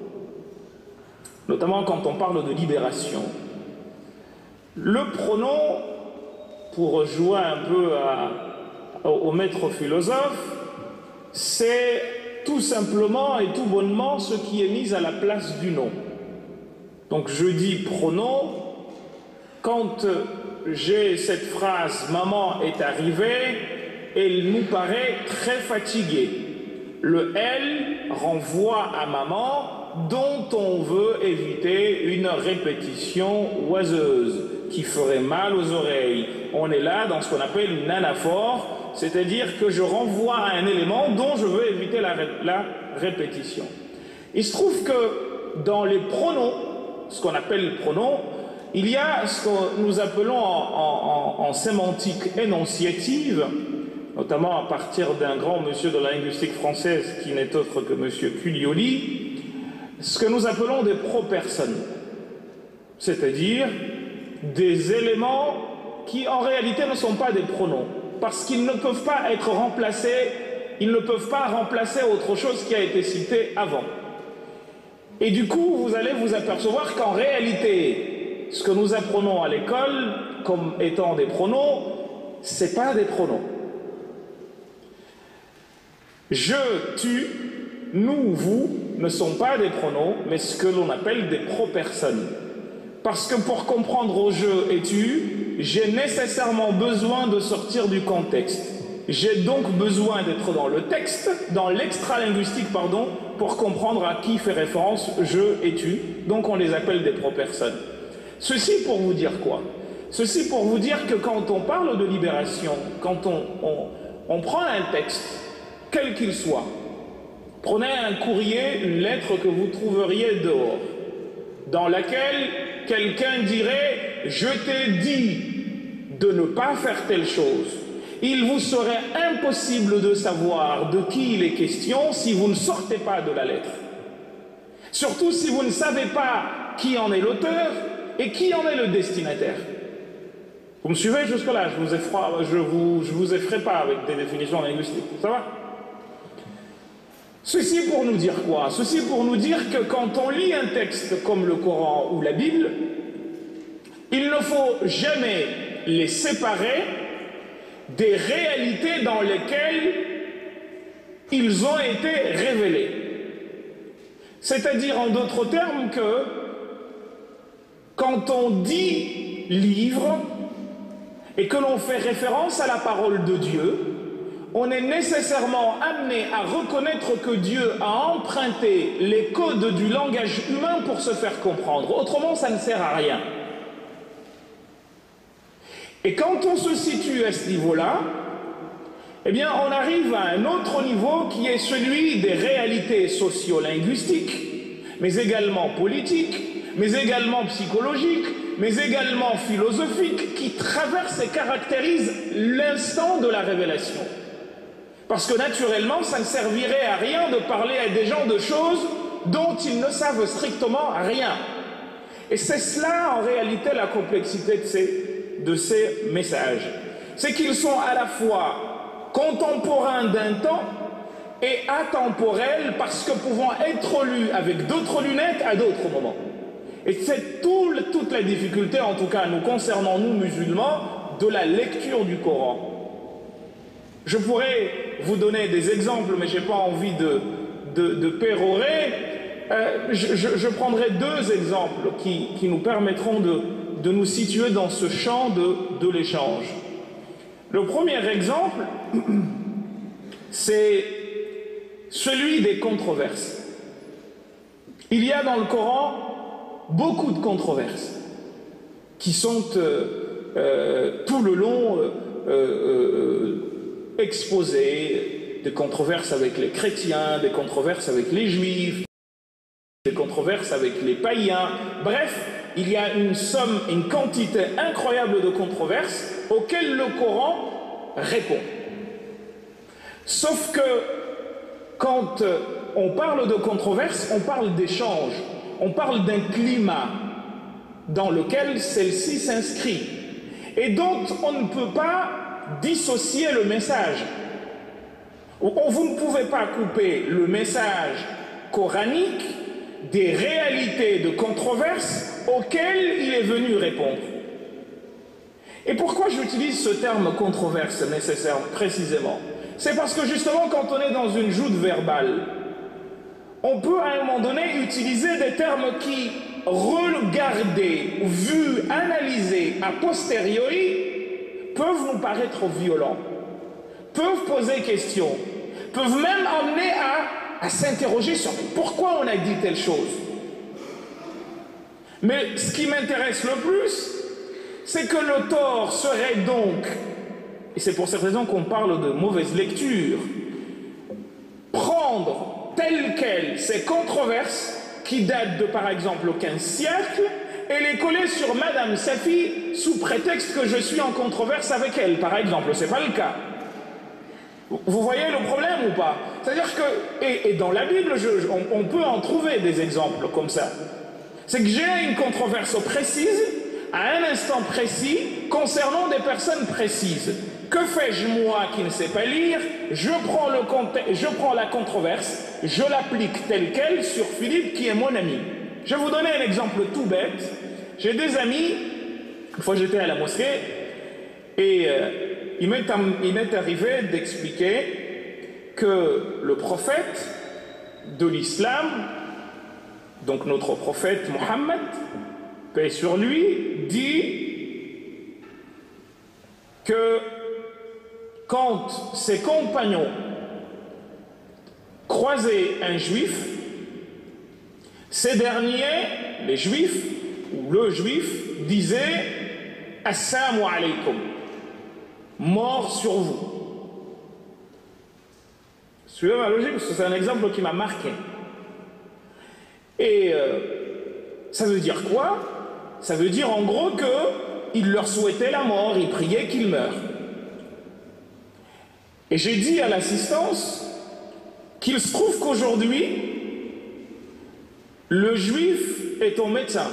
Notamment quand on parle de libération. Le pronom, pour jouer un peu à, au maître philosophe, c'est tout simplement et tout bonnement ce qui est mis à la place du nom. Donc je dis pronom, quand j'ai cette phrase « maman est arrivée », elle nous paraît très fatiguée. Le « elle » renvoie à maman, dont on veut éviter une répétition oiseuse qui ferait mal aux oreilles. On est là dans ce qu'on appelle une anaphore, c'est-à-dire que je renvoie à un élément dont je veux éviter la, ré la répétition. Il se trouve que dans les pronoms, ce qu'on appelle pronoms, il y a ce que nous appelons en, en, en sémantique énonciative, notamment à partir d'un grand monsieur de la linguistique française qui n'est autre que monsieur Culioli, ce que nous appelons des propersonnes, c'est-à-dire des éléments qui en réalité ne sont pas des pronoms, parce qu'ils ne peuvent pas être remplacés, ils ne peuvent pas remplacer autre chose qui a été cité avant. Et du coup, vous allez vous apercevoir qu'en réalité, ce que nous apprenons à l'école comme étant des pronoms, ce n'est pas des pronoms. Je, tu, nous, vous ne sont pas des pronoms, mais ce que l'on appelle des propersonnes. Parce que pour comprendre je et tu, j'ai nécessairement besoin de sortir du contexte. J'ai donc besoin d'être dans le texte, dans l'extralinguistique, pardon, pour comprendre à qui fait référence je et tu. Donc on les appelle des propersonnes. Ceci pour vous dire quoi? Ceci pour vous dire que quand on parle de libération, quand on, on, on prend un texte, quel qu'il soit, prenez un courrier, une lettre que vous trouveriez dehors, dans laquelle quelqu'un dirait « Je t'ai dit de ne pas faire telle chose ». Il vous serait impossible de savoir de qui il est question si vous ne sortez pas de la lettre. Surtout si vous ne savez pas qui en est l'auteur et qui en est le destinataire. Vous me suivez jusque-là? Je vous effraie, je vous, je vous effraie pas avec des définitions linguistiques. Ça va? Ceci pour nous dire quoi? Ceci pour nous dire que quand on lit un texte comme le Coran ou la Bible, il ne faut jamais les séparer des réalités dans lesquelles ils ont été révélés. C'est-à-dire, en d'autres termes, que quand on dit livre et que l'on fait référence à la parole de Dieu, on est nécessairement amené à reconnaître que Dieu a emprunté les codes du langage humain pour se faire comprendre. Autrement, ça ne sert à rien. Et quand on se situe à ce niveau-là, eh bien, on arrive à un autre niveau qui est celui des réalités sociolinguistiques, mais également politiques, mais également psychologiques, mais également philosophiques, qui traversent et caractérisent l'instant de la révélation. Parce que naturellement, ça ne servirait à rien de parler à des gens de choses dont ils ne savent strictement rien. Et c'est cela, en réalité, la complexité de ces de ces messages. C'est qu'ils sont à la fois contemporains d'un temps et atemporels parce que pouvant être lus avec d'autres lunettes à d'autres moments. Et c'est tout, toute la difficulté, en tout cas nous concernant, nous musulmans, de la lecture du Coran. Je pourrais vous donner des exemples, mais je n'ai pas envie de, de, de pérorer. Euh, je, je, je prendrai deux exemples qui, qui nous permettront de de nous situer dans ce champ de, de l'échange. Le premier exemple, c'est celui des controverses. Il y a dans le Coran beaucoup de controverses qui sont euh, euh, tout le long euh, euh, exposées, des controverses avec les chrétiens, des controverses avec les juifs, des controverses avec les païens. Bref, il y a une somme, une quantité incroyable de controverses auxquelles le Coran répond. Sauf que quand on parle de controverses, on parle d'échange, on parle d'un climat dans lequel celle-ci s'inscrit et dont on ne peut pas dissocier le message. Vous ne pouvez pas couper le message coranique des réalités de controverses auxquelles il est venu répondre. Et pourquoi j'utilise ce terme controverse nécessaire précisément? C'est parce que justement quand on est dans une joute verbale, on peut à un moment donné utiliser des termes qui, regardés, vus, analysés a posteriori, peuvent nous paraître violents, peuvent poser question, peuvent même amener à, à s'interroger sur pourquoi on a dit telle chose. Mais ce qui m'intéresse le plus, c'est que le tort serait donc, et c'est pour cette raison qu'on parle de mauvaise lecture, prendre telles quelles ces controverses qui datent de par exemple au quinzième siècle et les coller sur Madame Safi sous prétexte que je suis en controverse avec elle, par exemple. C'est pas le cas. Vous voyez le problème ou pas? C'est-à-dire que, et, et dans la Bible, je, je, on, on peut en trouver des exemples comme ça. C'est que j'ai une controverse précise, à un instant précis, concernant des personnes précises. Que fais-je moi qui ne sais pas lire? Je prends, le je prends la controverse, je l'applique telle qu'elle sur Philippe qui est mon ami. Je vais vous donner un exemple tout bête. J'ai des amis, une fois j'étais à la mosquée, et euh, il m'est arrivé d'expliquer que le prophète de l'islam, donc notre prophète Mohammed, paix sur lui, dit que quand ses compagnons croisaient un juif, ces derniers, les juifs, ou le juif, disaient « Assalamu alaykum » mort sur vous. Suivez ma logique, parce que c'est un exemple qui m'a marqué. Et euh, ça veut dire quoi? Ça veut dire en gros qu'il leur souhaitait la mort, il priait qu'il meure. Et j'ai dit à l'assistance qu'il se trouve qu'aujourd'hui, le juif est ton médecin.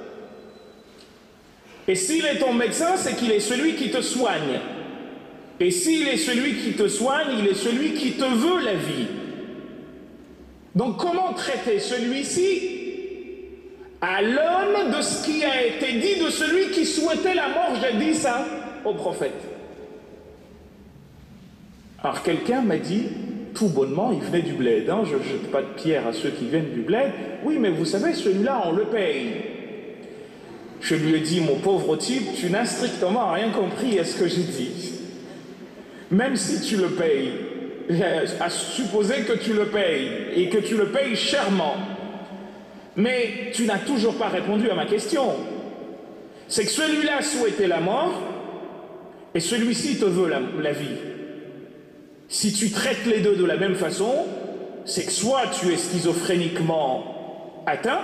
Et s'il est ton médecin, c'est qu'il est celui qui te soigne. Et s'il est celui qui te soigne, il est celui qui te veut la vie. Donc comment traiter celui-ci à l'aune de ce qui a été dit de celui qui souhaitait la mort jadis hein, au prophète? Alors quelqu'un m'a dit, tout bonnement, il venait du bled, hein, je ne jette pas de pierre à ceux qui viennent du bled. Oui, mais vous savez, celui-là, on le paye. Je lui ai dit, mon pauvre type, tu n'as strictement rien compris à ce que j'ai dit. Même si tu le payes, à supposer que tu le payes, et que tu le payes chèrement, mais tu n'as toujours pas répondu à ma question. C'est que celui-là souhaitait la mort, et celui-ci te veut la, la vie. Si tu traites les deux de la même façon, c'est que soit tu es schizophréniquement atteint,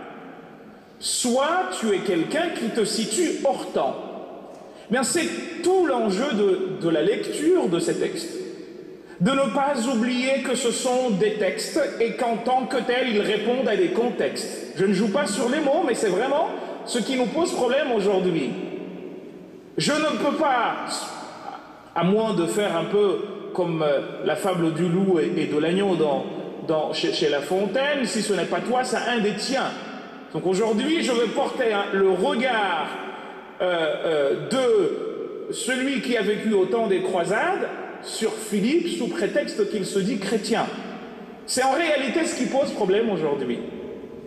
soit tu es quelqu'un qui te situe hors temps. Bien, c'est tout l'enjeu de, de la lecture de ces textes. De ne pas oublier que ce sont des textes et qu'en tant que tels, ils répondent à des contextes. Je ne joue pas sur les mots, mais c'est vraiment ce qui nous pose problème aujourd'hui. Je ne peux pas, à moins de faire un peu comme la fable du loup et, et de l'agneau dans, dans, chez, chez La Fontaine, si ce n'est pas toi, c'est un des tiens. Donc aujourd'hui, je vais porter hein, le regard euh, euh, de celui qui a vécu au temps des croisades sur Philippe sous prétexte qu'il se dit chrétien. C'est en réalité ce qui pose problème aujourd'hui.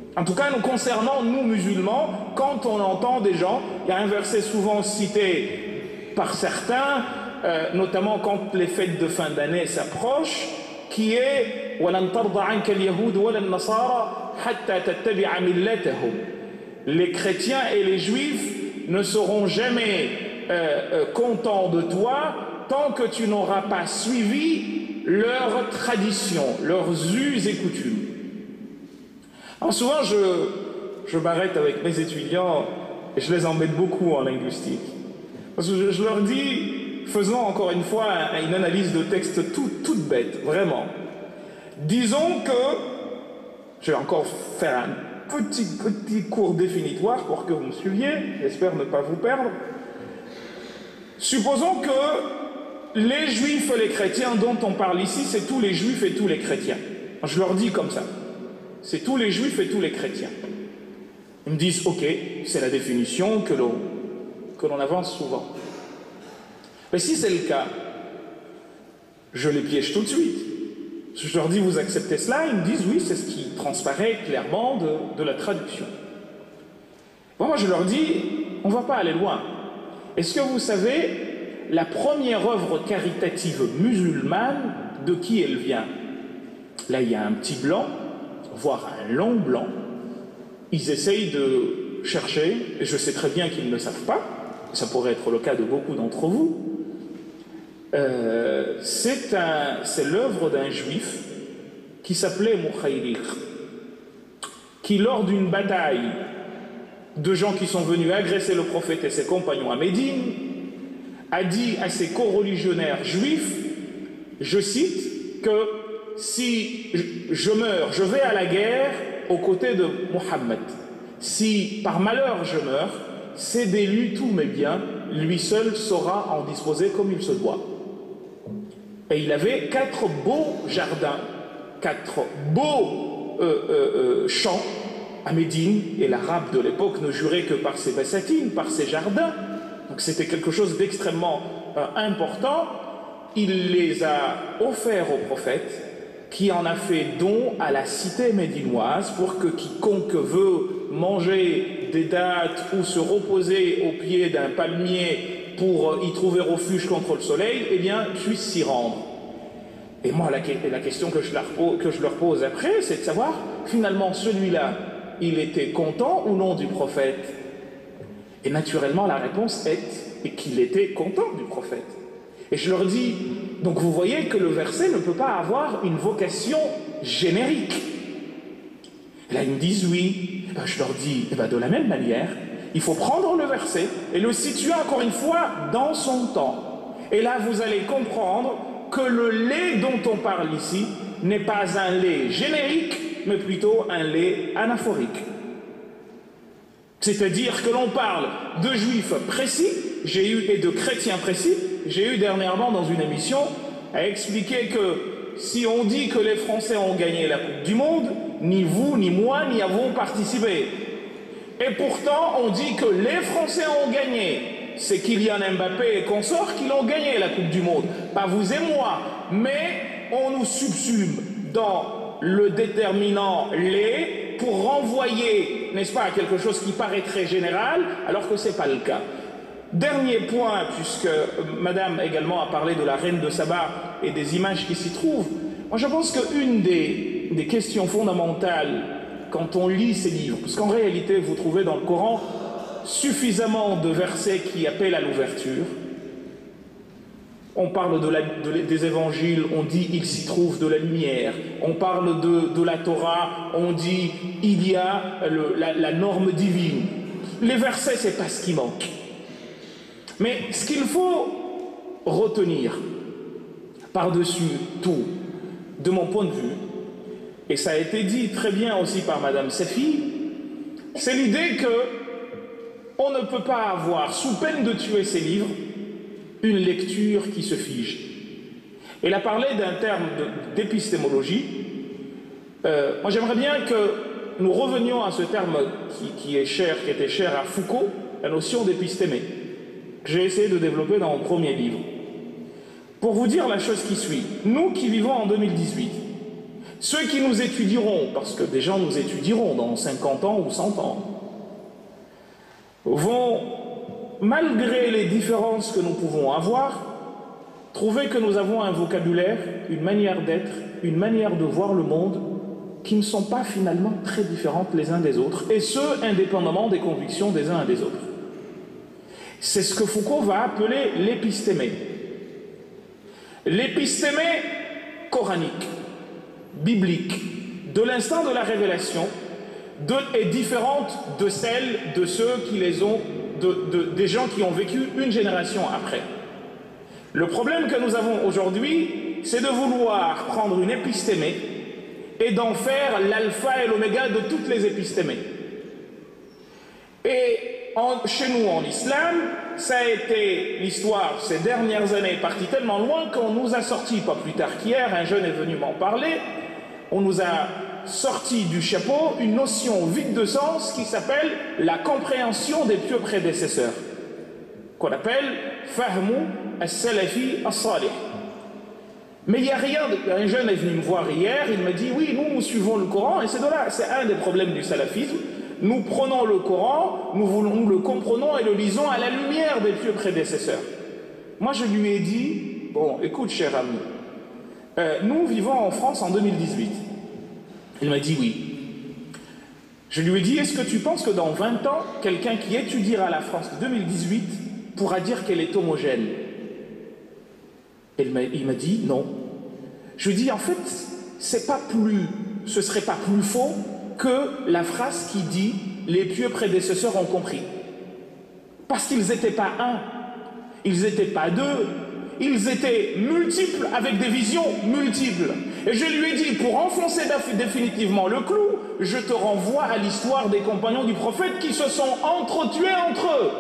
En tout cas, nous concernant, nous musulmans, quand on entend des gens, il y a un verset souvent cité par certains, euh, notamment quand les fêtes de fin d'année s'approchent, qui est وَلَنْ تَرْضَ عَنْكَ الْيَهُودُ وَلَا النَّصَارَى حَتَّى تَتَّبِعَ مِلَّتَهُمْ. Les chrétiens et les juifs ne seront jamais euh, euh, contents de toi tant que tu n'auras pas suivi leurs traditions, leurs us et coutumes. Alors souvent, je, je m'arrête avec mes étudiants et je les embête beaucoup en linguistique. Parce que je, je leur dis, faisons encore une fois une analyse de texte tout, toute bête, vraiment. Disons que, je vais encore faire un petit, petit cours définitoire pour que vous me suiviez, j'espère ne pas vous perdre. Supposons que les juifs et les chrétiens dont on parle ici, c'est tous les juifs et tous les chrétiens. Je leur dis comme ça. C'est tous les juifs et tous les chrétiens. Ils me disent, ok, c'est la définition que l'on que l'on avance souvent. Mais si c'est le cas, je les piège tout de suite. Je leur dis, vous acceptez cela? Ils me disent, oui, c'est ce qui transparaît clairement de, de la traduction. Bon, moi, je leur dis, on ne va pas aller loin. Est-ce que vous savez la première œuvre caritative musulmane, de qui elle vient? Là, il y a un petit blanc, voire un long blanc. Ils essayent de chercher, et je sais très bien qu'ils ne savent pas, ça pourrait être le cas de beaucoup d'entre vous. Euh, c'est un, c'est l'œuvre d'un juif qui s'appelait Mukhayriq, qui lors d'une bataille de gens qui sont venus agresser le prophète et ses compagnons à Médine, a dit à ses coreligionnaires juifs, je cite, que si je meurs, je vais à la guerre aux côtés de Mohammed. Si par malheur je meurs, cédez-lui tous mes biens, lui seul saura en disposer comme il se doit. Et il avait quatre beaux jardins, quatre beaux euh, euh, euh, champs à Médine, et l'arabe de l'époque ne jurait que par ses bassatines, par ses jardins. Donc c'était quelque chose d'extrêmement euh, important. Il les a offerts au prophète, qui en a fait don à la cité médinoise pour que quiconque veut manger des dattes ou se reposer au pied d'un palmier pour y trouver refuge contre le soleil, eh bien, puisse s'y rendre. Et moi, la, la question que je, leur pose, que je leur pose après, c'est de savoir, finalement, celui-là, il était content ou non du prophète? Et naturellement, la réponse est qu'il était content du prophète. Et je leur dis, donc vous voyez que le verset ne peut pas avoir une vocation générique. Et là, ils me disent oui. Et ben, je leur dis, et ben, de la même manière, il faut prendre le verset et le situer encore une fois dans son temps. Et là, vous allez comprendre que le lait dont on parle ici n'est pas un lait générique, mais plutôt un lait anaphorique. C'est-à-dire que l'on parle de juifs précis, j'ai eu, et de chrétiens précis. J'ai eu dernièrement dans une émission à expliquer que si on dit que les Français ont gagné la Coupe du Monde, ni vous, ni moi, n'y avons participé. Et pourtant, on dit que les Français ont gagné. C'est Kylian Mbappé et consorts qui l'ont gagné la Coupe du Monde. Pas vous et moi. Mais on nous subsume dans le déterminant les pour renvoyer, n'est-ce pas, à quelque chose qui paraît très général, alors que ce n'est pas le cas. Dernier point, puisque Madame également a parlé de la reine de Saba et des images qui s'y trouvent. Moi, je pense qu'une des, des questions fondamentales quand on lit ces livres, parce qu'en réalité, vous trouvez dans le Coran suffisamment de versets qui appellent à l'ouverture. On parle de la, de, des évangiles, on dit il s'y trouve de la lumière. On parle de, de la Torah, on dit il y a le, la, la norme divine. Les versets, c'est pas ce qui manque. Mais ce qu'il faut retenir par-dessus tout, de mon point de vue, et ça a été dit très bien aussi par Madame Safi, c'est l'idée que on ne peut pas avoir, sous peine de tuer ces livres, une lecture qui se fige. Elle a parlé d'un terme d'épistémologie. Euh, moi, j'aimerais bien que nous revenions à ce terme qui, qui est cher, qui était cher à Foucault, la notion d'épistémé, que j'ai essayé de développer dans mon premier livre. Pour vous dire la chose qui suit, nous qui vivons en deux mille dix-huit, Ceux qui nous étudieront, parce que des gens nous étudieront dans cinquante ans ou cent ans, vont, malgré les différences que nous pouvons avoir, trouver que nous avons un vocabulaire, une manière d'être, une manière de voir le monde qui ne sont pas finalement très différentes les uns des autres, et ce, indépendamment des convictions des uns et des autres. C'est ce que Foucault va appeler l'épistémé. L'épistémé coranique, biblique, de l'instant de la révélation, de, est différente de celle de ceux qui les ont, de, de, des gens qui ont vécu une génération après. Le problème que nous avons aujourd'hui, c'est de vouloir prendre une épistémé et d'en faire l'alpha et l'oméga de toutes les épistémées. Et en, chez nous, en islam, ça a été l'histoire, ces dernières années, partie tellement loin qu'on nous a sorti, pas plus tard qu'hier, un jeune est venu m'en parler, on nous a sorti du chapeau une notion vide de sens qui s'appelle la compréhension des pieux prédécesseurs, qu'on appelle Fahmu as-Salafi as-Salih. Mais il n'y a rien, de... un jeune est venu me voir hier, il m'a dit oui, nous, nous suivons le Coran, et c'est de là, c'est un des problèmes du salafisme. Nous prenons le Coran, nous, voulons, nous le comprenons et le lisons à la lumière des pieux prédécesseurs. Moi, je lui ai dit, bon, écoute, cher ami, euh, nous vivons en France en deux mille dix-huit. Il m'a dit oui. Je lui ai dit, est-ce que tu penses que dans vingt ans, quelqu'un qui étudiera la France de deux mille dix-huit pourra dire qu'elle est homogène? Il m'a dit non. Je lui ai dit, en fait, c'est pas plus, ce serait pas plus faux que la phrase qui dit « les pieux prédécesseurs ont compris ». Parce qu'ils n'étaient pas un, ils n'étaient pas deux, ils étaient multiples avec des visions multiples. Et je lui ai dit, pour enfoncer définitivement le clou, je te renvoie à l'histoire des compagnons du prophète qui se sont entretués entre eux.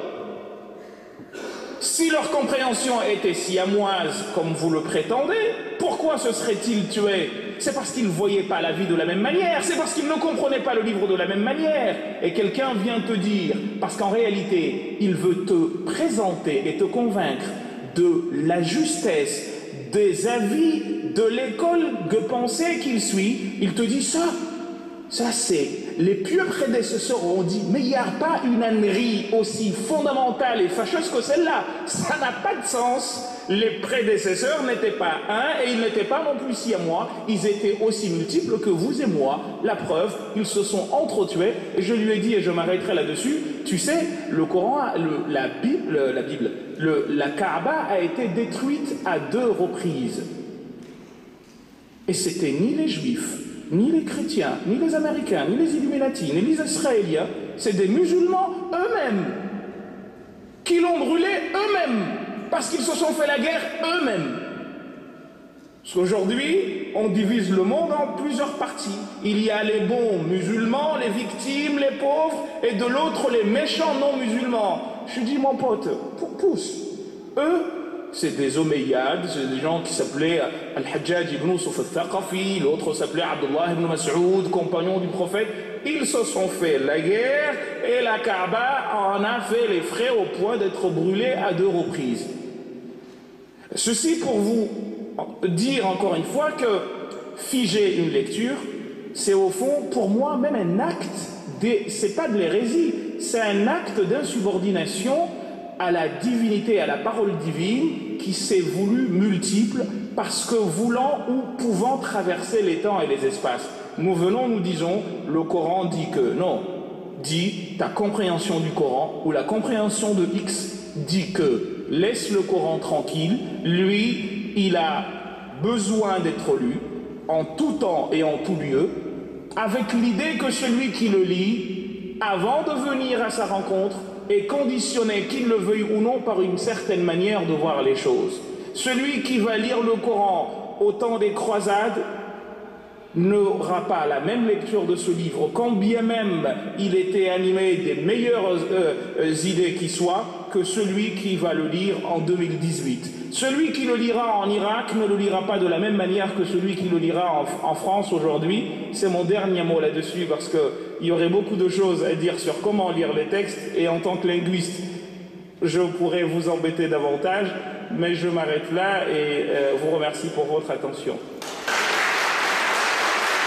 Si leur compréhension était siamoise comme vous le prétendez, pourquoi se seraient-ils tués? C'est parce qu'ils ne voyaient pas la vie de la même manière, c'est parce qu'ils ne comprenaient pas le livre de la même manière. Et quelqu'un vient te dire, parce qu'en réalité, il veut te présenter et te convaincre de la justesse des avis de l'école de pensée qu'il suit, il te dit ça, ça c'est... Les pieux prédécesseurs ont dit, mais il n'y a pas une ânerie aussi fondamentale et fâcheuse que celle-là. Ça n'a pas de sens. Les prédécesseurs n'étaient pas un et ils n'étaient pas non plus si à moi. Ils étaient aussi multiples que vous et moi. La preuve, ils se sont entretués. Et je lui ai dit, et je m'arrêterai là-dessus, tu sais, le Coran, le, la Bible, la, Bible le, la Kaaba a été détruite à deux reprises. Et c'était ni les Juifs, ni les chrétiens, ni les Américains, ni les Illuminati, ni les Israéliens, c'est des musulmans eux-mêmes qui l'ont brûlé eux-mêmes, parce qu'ils se sont fait la guerre eux-mêmes. Parce qu'aujourd'hui, on divise le monde en plusieurs parties. Il y a les bons musulmans, les victimes, les pauvres, et de l'autre, les méchants non-musulmans. Je dis, mon pote, pousse. Eux, c'est des Omeyyades, c'est des gens qui s'appelaient Al-Hajjaj ibn Yusuf al-Thaqafi, l'autre s'appelait Abdullah ibn Mas'ud, compagnon du prophète. Ils se sont fait la guerre et la Kaaba en a fait les frais au point d'être brûlée à deux reprises. Ceci pour vous dire encore une fois que figer une lecture, c'est au fond pour moi même un acte, c'est pas de l'hérésie, c'est un acte d'insubordination à la divinité, à la parole divine qui s'est voulu multiple parce que voulant ou pouvant traverser les temps et les espaces. Nous venons, nous disons, le Coran dit que, non, dit ta compréhension du Coran ou la compréhension de X dit que laisse le Coran tranquille, lui, il a besoin d'être lu en tout temps et en tout lieu, avec l'idée que celui qui le lit, avant de venir à sa rencontre, est conditionné, qu'il le veuille ou non, par une certaine manière de voir les choses. Celui qui va lire le Coran au temps des croisades n'aura pas la même lecture de ce livre, quand bien même il était animé des meilleures euh, idées qui soient, que celui qui va le lire en deux mille dix-huit. Celui qui le lira en Irak ne le lira pas de la même manière que celui qui le lira en, en France aujourd'hui. C'est mon dernier mot là-dessus, parce qu'il y aurait beaucoup de choses à dire sur comment lire les textes, et en tant que linguiste, je pourrais vous embêter davantage, mais je m'arrête là et euh, vous remercie pour votre attention.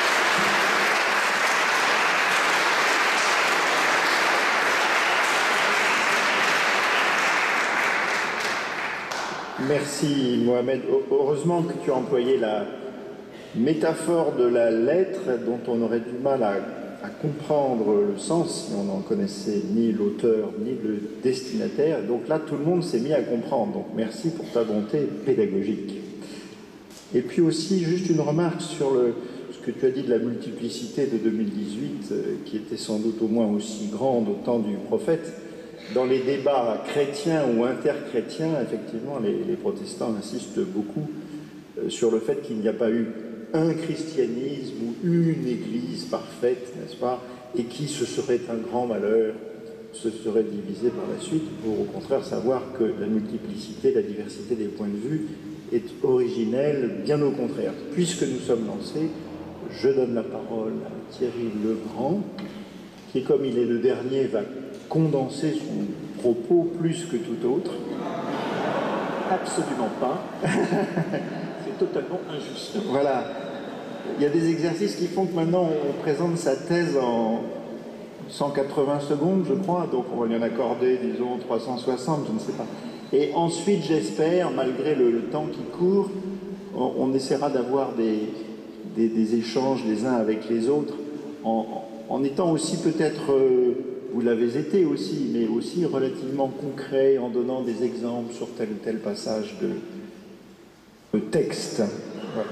Merci Mohamed. Heureusement que tu as employé la métaphore de la lettre dont on aurait du mal à, à comprendre le sens si on n'en connaissait ni l'auteur ni le destinataire. Donc là, tout le monde s'est mis à comprendre. Donc merci pour ta bonté pédagogique. Et puis aussi, juste une remarque sur le, ce que tu as dit de la multiplicité de deux mille dix-huit, euh, qui était sans doute au moins aussi grande au temps du prophète. Dans les débats chrétiens ou interchrétiens, effectivement, les, les protestants insistent beaucoup euh, sur le fait qu'il n'y a pas eu un christianisme ou une église parfaite, n'est-ce pas, et qui, ce serait un grand malheur, se serait divisé par la suite, pour au contraire savoir que la multiplicité, la diversité des points de vue est originelle, bien au contraire. Puisque nous sommes lancés, je donne la parole à Thierry Legrand, qui, comme il est le dernier, va condenser son propos plus que tout autre. Absolument pas. C'est totalement injuste. Voilà. Il y a des exercices qui font que maintenant on présente sa thèse en cent quatre-vingts secondes, je crois, donc on va lui en accorder, disons, trois cent soixante, je ne sais pas. Et ensuite, j'espère, malgré le, le temps qui court, on, on essaiera d'avoir des, des, des échanges les uns avec les autres, en, en étant aussi peut-être, euh, vous l'avez été aussi, mais aussi relativement concret, en donnant des exemples sur tel ou tel passage de, de texte. Voilà.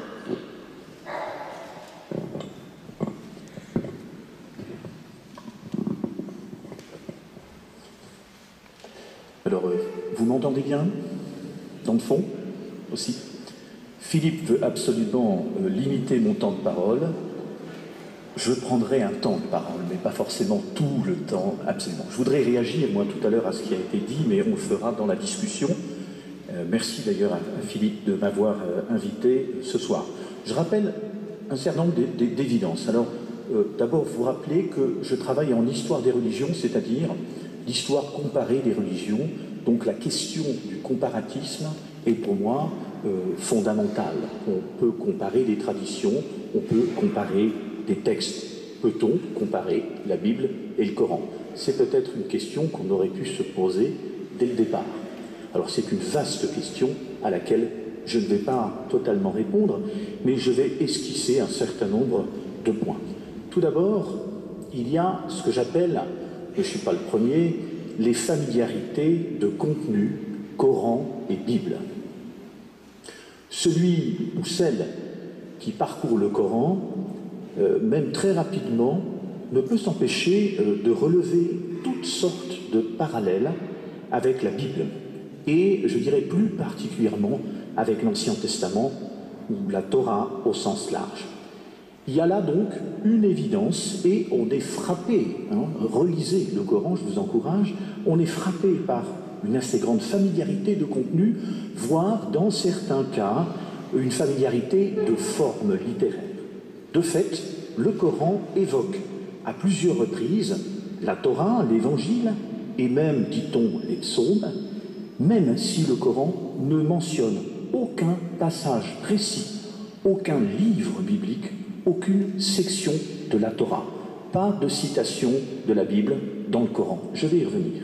Alors, euh, vous m'entendez bien? Dans le fond aussi. Philippe veut absolument euh, limiter mon temps de parole. Je prendrai un temps de parole, mais pas forcément tout le temps, absolument. Je voudrais réagir, moi, tout à l'heure, à ce qui a été dit, mais on le fera dans la discussion. Euh, merci d'ailleurs à, à Philippe de m'avoir euh, invité ce soir. Je rappelle un certain nombre d'évidences. Alors, euh, d'abord, vous rappelez que je travaille en histoire des religions, c'est-à-dire l'histoire comparée des religions, donc la question du comparatisme est pour moi euh, fondamentale. On peut comparer des traditions, on peut comparer des textes. Peut-on comparer la Bible et le Coran? C'est peut-être une question qu'on aurait pu se poser dès le départ. Alors c'est une vaste question à laquelle je ne vais pas totalement répondre, mais je vais esquisser un certain nombre de points. Tout d'abord, il y a ce que j'appelle, et je ne suis pas le premier, les familiarités de contenu, Coran et Bible. Celui ou celle qui parcourt le Coran, euh, même très rapidement, ne peut s'empêcher euh, de relever toutes sortes de parallèles avec la Bible, et je dirais plus particulièrement avec l'Ancien Testament ou la Torah au sens large. Il y a là donc une évidence et on est frappé, hein, relisez le Coran, je vous encourage, on est frappé par une assez grande familiarité de contenu, voire dans certains cas une familiarité de forme littéraire. De fait, le Coran évoque à plusieurs reprises la Torah, l'Évangile et même, dit-on, les psaumes, même si le Coran ne mentionne aucun passage précis, aucun livre biblique, aucune section de la Torah. Pas de citation de la Bible dans le Coran. Je vais y revenir.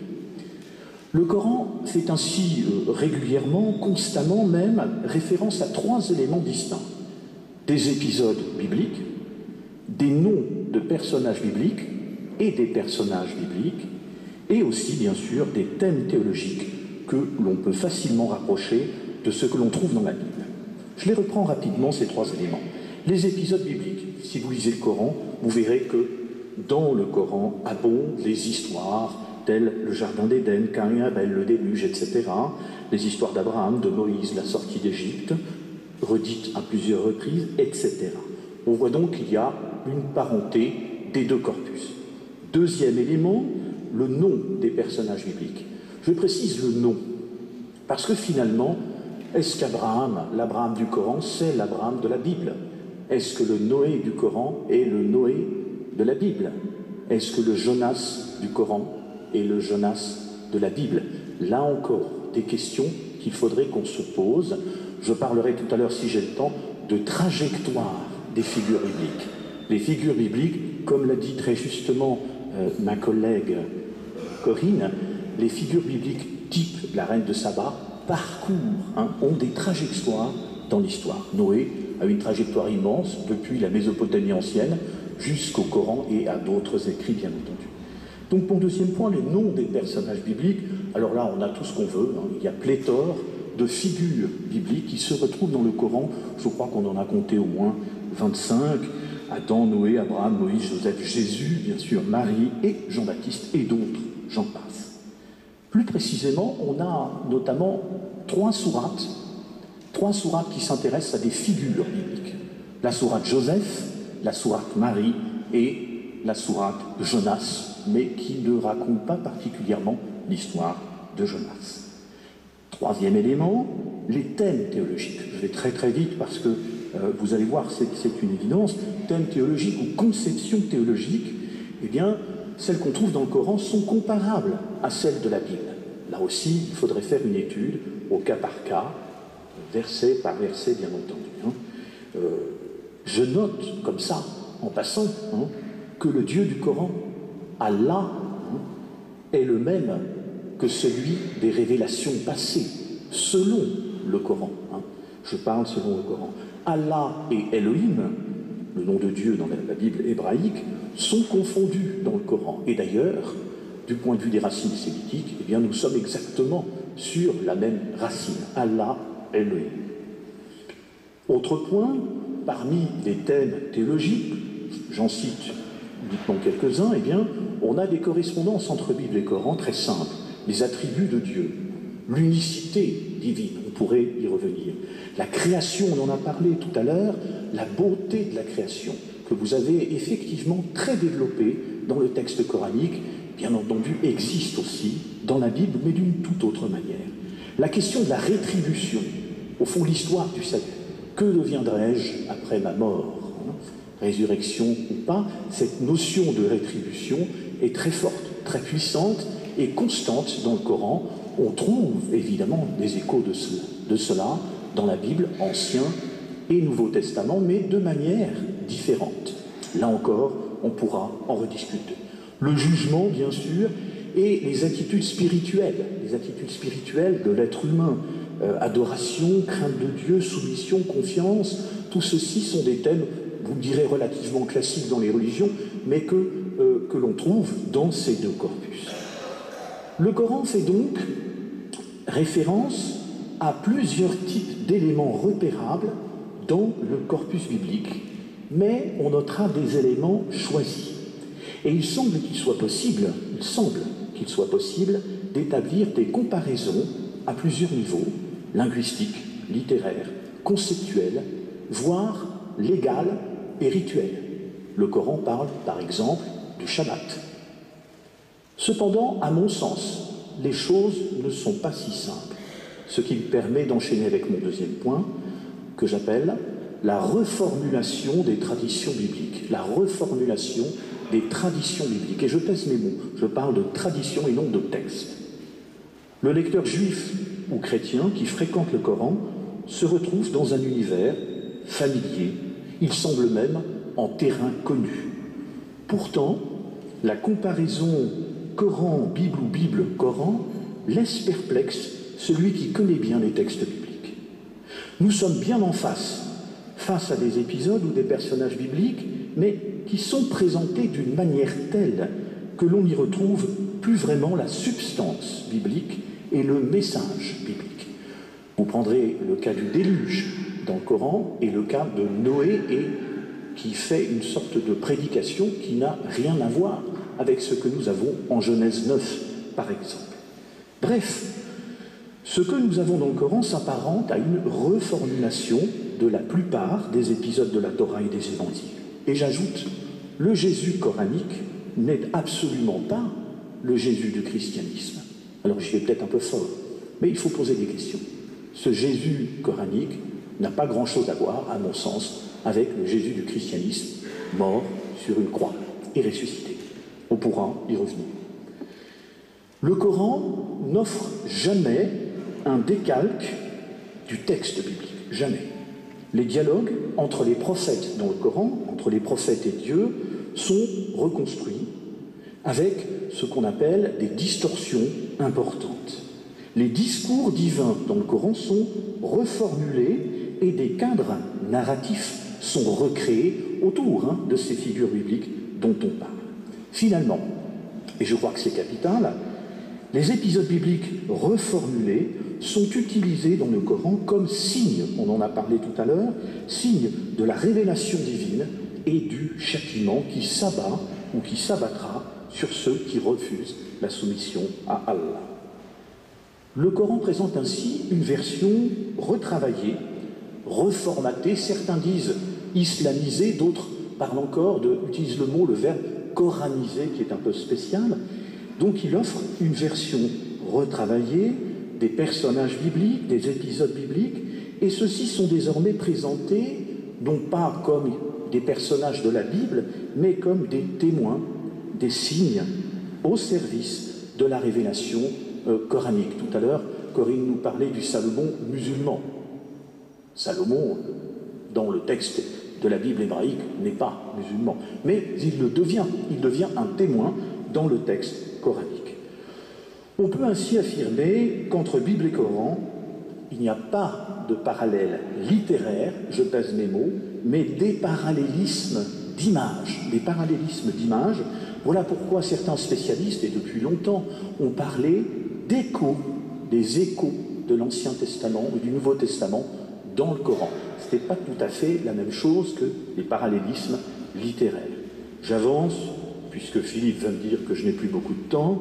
Le Coran fait ainsi euh, régulièrement, constamment même, référence à trois éléments distincts. Des épisodes bibliques, des noms de personnages bibliques et des personnages bibliques, et aussi, bien sûr, des thèmes théologiques que l'on peut facilement rapprocher de ce que l'on trouve dans la Bible. Je les reprends rapidement, ces trois éléments. Les épisodes bibliques, si vous lisez le Coran, vous verrez que dans le Coran abondent les histoires telles le Jardin d'Éden, Caïn et Abel, le déluge, et cetera, les histoires d'Abraham, de Moïse, la sortie d'Égypte, redites à plusieurs reprises, et cetera. On voit donc qu'il y a une parenté des deux corpus. Deuxième élément, le nom des personnages bibliques. Je précise le nom, parce que finalement, est-ce qu'Abraham, l'Abraham du Coran, c'est l'Abraham de la Bible? Est-ce que le Noé du Coran est le Noé de la Bible? Est-ce que le Jonas du Coran est le Jonas de la Bible? Là encore, des questions qu'il faudrait qu'on se pose. Je parlerai tout à l'heure, si j'ai le temps, de trajectoire des figures bibliques. Les figures bibliques, comme l'a dit très justement euh, ma collègue Corinne, les figures bibliques type la reine de Saba parcourent, hein, ont des trajectoires dans l'histoire. Noé a une trajectoire immense depuis la Mésopotamie ancienne jusqu'au Coran et à d'autres écrits, bien entendu. Donc, mon deuxième point, les noms des personnages bibliques. Alors là, on a tout ce qu'on veut. Hein. Il y a pléthore de figures bibliques qui se retrouvent dans le Coran. Je crois qu'on en a compté au moins vingt-cinq. Adam, Noé, Abraham, Moïse, Joseph, Jésus, bien sûr, Marie et Jean-Baptiste et d'autres, j'en passe. Plus précisément, on a notamment trois sourates, trois sourates qui s'intéressent à des figures bibliques. La sourate Joseph, la sourate Marie et la sourate Jonas, mais qui ne raconte pas particulièrement l'histoire de Jonas. Troisième élément, les thèmes théologiques. Je vais très très vite parce que euh, vous allez voir, c'est, c'est une évidence. Thèmes théologiques ou conceptions théologiques, eh bien, celles qu'on trouve dans le Coran sont comparables à celles de la Bible. Là aussi, il faudrait faire une étude au cas par cas, verset par verset, bien entendu. Hein. Euh, je note comme ça, en passant, hein, que le Dieu du Coran, Allah, hein, est le même que celui des révélations passées, selon le Coran. Hein. Je parle selon le Coran. Allah et Elohim, le nom de Dieu dans la Bible hébraïque, sont confondus dans le Coran. Et d'ailleurs, du point de vue des racines sémitiques, eh bien, nous sommes exactement sur la même racine, Allah, Elohim. Autre point, parmi les thèmes théologiques, j'en cite uniquement quelques-uns, eh bien, on a des correspondances entre Bible et Coran très simples. Les attributs de Dieu, l'unicité divine, on pourrait y revenir. La création, on en a parlé tout à l'heure, la beauté de la création, que vous avez effectivement très développée dans le texte coranique, bien entendu, existe aussi dans la Bible, mais d'une toute autre manière. La question de la rétribution, au fond, l'histoire du salut. Que deviendrai-je après ma mort, hein, résurrection ou pas, cette notion de rétribution est très forte, très puissante et constante dans le Coran. On trouve évidemment des échos de cela, de cela dans la Bible, Ancien et Nouveau Testament, mais de manière différente. Là encore, on pourra en rediscuter. Le jugement, bien sûr, et les attitudes spirituelles, les attitudes spirituelles de l'être humain, euh, adoration, crainte de Dieu, soumission, confiance, tout ceci sont des thèmes, vous me direz, relativement classiques dans les religions, mais que, euh, que l'on trouve dans ces deux corpus. Le Coran fait donc référence à plusieurs types d'éléments repérables dans le corpus biblique, mais on notera des éléments choisis. Et il semble qu'il soit possible, il semble qu'il soit possible d'établir des comparaisons à plusieurs niveaux, linguistiques, littéraires, conceptuels, voire légal et rituel. Le Coran parle, par exemple, du Shabbat. Cependant, à mon sens, les choses ne sont pas si simples, ce qui me permet d'enchaîner avec mon deuxième point, que j'appelle la reformulation des traditions bibliques, la reformulation des traditions bibliques. Et je pèse mes mots, je parle de tradition et non de texte. Le lecteur juif ou chrétien qui fréquente le Coran se retrouve dans un univers familier, il semble même en terrain connu. Pourtant, la comparaison Coran-Bible ou Bible-Coran laisse perplexe celui qui connaît bien les textes bibliques. Nous sommes bien en face, face à des épisodes ou des personnages bibliques, mais qui sont présentés d'une manière telle que l'on y retrouve plus vraiment la substance biblique et le message biblique. Vous prendrez le cas du déluge dans le Coran et le cas de Noé, et qui fait une sorte de prédication qui n'a rien à voir avec ce que nous avons en Genèse neuf, par exemple. Bref, ce que nous avons dans le Coran s'apparente à une reformulation de la plupart des épisodes de la Torah et des Évangiles. Et j'ajoute, le Jésus coranique n'est absolument pas le Jésus du christianisme. Alors j'y vais peut-être un peu fort, mais il faut poser des questions. Ce Jésus coranique n'a pas grand-chose à voir, à mon sens, avec le Jésus du christianisme, mort sur une croix et ressuscité. On pourra y revenir. Le Coran n'offre jamais un décalque du texte biblique, jamais. Les dialogues entre les prophètes dans le Coran, entre les prophètes et Dieu, sont reconstruits avec ce qu'on appelle des distorsions importantes. Les discours divins dans le Coran sont reformulés et des cadres narratifs sont recréés autour hein, de ces figures bibliques dont on parle. Finalement, et je crois que c'est capital, les épisodes bibliques reformulés sont utilisés dans le Coran comme signe, on en a parlé tout à l'heure, signe de la révélation divine et du châtiment qui s'abat ou qui s'abattra sur ceux qui refusent la soumission à Allah. Le Coran présente ainsi une version retravaillée, reformatée, certains disent islamisée, d'autres parlent encore, de, utilisent le mot, le verbe coraniser qui est un peu spécial. Donc il offre une version retravaillée des personnages bibliques, des épisodes bibliques, et ceux-ci sont désormais présentés non pas comme des personnages de la Bible, mais comme des témoins, des signes au service de la révélation euh, coranique. Tout à l'heure, Corinne nous parlait du Salomon musulman. Salomon, dans le texte de la Bible hébraïque, n'est pas musulman, mais il le devient, il devient un témoin dans le texte coranique. On peut ainsi affirmer qu'entre Bible et Coran, il n'y a pas de parallèle littéraire, je pèse mes mots, mais des parallélismes d'images, des parallélismes d'images. Voilà pourquoi certains spécialistes, et depuis longtemps, ont parlé d'échos, des échos de l'Ancien Testament ou du Nouveau Testament dans le Coran. Ce n'était pas tout à fait la même chose que les parallélismes littéraires. J'avance, puisque Philippe va me dire que je n'ai plus beaucoup de temps,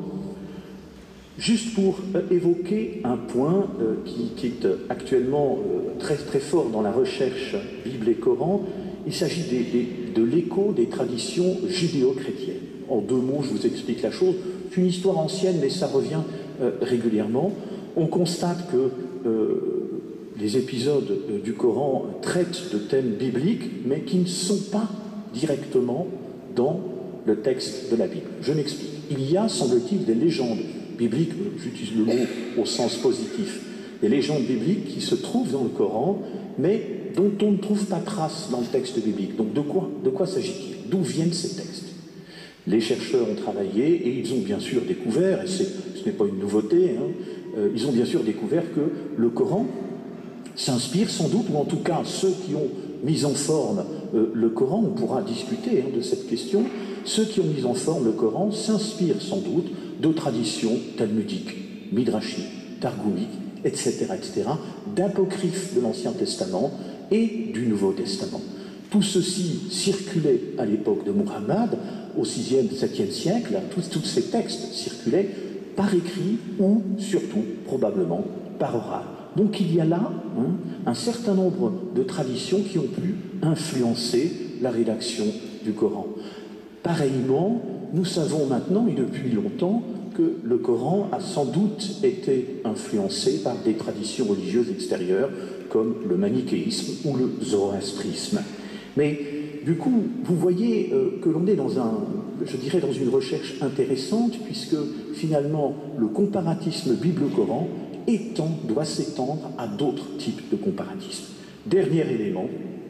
juste pour euh, évoquer un point euh, qui, qui est euh, actuellement euh, très, très fort dans la recherche Bible et Coran. Il s'agit des, des, de l'écho des traditions judéo-chrétiennes. En deux mots, je vous explique la chose. C'est une histoire ancienne, mais ça revient euh, régulièrement. On constate que euh, les épisodes euh, du Coran traitent de thèmes bibliques, mais qui ne sont pas directement dans le texte de la Bible. Je m'explique. Il y a, semble-t-il, des légendes bibliques, j'utilise le mot au sens positif, des légendes bibliques qui se trouvent dans le Coran, mais dont on ne trouve pas trace dans le texte biblique. Donc de quoi, de quoi s'agit-il? D'où viennent ces textes? Les chercheurs ont travaillé et ils ont bien sûr découvert, et ce n'est pas une nouveauté, hein, euh, ils ont bien sûr découvert que le Coran s'inspire sans doute, ou en tout cas ceux qui ont mis en forme euh, le Coran, on pourra discuter hein, de cette question, ceux qui ont mis en forme le Coran s'inspirent sans doute de traditions talmudiques, midrashiques, targoumiques, et cetera, et cetera, d'apocryphes de l'Ancien Testament et du Nouveau Testament. Tout ceci circulait à l'époque de Muhammad, au sixième, septième siècle, tous, tous ces textes circulaient par écrit ou, surtout, probablement, par oral. Donc il y a là hein, un certain nombre de traditions qui ont pu influencer la rédaction du Coran. Pareillement, nous savons maintenant, et depuis longtemps, que le Coran a sans doute été influencé par des traditions religieuses extérieures, comme le manichéisme ou le zoroastrisme. Mais du coup, vous voyez euh, que l'on est dans un, je dirais, dans une recherche intéressante, puisque finalement, le comparatisme Bible-Coran étend, doit s'étendre à d'autres types de comparatisme. Dernier élément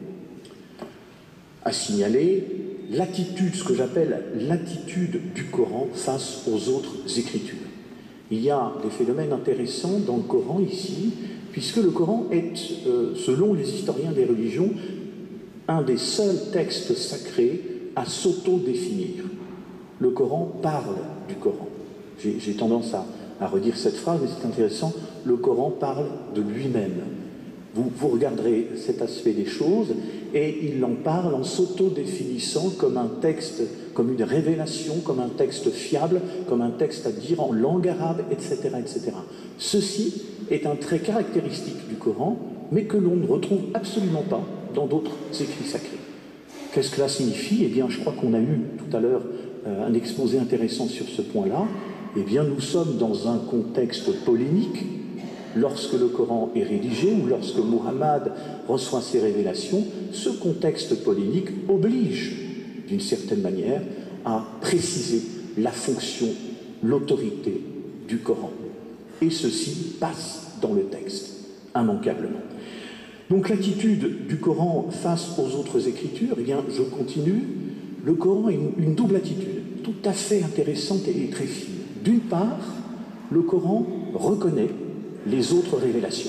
à signaler, l'attitude, ce que j'appelle l'attitude du Coran face aux autres écritures. Il y a des phénomènes intéressants dans le Coran ici, puisque le Coran est, euh, selon les historiens des religions, un des seuls textes sacrés à s'auto-définir. Le Coran parle du Coran. J'ai, j'ai tendance à, à redire cette phrase, mais c'est intéressant. Le Coran parle de lui-même. Vous, vous regarderez cet aspect des choses, et il en parle en s'auto-définissant comme un texte, comme une révélation, comme un texte fiable, comme un texte à dire en langue arabe, et cetera, et cetera. Ceci est un trait caractéristique du Coran, mais que l'on ne retrouve absolument pas dans d'autres écrits sacrés. Qu'est-ce que cela signifie? Eh bien, je crois qu'on a eu tout à l'heure euh, un exposé intéressant sur ce point-là. Eh bien, nous sommes dans un contexte polémique. Lorsque le Coran est rédigé ou lorsque Muhammad reçoit ses révélations, ce contexte polémique oblige, d'une certaine manière, à préciser la fonction, l'autorité du Coran. Et ceci passe dans le texte, immanquablement. Donc l'attitude du Coran face aux autres écritures, eh bien, je continue. Le Coran a une, une double attitude, tout à fait intéressante et très fine. D'une part, le Coran reconnaît les autres révélations.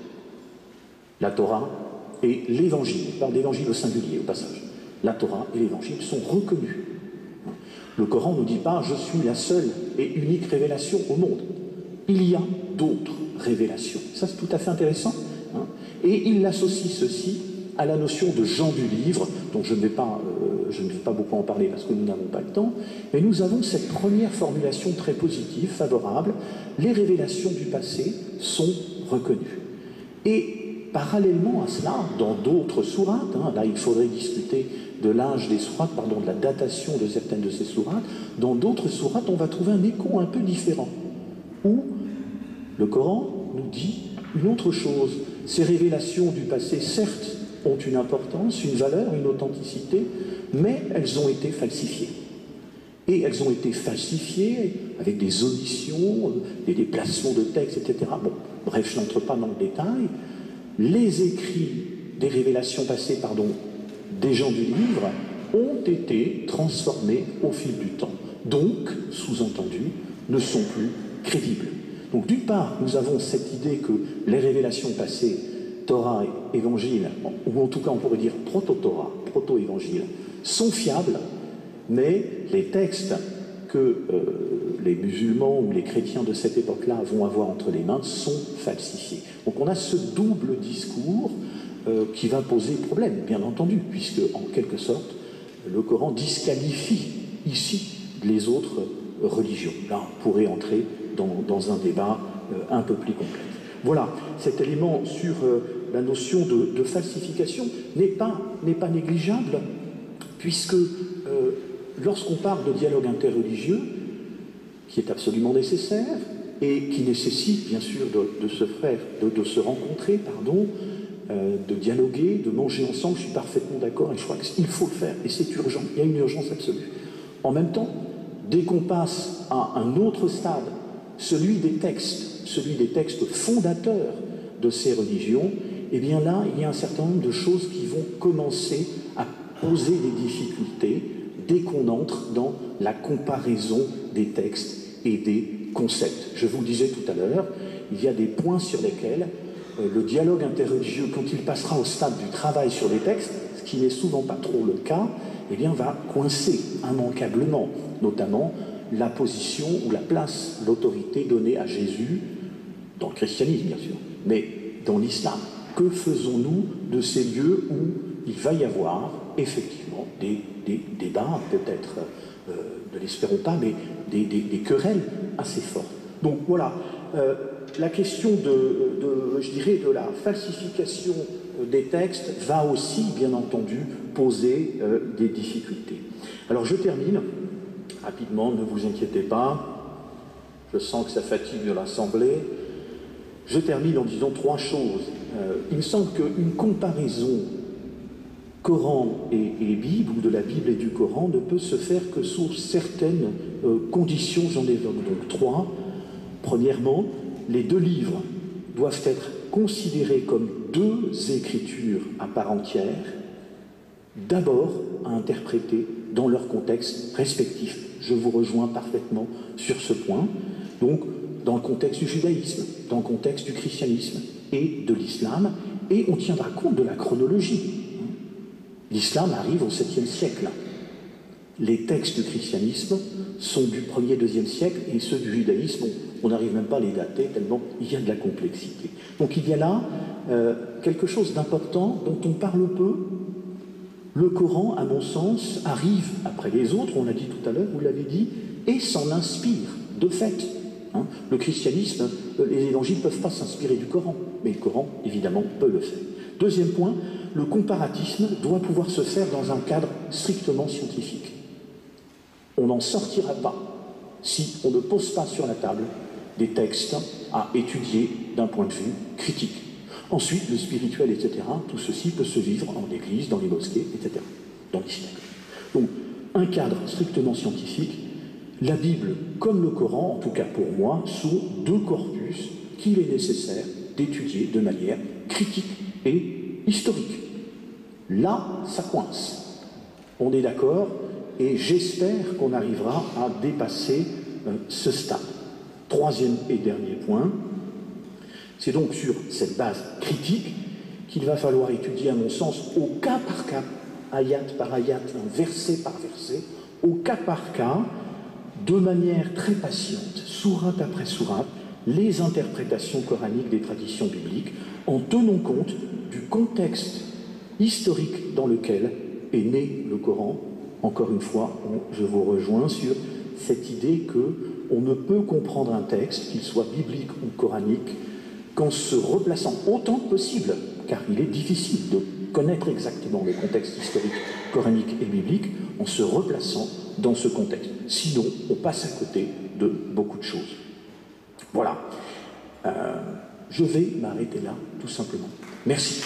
La Torah et l'Évangile, je parle d'Évangile au singulier au passage, la Torah et l'Évangile sont reconnus. Le Coran ne nous dit pas « je suis la seule et unique révélation au monde ». Il y a d'autres révélations. Ça, c'est tout à fait intéressant. Hein. Et il associe ceci à la notion de gens du livre, dont je ne vais pas, euh, je ne vais pas beaucoup en parler parce que nous n'avons pas le temps, mais nous avons cette première formulation très positive, favorable. Les révélations du passé sont reconnues. Et parallèlement à cela, dans d'autres sourates, hein, là il faudrait discuter de l'âge des sourates, pardon, de la datation de certaines de ces sourates, dans d'autres sourates, on va trouver un écho un peu différent, où le Coran nous dit une autre chose. Ces révélations du passé, certes, ont une importance, une valeur, une authenticité, mais elles ont été falsifiées. Et elles ont été falsifiées avec des omissions, des déplacements de textes, et cetera. Bon, bref, je n'entre pas dans le détail. Les écrits des révélations passées, pardon, des gens du livre, ont été transformés au fil du temps. Donc, sous-entendu, ne sont plus crédibles. Donc, d'une part, nous avons cette idée que les révélations passées, Torah et Évangile, ou en tout cas on pourrait dire proto-Torah, proto-Évangile, sont fiables, mais les textes que euh, les musulmans ou les chrétiens de cette époque-là vont avoir entre les mains sont falsifiés. Donc on a ce double discours euh, qui va poser problème, bien entendu, puisque en quelque sorte, le Coran disqualifie ici les autres religions. Là, on pourrait entrer dans, dans un débat euh, un peu plus complexe. Voilà, cet élément sur euh, la notion de, de falsification n'est pas, n'est pas négligeable, puisque euh, lorsqu'on parle de dialogue interreligieux, qui est absolument nécessaire, et qui nécessite bien sûr de, de se faire, de, de se rencontrer, pardon, euh, de dialoguer, de manger ensemble, je suis parfaitement d'accord, et je crois qu'il faut le faire, et c'est urgent, il y a une urgence absolue. En même temps, dès qu'on passe à un autre stade, celui des textes, celui des textes fondateurs de ces religions, eh bien là, il y a un certain nombre de choses qui vont commencer à poser des difficultés dès qu'on entre dans la comparaison des textes et des concepts. Je vous le disais tout à l'heure, il y a des points sur lesquels euh, le dialogue interreligieux, quand il passera au stade du travail sur les textes, ce qui n'est souvent pas trop le cas, eh bien va coincer immanquablement, notamment la position ou la place, l'autorité donnée à Jésus, dans le christianisme bien sûr, mais dans l'islam. Que faisons-nous de ces lieux où il va y avoir effectivement des, des débats, peut-être, euh, ne l'espérons pas, mais des, des, des querelles assez fortes. Donc voilà, euh, la question de, de, je dirais, de la falsification des textes va aussi, bien entendu, poser euh, des difficultés. Alors je termine rapidement, ne vous inquiétez pas, je sens que ça fatigue de l'Assemblée. Je termine en disant trois choses. Euh, il me semble qu'une comparaison Coran et, et Bible, ou de la Bible et du Coran, ne peut se faire que sous certaines euh, conditions. J'en évoque donc trois. Premièrement, les deux livres doivent être considérés comme deux écritures à part entière, d'abord à interpréter dans leur contexte respectif. Je vous rejoins parfaitement sur ce point. Donc, dans le contexte du judaïsme, dans le contexte du christianisme et de l'islam, et on tiendra compte de la chronologie. L'islam arrive au septième siècle. Les textes du christianisme sont du premier, deuxième siècle, et ceux du judaïsme, on n'arrive même pas à les dater, tellement il y a de la complexité. Donc il y a là euh, quelque chose d'important dont on parle peu. Le Coran, à mon sens, arrive après les autres, on l'a dit tout à l'heure, vous l'avez dit, et s'en inspire, de fait. Hein, le christianisme, les évangiles ne peuvent pas s'inspirer du Coran, mais le Coran, évidemment, peut le faire. Deuxième point, le comparatisme doit pouvoir se faire dans un cadre strictement scientifique. On n'en sortira pas si on ne pose pas sur la table des textes à étudier d'un point de vue critique. Ensuite, le spirituel, et cetera, tout ceci peut se vivre en église, dans les mosquées, et cetera, dans les synagogues. Donc, un cadre strictement scientifique, la Bible, comme le Coran, en tout cas pour moi, sont deux corpus qu'il est nécessaire d'étudier de manière critique et historique. Là, ça coince. On est d'accord, et j'espère qu'on arrivera à dépasser euh, ce stade. Troisième et dernier point, C'est donc sur cette base critique qu'il va falloir étudier, à mon sens, au cas par cas, ayat par ayat, verset par verset, au cas par cas, de manière très patiente, sourate après sourate, les interprétations coraniques des traditions bibliques, en tenant compte du contexte historique dans lequel est né le Coran. Encore une fois, on, je vous rejoins sur cette idée qu'on ne peut comprendre un texte, qu'il soit biblique ou coranique, qu'en se replaçant autant que possible, car il est difficile de connaître exactement le contexte historique coranique et biblique, en se replaçant dans ce contexte. Sinon, on passe à côté de beaucoup de choses. Voilà. Euh, je vais m'arrêter là, tout simplement. Merci.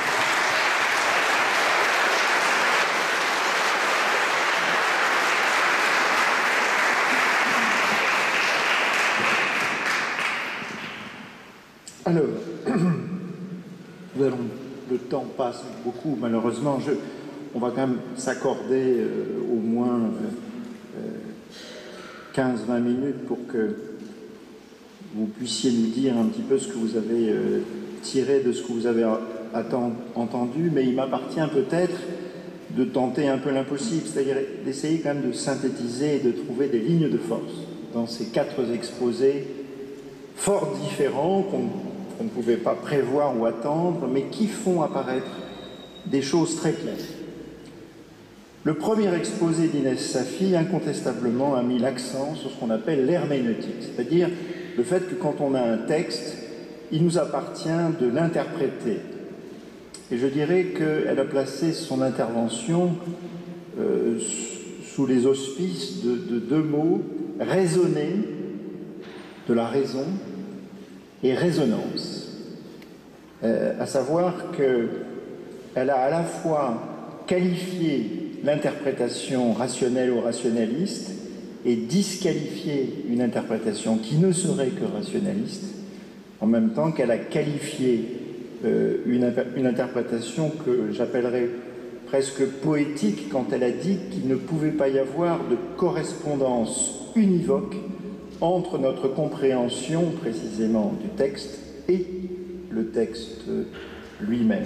Alors, nous allons, le temps passe beaucoup, malheureusement. Je, on va quand même s'accorder euh, au moins euh, quinze à vingt minutes pour que vous puissiez nous dire un petit peu ce que vous avez euh, tiré de ce que vous avez attend, entendu, mais il m'appartient peut-être de tenter un peu l'impossible, c'est-à-dire d'essayer quand même de synthétiser et de trouver des lignes de force dans ces quatre exposés fort différents qu'on qu'on ne pouvait pas prévoir ou attendre, mais qui font apparaître des choses très claires. Le premier exposé d'Inès Safi, incontestablement, a mis l'accent sur ce qu'on appelle l'herméneutique, c'est-à-dire le fait que quand on a un texte, il nous appartient de l'interpréter. Et je dirais qu'elle a placé son intervention euh, sous les auspices de, de deux mots, raisonner, de la raison, et résonance, euh, à savoir qu'elle a à la fois qualifié l'interprétation rationnelle ou rationaliste et disqualifié une interprétation qui ne serait que rationaliste, en même temps qu'elle a qualifié euh, une, une interprétation que j'appellerais presque poétique quand elle a dit qu'il ne pouvait pas y avoir de correspondance univoque entre notre compréhension précisément du texte et le texte lui-même.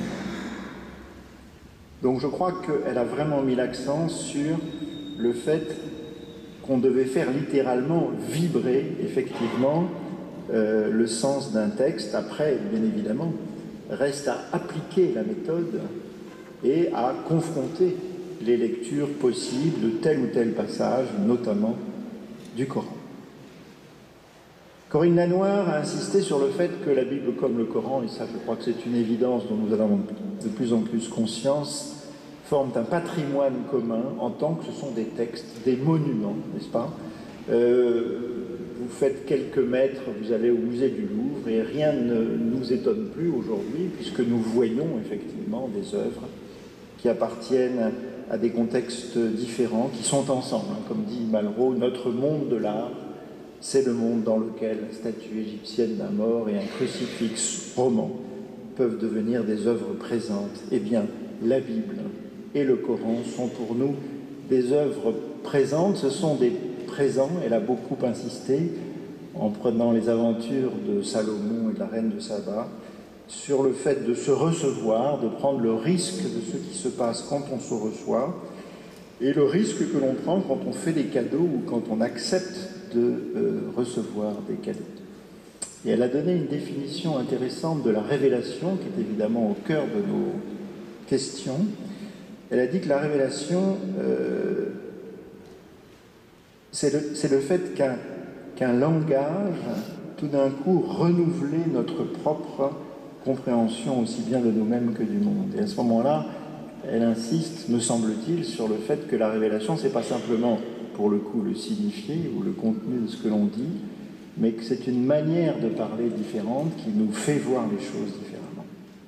Donc je crois qu'elle a vraiment mis l'accent sur le fait qu'on devait faire littéralement vibrer effectivement euh, le sens d'un texte. Après, bien évidemment, reste à appliquer la méthode et à confronter les lectures possibles de tel ou tel passage, notamment du Coran. Corinne Lanoir a insisté sur le fait que la Bible comme le Coran, et ça je crois que c'est une évidence dont nous avons de plus en plus conscience, forment un patrimoine commun en tant que ce sont des textes, des monuments, n'est-ce pas? euh, Vous faites quelques mètres, vous allez au musée du Louvre et rien ne nous étonne plus aujourd'hui puisque nous voyons effectivement des œuvres qui appartiennent à des contextes différents, qui sont ensemble, hein, comme dit Malraux, notre monde de l'art, c'est le monde dans lequel la statue égyptienne d'un mort et un crucifix roman peuvent devenir des œuvres présentes. Eh bien, la Bible et le Coran sont pour nous des œuvres présentes, ce sont des présents, elle a beaucoup insisté, en prenant les aventures de Salomon et de la reine de Saba, sur le fait de se recevoir, de prendre le risque de ce qui se passe quand on se reçoit, et le risque que l'on prend quand on fait des cadeaux ou quand on accepte de euh, recevoir des cadeaux. Et elle a donné une définition intéressante de la révélation, qui est évidemment au cœur de nos questions. Elle a dit que la révélation, euh, c'est le, c'est le fait qu'un qu'un langage, tout d'un coup, renouvelait notre propre compréhension aussi bien de nous-mêmes que du monde. Et à ce moment-là, elle insiste, me semble-t-il, sur le fait que la révélation, c'est pas simplement pour le coup le signifié ou le contenu de ce que l'on dit, mais que c'est une manière de parler différente qui nous fait voir les choses différemment.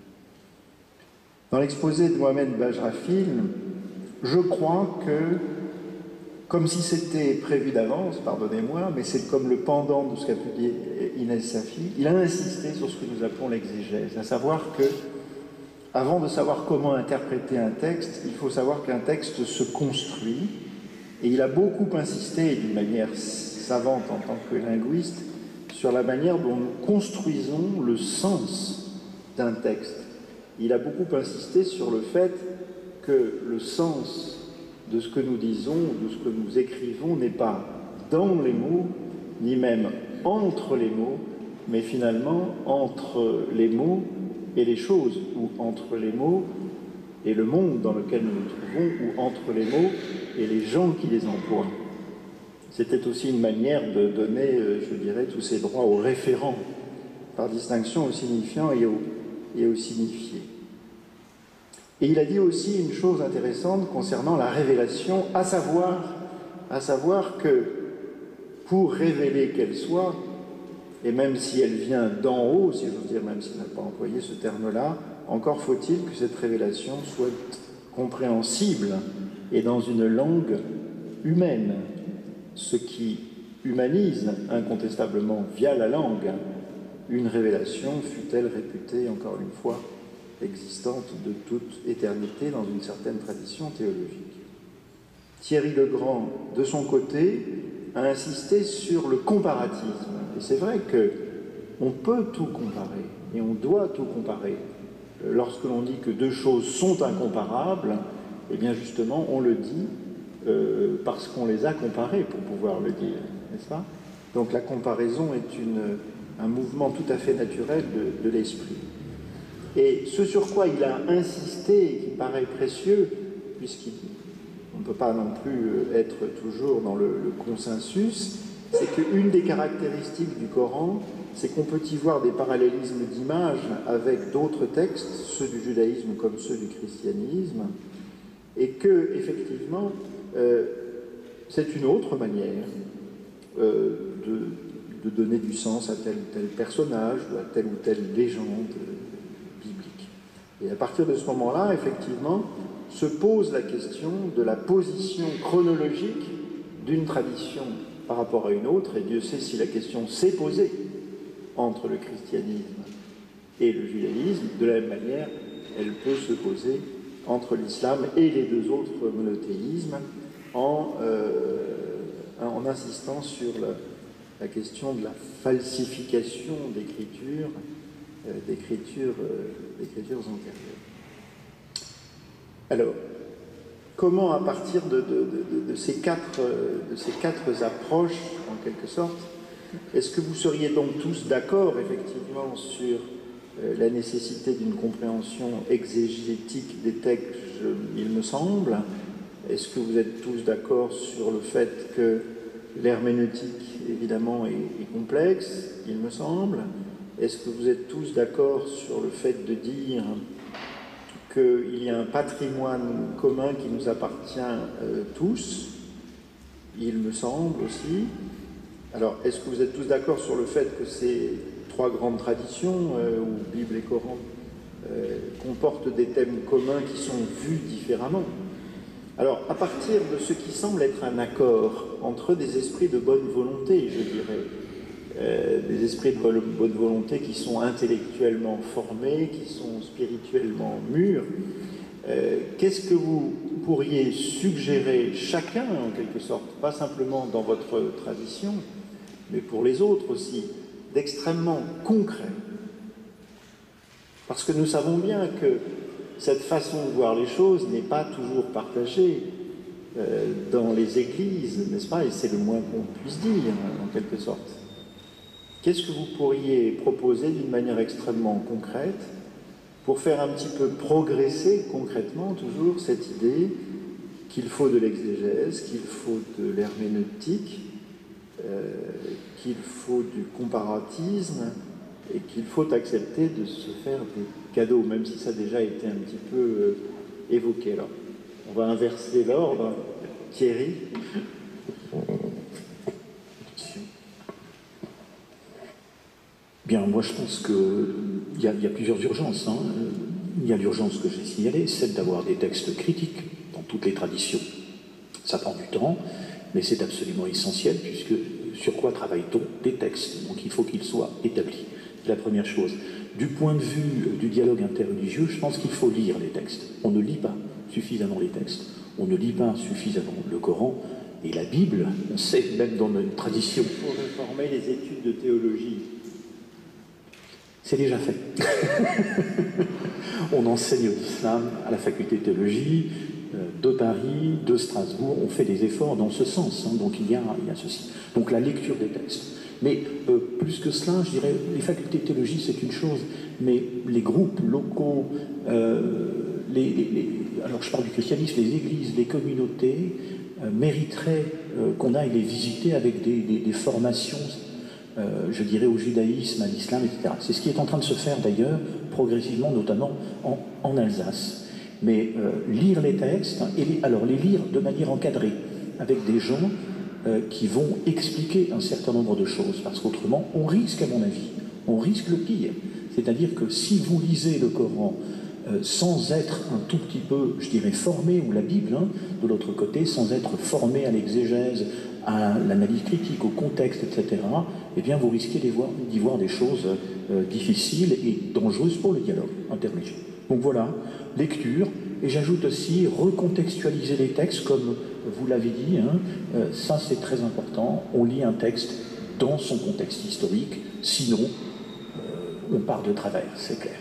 Dans l'exposé de Mohamed Bajrafil, je crois que, comme si c'était prévu d'avance, pardonnez-moi, mais c'est comme le pendant de ce qu'a pu dire Inès Safi, il a insisté sur ce que nous appelons l'exégèse, à savoir que, avant de savoir comment interpréter un texte, il faut savoir qu'un texte se construit. Et il a beaucoup insisté, d'une manière savante en tant que linguiste, sur la manière dont nous construisons le sens d'un texte. Il a beaucoup insisté sur le fait que le sens de ce que nous disons, de ce que nous écrivons, n'est pas dans les mots, ni même entre les mots, mais finalement entre les mots et les choses, ou entre les mots et le monde dans lequel nous nous trouvons, ou entre les mots et les gens qui les emploient. C'était aussi une manière de donner, je dirais, tous ces droits aux référents, par distinction au signifiant et au, et au signifié. Et il a dit aussi une chose intéressante concernant la révélation, à savoir, à savoir que pour révéler qu'elle soit, et même si elle vient d'en haut, si j'ose dire, même s'il n'a pas employé ce terme-là, encore faut-il que cette révélation soit compréhensible et dans une langue humaine, ce qui humanise incontestablement via la langue une révélation, fût-elle réputée, encore une fois, existante de toute éternité dans une certaine tradition théologique. Thierry Legrand, de son côté, a insisté sur le comparatisme. Et c'est vrai qu'on peut tout comparer, et on doit tout comparer. Lorsque l'on dit que deux choses sont incomparables, eh bien justement, on le dit euh, parce qu'on les a comparées pour pouvoir le dire, n'est-ce pas? Donc la comparaison est une, un mouvement tout à fait naturel de, de l'esprit. Et ce sur quoi il a insisté, qui paraît précieux, puisqu'on ne peut pas non plus être toujours dans le, le consensus, c'est qu'une des caractéristiques du Coran, c'est qu'on peut y voir des parallélismes d'images avec d'autres textes, ceux du judaïsme comme ceux du christianisme, et que, effectivement, euh, c'est une autre manière euh, de, de donner du sens à tel ou tel personnage ou à telle ou telle légende biblique. Et à partir de ce moment-là, effectivement, se pose la question de la position chronologique d'une tradition par rapport à une autre, et Dieu sait si la question s'est posée entre le christianisme et le judaïsme. De la même manière, elle peut se poser entre l'islam et les deux autres monothéismes en, euh, en insistant sur la, la question de la falsification d'écritures euh, d'écritures euh, d'écritures antérieures. Alors, comment, à partir de, de, de, de, ces quatre, de ces quatre approches, en quelque sorte, est-ce que vous seriez donc tous d'accord, effectivement, sur euh, la nécessité d'une compréhension exégétique des textes, il me semble? Est-ce que vous êtes tous d'accord sur le fait que l'herméneutique, évidemment, est, est complexe, il me semble? Est-ce que vous êtes tous d'accord sur le fait de dire qu'il y a un patrimoine commun qui nous appartient euh, tous? Il me semble aussi. Alors, est-ce que vous êtes tous d'accord sur le fait que ces trois grandes traditions, euh, ou Bible et Coran, euh, comportent des thèmes communs qui sont vus différemment? Alors, à partir de ce qui semble être un accord entre des esprits de bonne volonté, je dirais, euh, des esprits de bonne volonté qui sont intellectuellement formés, qui sont spirituellement mûrs, euh, qu'est-ce que vous pourriez suggérer chacun, en quelque sorte, pas simplement dans votre tradition, mais pour les autres aussi, d'extrêmement concret? Parce que nous savons bien que cette façon de voir les choses n'est pas toujours partagée euh, dans les églises, n'est-ce pas? Et c'est le moins qu'on puisse dire, en quelque sorte. Qu'est-ce que vous pourriez proposer d'une manière extrêmement concrète pour faire un petit peu progresser concrètement toujours cette idée qu'il faut de l'exégèse, qu'il faut de l'herméneutique, euh, qu'il faut du comparatisme et qu'il faut accepter de se faire des cadeaux, même si ça a déjà été un petit peu euh, évoqué. Alors, on va inverser l'ordre. Thierry. Bien, moi je pense qu'il y, y a plusieurs urgences. Hein. Il y a l'urgence que j'ai signalée, celle d'avoir des textes critiques dans toutes les traditions. Ça prend du temps, mais c'est absolument essentiel, puisque sur quoi travaille-t-on? Des textes, donc il faut qu'ils soient établis. C'est la première chose. Du point de vue du dialogue interreligieux, je pense qu'il faut lire les textes. On ne lit pas suffisamment les textes, on ne lit pas suffisamment le Coran, Et la Bible, on sait, même dans notre tradition... Pour réformer les études de théologie. C'est déjà fait. On enseigne l'islam à la faculté de théologie de Paris, de Strasbourg. On fait des efforts dans ce sens. Hein, donc il y, a, il y a ceci. Donc la lecture des textes. Mais euh, plus que cela, je dirais, les facultés de théologie, c'est une chose, mais les groupes locaux, euh, les, les, les, alors je parle du christianisme, les églises, les communautés, euh, mériteraient euh, qu'on aille les visiter avec des, des, des formations, euh, je dirais, au judaïsme, à l'islam, et cetera. C'est ce qui est en train de se faire d'ailleurs, progressivement, notamment en, en Alsace. Mais euh, lire les textes, et les, alors les lire de manière encadrée, avec des gens euh, qui vont expliquer un certain nombre de choses, parce qu'autrement, on risque, à mon avis, on risque le pire. C'est-à-dire que si vous lisez le Coran euh, sans être un tout petit peu, je dirais, formé, ou la Bible, hein, de l'autre côté, sans être formé à l'exégèse, à l'analyse critique, au contexte, et cetera, eh bien, vous risquez d'y voir, d'y voir des choses euh, difficiles et dangereuses pour le dialogue interreligieux. Donc voilà, lecture, et j'ajoute aussi recontextualiser les textes, comme vous l'avez dit, hein, euh, ça c'est très important, on lit un texte dans son contexte historique, sinon euh, on part de travers, c'est clair.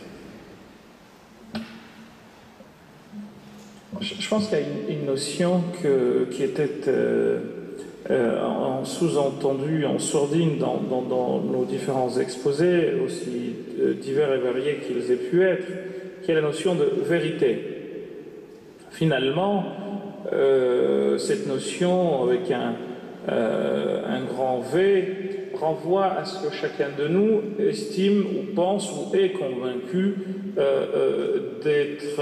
Je pense qu'il y a une, une notion que, qui était euh, euh, en sous-entendu, en sourdine dans, dans, dans nos différents exposés, aussi euh, divers et variés qu'ils aient pu être, qui est la notion de vérité. Finalement, euh, cette notion avec un, euh, un grand V renvoie à ce que chacun de nous estime ou pense ou est convaincu euh, euh, d'être,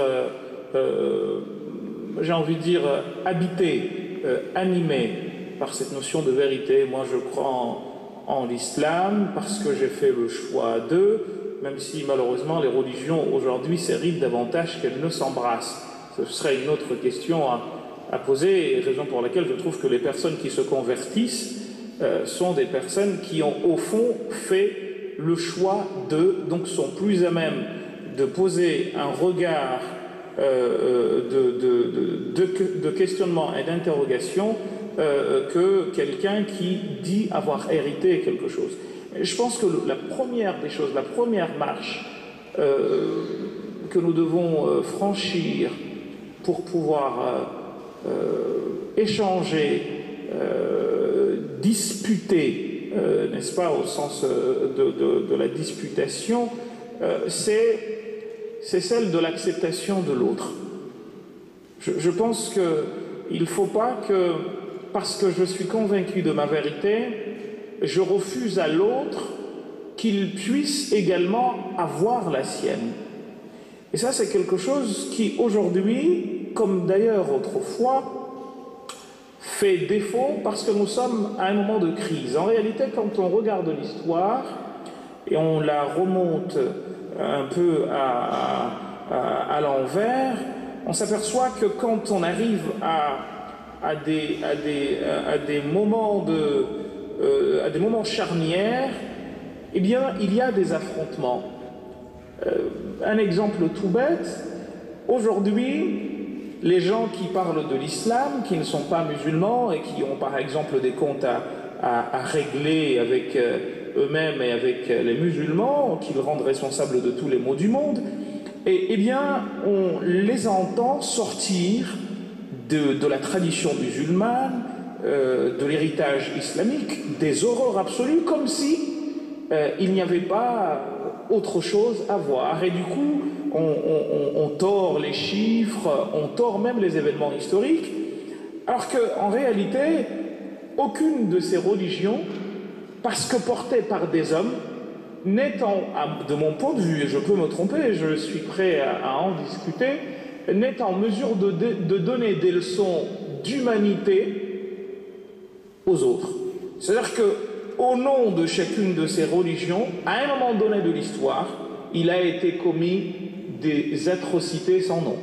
euh, j'ai envie de dire, habité, euh, animé par cette notion de vérité. Moi, je crois en, en l'islam parce que j'ai fait le choix d'eux, même si malheureusement les religions aujourd'hui s'héritent davantage qu'elles ne s'embrassent. Ce serait une autre question à, à poser, et raison pour laquelle je trouve que les personnes qui se convertissent euh, sont des personnes qui ont au fond fait le choix d'eux, donc sont plus à même de poser un regard euh, de, de, de, de, de questionnement et d'interrogation euh, que quelqu'un qui dit avoir hérité quelque chose. Je pense que la première des choses, la première marche euh, que nous devons euh, franchir pour pouvoir euh, euh, échanger, euh, disputer, euh, n'est-ce pas, au sens de, de, de la disputation, euh, c'est, c'est celle de l'acceptation de l'autre. Je, je pense qu'il ne faut pas que, parce que je suis convaincu de ma vérité, je refuse à l'autre qu'il puisse également avoir la sienne. Et ça, c'est quelque chose qui, aujourd'hui, comme d'ailleurs autrefois, fait défaut parce que nous sommes à un moment de crise. En réalité, quand on regarde l'histoire et on la remonte un peu à, à, à l'envers, on s'aperçoit que quand on arrive à, à, des, à, des, à des moments de... Euh, à des moments charnières, eh bien, il y a des affrontements. Euh, un exemple tout bête, aujourd'hui, les gens qui parlent de l'islam, qui ne sont pas musulmans et qui ont par exemple des comptes à, à, à régler avec euh, eux-mêmes et avec euh, les musulmans, qu'ils rendent responsables de tous les maux du monde, et, eh bien, on les entend sortir de, de la tradition musulmane, Euh, de l'héritage islamique, des horreurs absolues, comme si euh, il n'y avait pas autre chose à voir. Et du coup, on, on, on tord les chiffres, on tord même les événements historiques, alors qu'en réalité, aucune de ces religions, parce que portée par des hommes, n'est en, de mon point de vue, et je peux me tromper, je suis prêt à, à en discuter, n'est en mesure de, de, de donner des leçons d'humanité aux autres. C'est-à-dire qu'au nom de chacune de ces religions, à un moment donné de l'histoire, il a été commis des atrocités sans nom.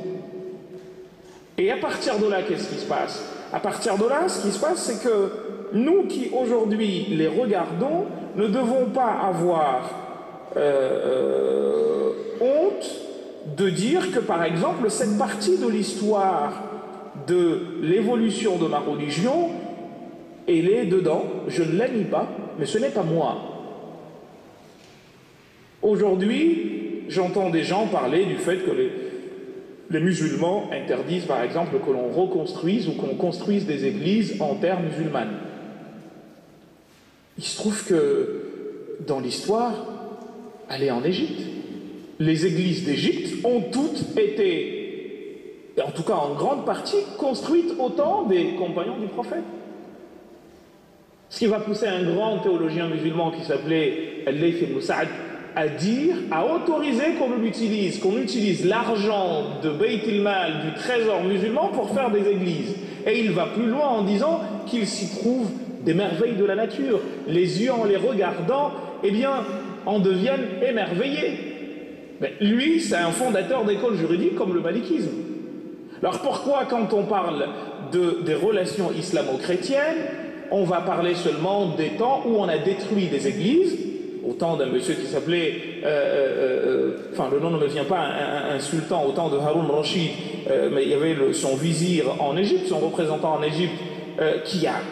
Et à partir de là, qu'est-ce qui se passe? À partir de là, ce qui se passe, c'est que nous qui aujourd'hui les regardons, ne devons pas avoir euh, euh, honte de dire que, par exemple, cette partie de l'histoire de l'évolution de ma religion Elle est dedans, je ne la nie pas, mais ce n'est pas moi. Aujourd'hui, j'entends des gens parler du fait que les, les musulmans interdisent par exemple que l'on reconstruise ou qu'on construise des églises en terre musulmane. Il se trouve que dans l'histoire, allez en Égypte. Les églises d'Égypte ont toutes été, en tout cas en grande partie, construites au temps des compagnons du prophète. Ce qui va pousser un grand théologien musulman qui s'appelait Al-Layth ibn Sa'd à dire, à autoriser qu'on l'utilise, qu'on utilise l'argent de Bayt al-Mal, du trésor musulman, pour faire des églises. Et il va plus loin en disant qu'il s'y trouve des merveilles de la nature. Les yeux, en les regardant, eh bien, en deviennent émerveillés. Mais lui, c'est un fondateur d'école juridique comme le malikisme. Alors pourquoi, quand on parle de, des relations islamo-chrétiennes, on va parler seulement des temps où on a détruit des églises, au temps d'un monsieur qui s'appelait, euh, euh, enfin le nom ne me vient pas, un, un, un sultan au temps de Haroun Rashid, euh, mais il y avait le, son vizir en Égypte, son représentant en Égypte, euh, qui a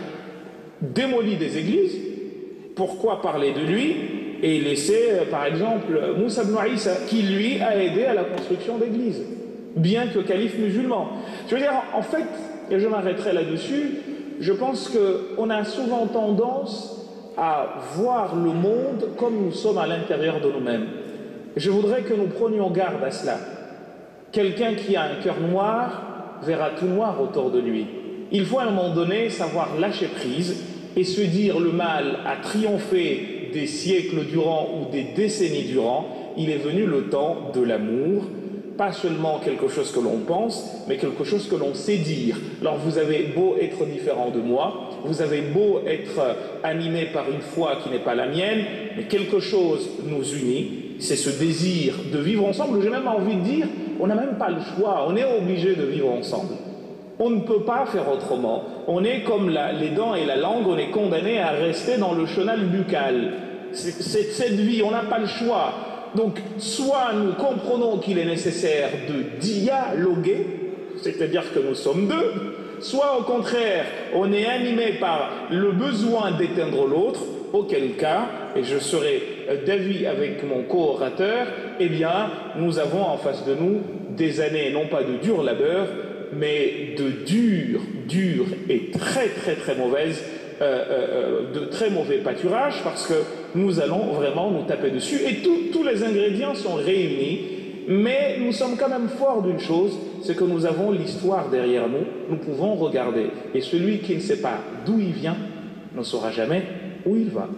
démoli des églises. Pourquoi parler de lui et laisser, euh, par exemple, Moussa ibn Isa, qui lui a aidé à la construction d'églises, bien que calife musulman. Je veux dire, en fait, et je m'arrêterai là-dessus, je pense qu'on a souvent tendance à voir le monde comme nous sommes à l'intérieur de nous-mêmes. Je voudrais que nous prenions garde à cela. Quelqu'un qui a un cœur noir verra tout noir autour de lui. Il faut à un moment donné savoir lâcher prise et se dire le mal a triomphé des siècles durant ou des décennies durant. Il est venu le temps de l'amour. Pas seulement quelque chose que l'on pense, mais quelque chose que l'on sait dire. Alors vous avez beau être différent de moi, vous avez beau être animé par une foi qui n'est pas la mienne, mais quelque chose nous unit, c'est ce désir de vivre ensemble. J'ai même envie de dire, on n'a même pas le choix, on est obligé de vivre ensemble. On ne peut pas faire autrement. On est comme la, les dents et la langue, on est condamné à rester dans le chenal buccal. C'est, c'est cette vie, on n'a pas le choix. Donc, soit nous comprenons qu'il est nécessaire de dialoguer, c'est-à-dire que nous sommes deux, soit au contraire, on est animé par le besoin d'éteindre l'autre, auquel cas, et je serai d'avis avec mon co-orateur, eh bien, nous avons en face de nous des années, non pas de dur labeur, mais de dur, dur et très très très mauvaise, euh, euh, de très mauvais pâturage, parce que nous allons vraiment nous taper dessus. Et tous les ingrédients sont réunis, mais nous sommes quand même forts d'une chose, c'est que nous avons l'histoire derrière nous, nous pouvons regarder. Et celui qui ne sait pas d'où il vient ne saura jamais où il va.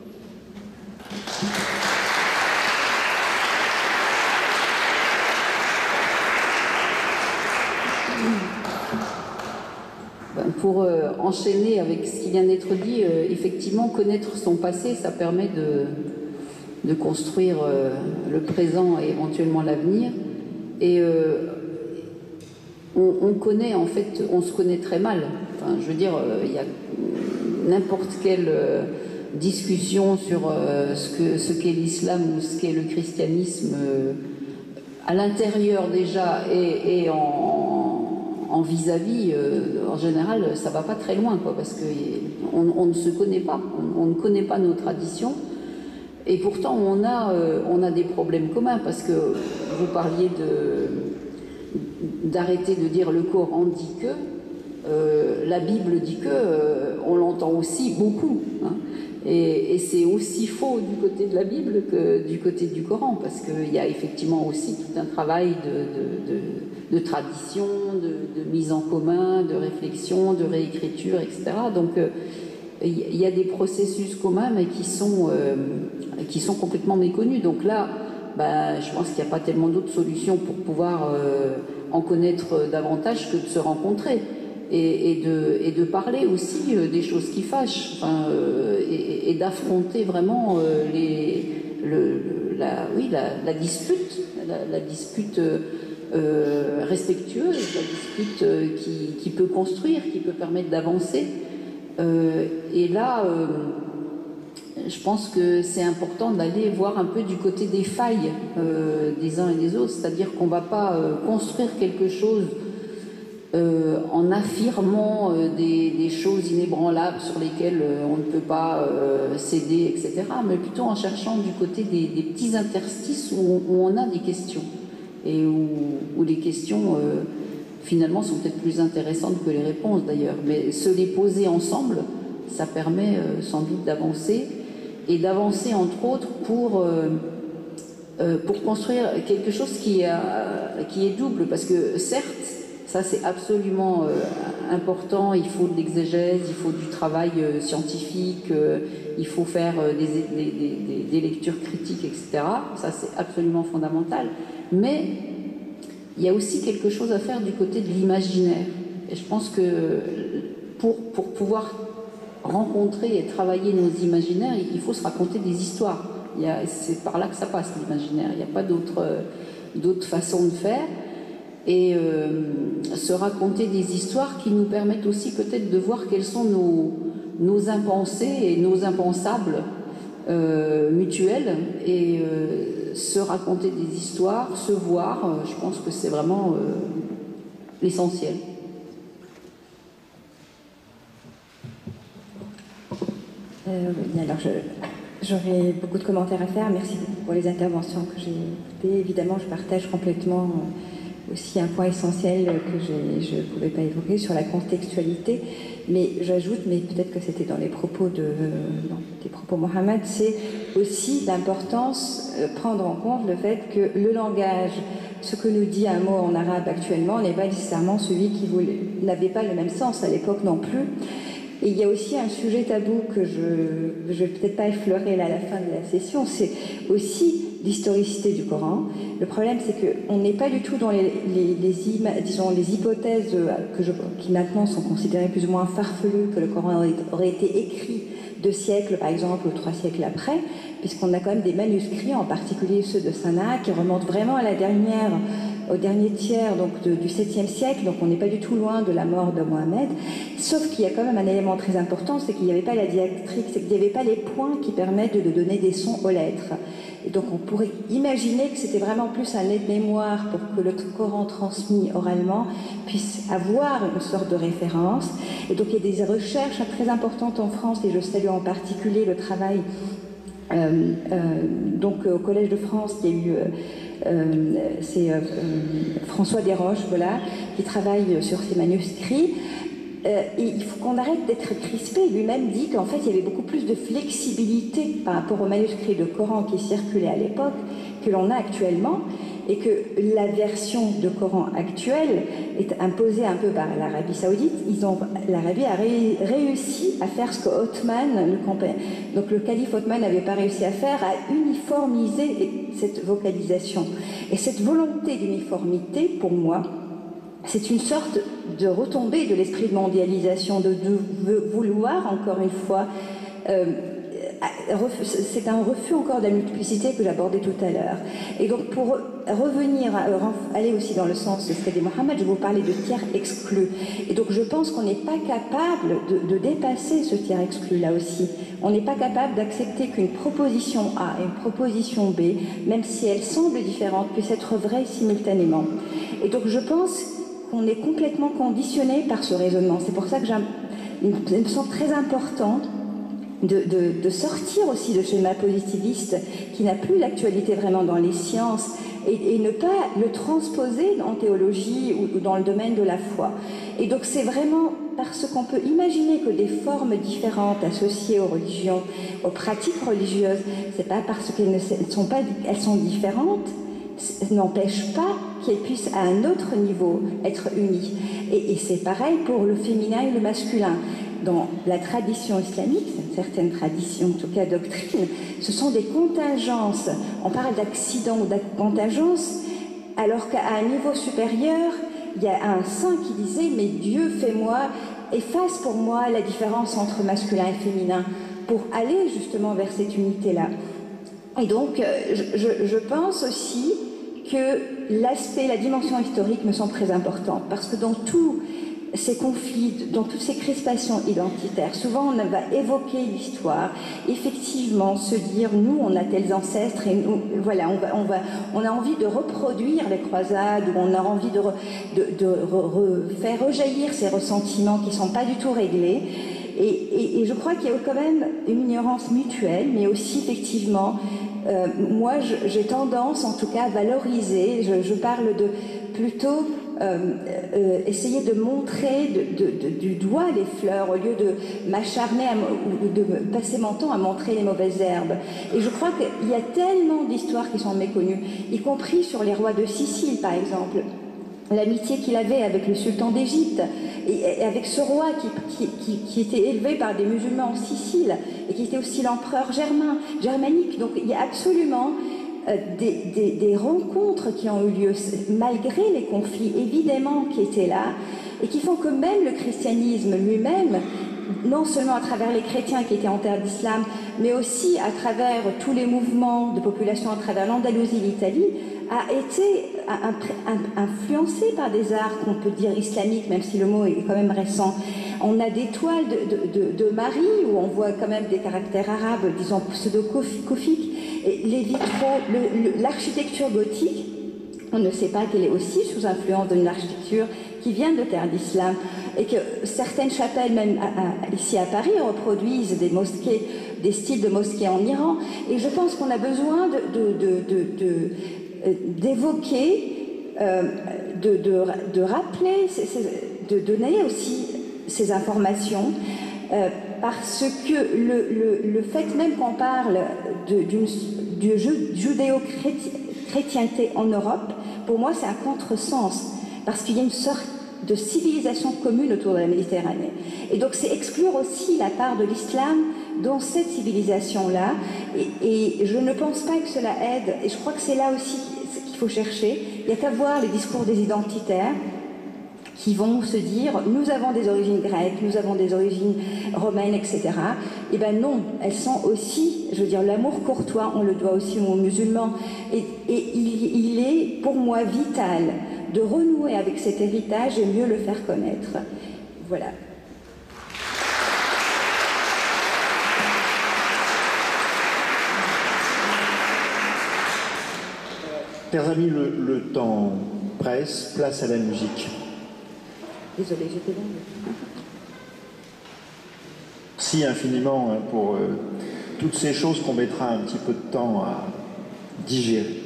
Pour euh, enchaîner avec ce qui vient d'être dit, euh, effectivement, connaître son passé, ça permet de, de construire euh, le présent et éventuellement l'avenir. Et euh, on, on connaît, en fait, on se connaît très mal. Enfin, je veux dire, il euh, y a n'importe quelle euh, discussion sur euh, ce que, ce qu'est l'islam ou ce qu'est le christianisme euh, à l'intérieur déjà et, et en en vis-à-vis, euh, en général, ça va pas très loin, quoi, parce qu'on on ne se connaît pas, on, on ne connaît pas nos traditions, et pourtant on a, euh, on a des problèmes communs, parce que vous parliez de, d'arrêter de dire le Coran dit que, euh, la Bible dit que, euh, on l'entend aussi beaucoup, hein, et, et c'est aussi faux du côté de la Bible que du côté du Coran, parce qu'il y a effectivement aussi tout un travail de, de, de de tradition, de, de mise en commun, de réflexion, de réécriture, et cetera. Donc il euh, y a des processus communs, mais qui sont, euh, qui sont complètement méconnus. Donc là, bah, je pense qu'il n'y a pas tellement d'autres solutions pour pouvoir euh, en connaître davantage que de se rencontrer. Et, et, de, et de parler aussi euh, des choses qui fâchent, enfin, euh, et, et d'affronter vraiment euh, les, le, la, oui, la, la dispute, la, la dispute euh, Euh, respectueuse, la dispute euh, qui, qui peut construire, qui peut permettre d'avancer. Euh, et là, euh, je pense que c'est important d'aller voir un peu du côté des failles euh, des uns et des autres, c'est-à-dire qu'on ne va pas euh, construire quelque chose euh, euh, en affirmant euh, des, des choses inébranlables sur lesquelles euh, on ne peut pas euh, céder, et cetera, mais plutôt en cherchant du côté des, des petits interstices où, où on a des questions, et où, où les questions, euh, finalement, sont peut-être plus intéressantes que les réponses, d'ailleurs. Mais se les poser ensemble, ça permet euh, sans doute d'avancer, et d'avancer, entre autres, pour... Euh, Euh, pour construire quelque chose qui, a, qui est double, parce que certes, ça c'est absolument euh, important, il faut de l'exégèse, il faut du travail euh, scientifique, euh, il faut faire euh, des, des, des, des lectures critiques, et cetera. Ça c'est absolument fondamental. Mais il y a aussi quelque chose à faire du côté de l'imaginaire. Et je pense que pour, pour pouvoir rencontrer et travailler nos imaginaires, il faut se raconter des histoires. C'est par là que ça passe, l'imaginaire. Il n'y a pas d'autre d'autre façon de faire. Et euh, se raconter des histoires qui nous permettent aussi peut-être de voir quels sont nos, nos impensés et nos impensables euh, mutuels. Et euh, se raconter des histoires, se voir, euh, je pense que c'est vraiment euh, l'essentiel. Euh, alors je... J'aurais beaucoup de commentaires à faire. Merci beaucoup pour les interventions que j'ai écoutées. Évidemment, je partage complètement aussi un point essentiel que je ne pouvais pas évoquer sur la contextualité. Mais j'ajoute, mais peut-être que c'était dans les propos de dans les propos Mohamed, c'est aussi l'importance de prendre en compte le fait que le langage, ce que nous dit un mot en arabe actuellement, n'est pas nécessairement celui qui n'avait pas le même sens à l'époque non plus. Et il y a aussi un sujet tabou que je ne vais peut-être pas effleurer là à la fin de la session, c'est aussi l'historicité du Coran. Le problème, c'est qu'on n'est pas du tout dans les, les, les, disons, les hypothèses que je, qui maintenant sont considérées plus ou moins farfelues, que le Coran aurait, aurait été écrit deux siècles, par exemple, ou trois siècles après, puisqu'on a quand même des manuscrits, en particulier ceux de Sanaa, qui remontent vraiment à la dernière... au dernier tiers donc, de, du septième siècle, donc on n'est pas du tout loin de la mort de Mohammed, sauf qu'il y a quand même un élément très important, c'est qu'il n'y avait pas la diacritique, c'est qu'il n'y avait pas les points qui permettent de, de donner des sons aux lettres. Et donc on pourrait imaginer que c'était vraiment plus un aide-mémoire pour que le Coran transmis oralement puisse avoir une sorte de référence. Et donc il y a des recherches très importantes en France, et je salue en particulier le travail euh, euh, donc au Collège de France, qui a eu... Euh, Euh, c'est euh, François Desroches, voilà, qui travaille sur ces manuscrits. Euh, et il faut qu'on arrête d'être crispé. Lui-même dit qu'en fait, il y avait beaucoup plus de flexibilité par rapport aux manuscrits de Coran qui circulaient à l'époque que l'on a actuellement, et que la version de Coran actuelle est imposée un peu par l'Arabie Saoudite. Ils ont, l'Arabie a ré, réussi à faire ce que Othman, le, donc le calife Othman n'avait pas réussi à faire, à uniformiser cette vocalisation. Et cette volonté d'uniformité, pour moi, c'est une sorte de retombée de l'esprit de mondialisation, de, de vouloir, encore une fois, euh, c'est un refus encore de la multiplicité que j'abordais tout à l'heure. Et donc pour revenir, à, aller aussi dans le sens de ce qu'a dit Mohamed, je vais vous parler de tiers exclus. Et donc je pense qu'on n'est pas capable de, de dépasser ce tiers exclu là aussi. On n'est pas capable d'accepter qu'une proposition A et une proposition B, même si elles semblent différentes, puissent être vraies simultanément. Et donc je pense qu'on est complètement conditionné par ce raisonnement. C'est pour ça que il me semble très important De, de, de sortir aussi de ce schéma positiviste qui n'a plus l'actualité vraiment dans les sciences, et, et ne pas le transposer en théologie ou, ou dans le domaine de la foi. Et donc c'est vraiment parce qu'on peut imaginer que des formes différentes associées aux religions, aux pratiques religieuses, c'est pas parce qu'elles ne sont pas, elles sont différentes, n'empêche pas qu'elles puissent à un autre niveau être unies. Et, et c'est pareil pour le féminin et le masculin. Dans la tradition islamique, certaines traditions, en tout cas doctrine, ce sont des contingences. On parle d'accidents ou de contingences, alors qu'à un niveau supérieur, il y a un saint qui disait « Mais Dieu, fais-moi, efface pour moi la différence entre masculin et féminin » pour aller justement vers cette unité-là. Et donc, je, je, je pense aussi que l'aspect, la dimension historique me semble très importante, parce que dans tout ces conflits, dans toutes ces crispations identitaires, souvent on va évoquer l'histoire, effectivement se dire nous on a tels ancêtres et nous, voilà, on, va, on, va, on a envie de reproduire les croisades, ou on a envie de, re, de, de re, re, faire rejaillir ces ressentiments qui ne sont pas du tout réglés. Et, et, et je crois qu'il y a quand même une ignorance mutuelle, mais aussi effectivement, euh, moi j'ai tendance en tout cas à valoriser, je, je parle de plutôt euh, euh, essayer de montrer de, de, de, du doigt les fleurs au lieu de m'acharner ou de passer mon temps à montrer les mauvaises herbes. Et je crois qu'il y a tellement d'histoires qui sont méconnues, y compris sur les rois de Sicile par exemple. L'amitié qu'il avait avec le sultan d'Égypte et avec ce roi qui, qui, qui était élevé par des musulmans en Sicile et qui était aussi l'empereur germain, germanique. Donc il y a absolument euh, des, des, des rencontres qui ont eu lieu malgré les conflits évidemment qui étaient là et qui font que même le christianisme lui-même, non seulement à travers les chrétiens qui étaient en terre d'islam, mais aussi à travers tous les mouvements de population à travers l'Andalousie, l'Italie, a été influencé par des arts qu'on peut dire islamiques, même si le mot est quand même récent. On a des toiles de, de, de, de Marie où on voit quand même des caractères arabes, disons pseudo-koufiques, et les vitraux, l'architecture gothique, on ne sait pas qu'elle est aussi sous influence d'une architecture qui vient de terre d'islam, et que certaines chapelles, même à, à, ici à Paris, reproduisent des mosquées, des styles de mosquées en Iran. Et je pense qu'on a besoin de, de, de, de, de, d'évoquer, euh, de, de, de rappeler, de donner aussi ces informations, euh, parce que le, le, le fait même qu'on parle de, d'une, de judéo-chrétienté en Europe, pour moi c'est un contresens, parce qu'il y a une sorte de civilisation commune autour de la Méditerranée. Et donc c'est exclure aussi la part de l'islam dans cette civilisation-là, et, et je ne pense pas que cela aide, et je crois que c'est là aussi qu'il faut chercher. Il n'y a qu'à voir les discours des identitaires qui vont se dire nous avons des origines grecques, nous avons des origines romaines, et cetera. Eh bien non, elles sont aussi, je veux dire, l'amour courtois, on le doit aussi aux musulmans. Et, et il, il est pour moi vital de renouer avec cet héritage et mieux le faire connaître. Voilà. Chers amis, le, le temps presse, place à la musique. Désolée, j'étais longue. Merci infiniment pour euh, toutes ces choses qu'on mettra un petit peu de temps à digérer.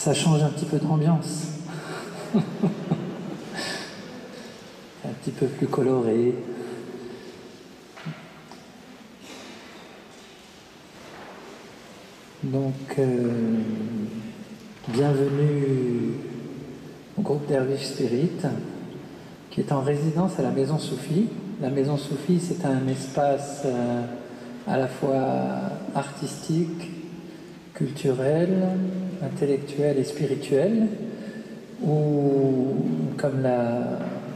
ça change un petit peu d'ambiance. Un petit peu plus coloré. Donc, euh, bienvenue au groupe Dervish Spirit, qui est en résidence à la Maison Soufie. La Maison Soufie, c'est un espace euh, à la fois artistique, culturel, intellectuel et spirituel, où, comme l'a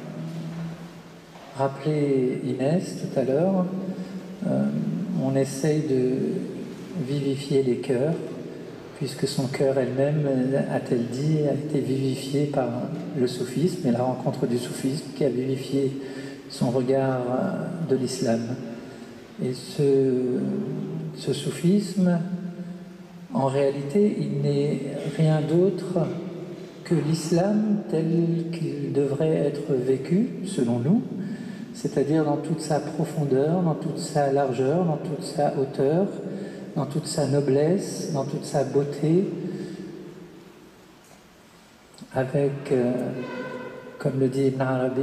rappelé Inès tout à l'heure, euh, on essaye de vivifier les cœurs, puisque son cœur elle-même, a-t-elle dit, a été vivifié par le soufisme et la rencontre du soufisme qui a vivifié son regard de l'islam. Et ce, ce soufisme, en réalité, il n'est rien d'autre que l'islam tel qu'il devrait être vécu, selon nous, c'est-à-dire dans toute sa profondeur, dans toute sa largeur, dans toute sa hauteur, dans toute sa noblesse, dans toute sa beauté, avec, euh, comme le dit Ibn Arabi,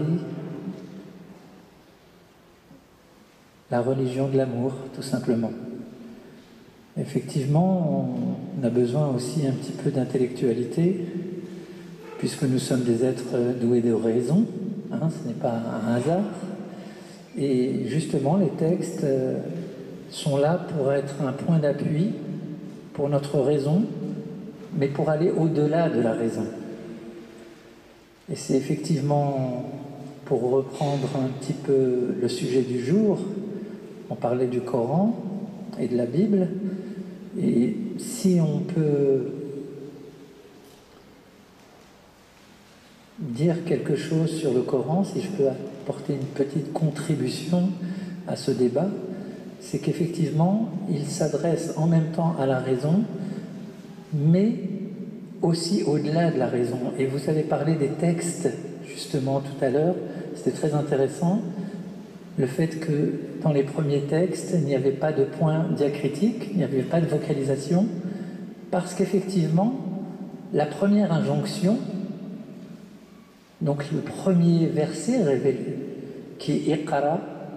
la religion de l'amour, tout simplement. Effectivement, on a besoin aussi un petit peu d'intellectualité, puisque nous sommes des êtres doués de raison, hein, ce n'est pas un hasard. Et justement, les textes euh, sont là pour être un point d'appui pour notre raison, mais pour aller au-delà de la raison. Et c'est effectivement, pour reprendre un petit peu le sujet du jour, on parlait du Coran et de la Bible, et si on peut dire quelque chose sur le Coran, si je peux apporter une petite contribution à ce débat, c'est qu'effectivement, il s'adresse en même temps à la raison, mais aussi au-delà de la raison. Et vous avez parlé des textes, justement, tout à l'heure, c'était très intéressant, le fait que dans les premiers textes, il n'y avait pas de point diacritique, il n'y avait pas de vocalisation, parce qu'effectivement, la première injonction, donc le premier verset révélé, qui est Iqra,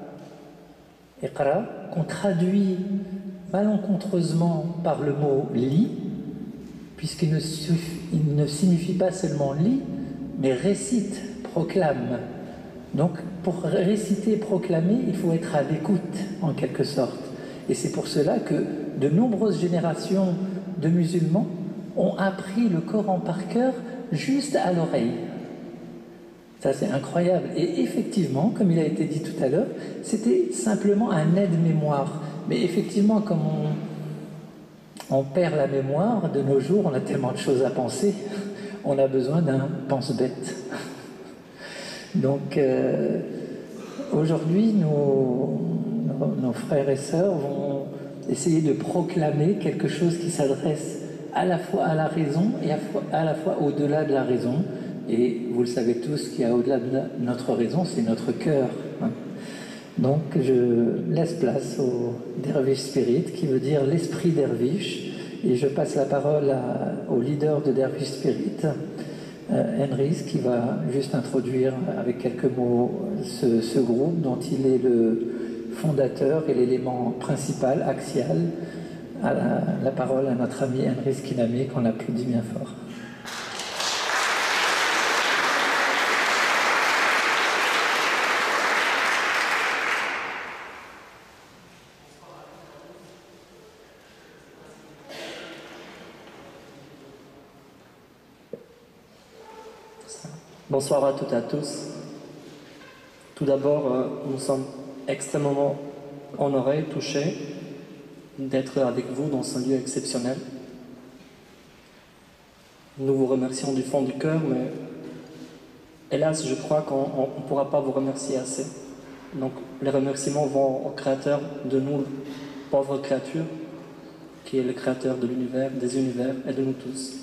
Iqra, qu'on traduit malencontreusement par le mot lis, puisqu'il ne, il ne signifie pas seulement lis, mais récite, proclame. Donc, pour réciter, proclamer, il faut être à l'écoute, en quelque sorte. Et c'est pour cela que de nombreuses générations de musulmans ont appris le Coran par cœur juste à l'oreille. Ça, c'est incroyable. Et effectivement, comme il a été dit tout à l'heure, c'était simplement un aide-mémoire. Mais effectivement, comme on, on perd la mémoire, de nos jours, on a tellement de choses à penser, on a besoin d'un pense-bête. Donc, euh, aujourd'hui, nos, nos, nos frères et sœurs vont essayer de proclamer quelque chose qui s'adresse à la fois à la raison et à, à la fois au-delà de la raison. Et vous le savez tous, ce qu'il y a au-delà de notre raison, c'est notre cœur. Hein. Donc, je laisse place au Dervish Spirit, qui veut dire l'esprit derviche. Et je passe la parole à, au leader de Dervish Spirit, Euh, Henrys, qui va juste introduire avec quelques mots ce, ce groupe dont il est le fondateur et l'élément principal, axial. À la, la parole à notre ami Henrys Kinami, qu'on applaudit bien fort. Bonsoir à toutes et à tous. Tout d'abord, euh, nous sommes extrêmement honorés, touchés d'être avec vous dans ce lieu exceptionnel. Nous vous remercions du fond du cœur, mais hélas, je crois qu'on ne pourra pas vous remercier assez. Donc, les remerciements vont au Créateur de nous, pauvres créatures, qui est le Créateur de l'univers, des univers et de nous tous.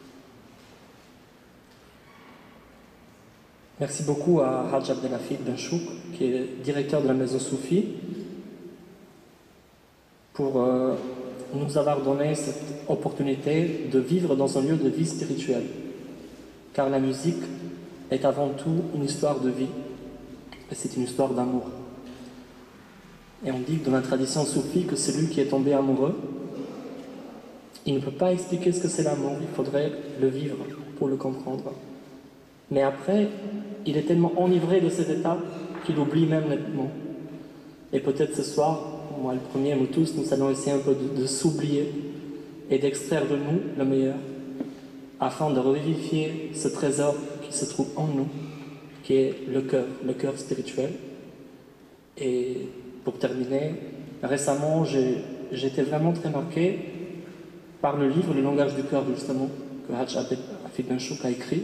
Merci beaucoup à Hajj Abdelhafid Benchouk, qui est directeur de la Maison Soufie, pour euh, nous avoir donné cette opportunité de vivre dans un lieu de vie spirituelle. Car la musique est avant tout une histoire de vie, et c'est une histoire d'amour. Et on dit dans la tradition soufie que celui qui est tombé amoureux, il ne peut pas expliquer ce que c'est l'amour, il faudrait le vivre pour le comprendre. Mais après, il est tellement enivré de cet état qu'il oublie même nettement. Et peut-être ce soir, moi le premier, nous tous, nous allons essayer un peu de, de s'oublier et d'extraire de nous le meilleur, afin de revivifier ce trésor qui se trouve en nous, qui est le cœur, le cœur spirituel. Et pour terminer, récemment, j'ai été vraiment très marqué par le livre Le langage du cœur, justement, que Haj Afid Benchouk a écrit.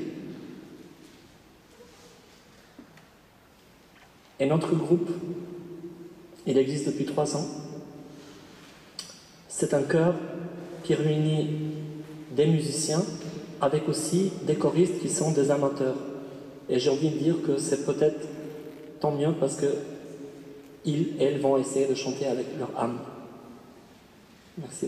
Et notre groupe, il existe depuis trois ans. C'est un chœur qui réunit des musiciens avec aussi des choristes qui sont des amateurs. Et j'ai envie de dire que c'est peut-être tant mieux parce que ils, elles vont essayer de chanter avec leur âme. Merci.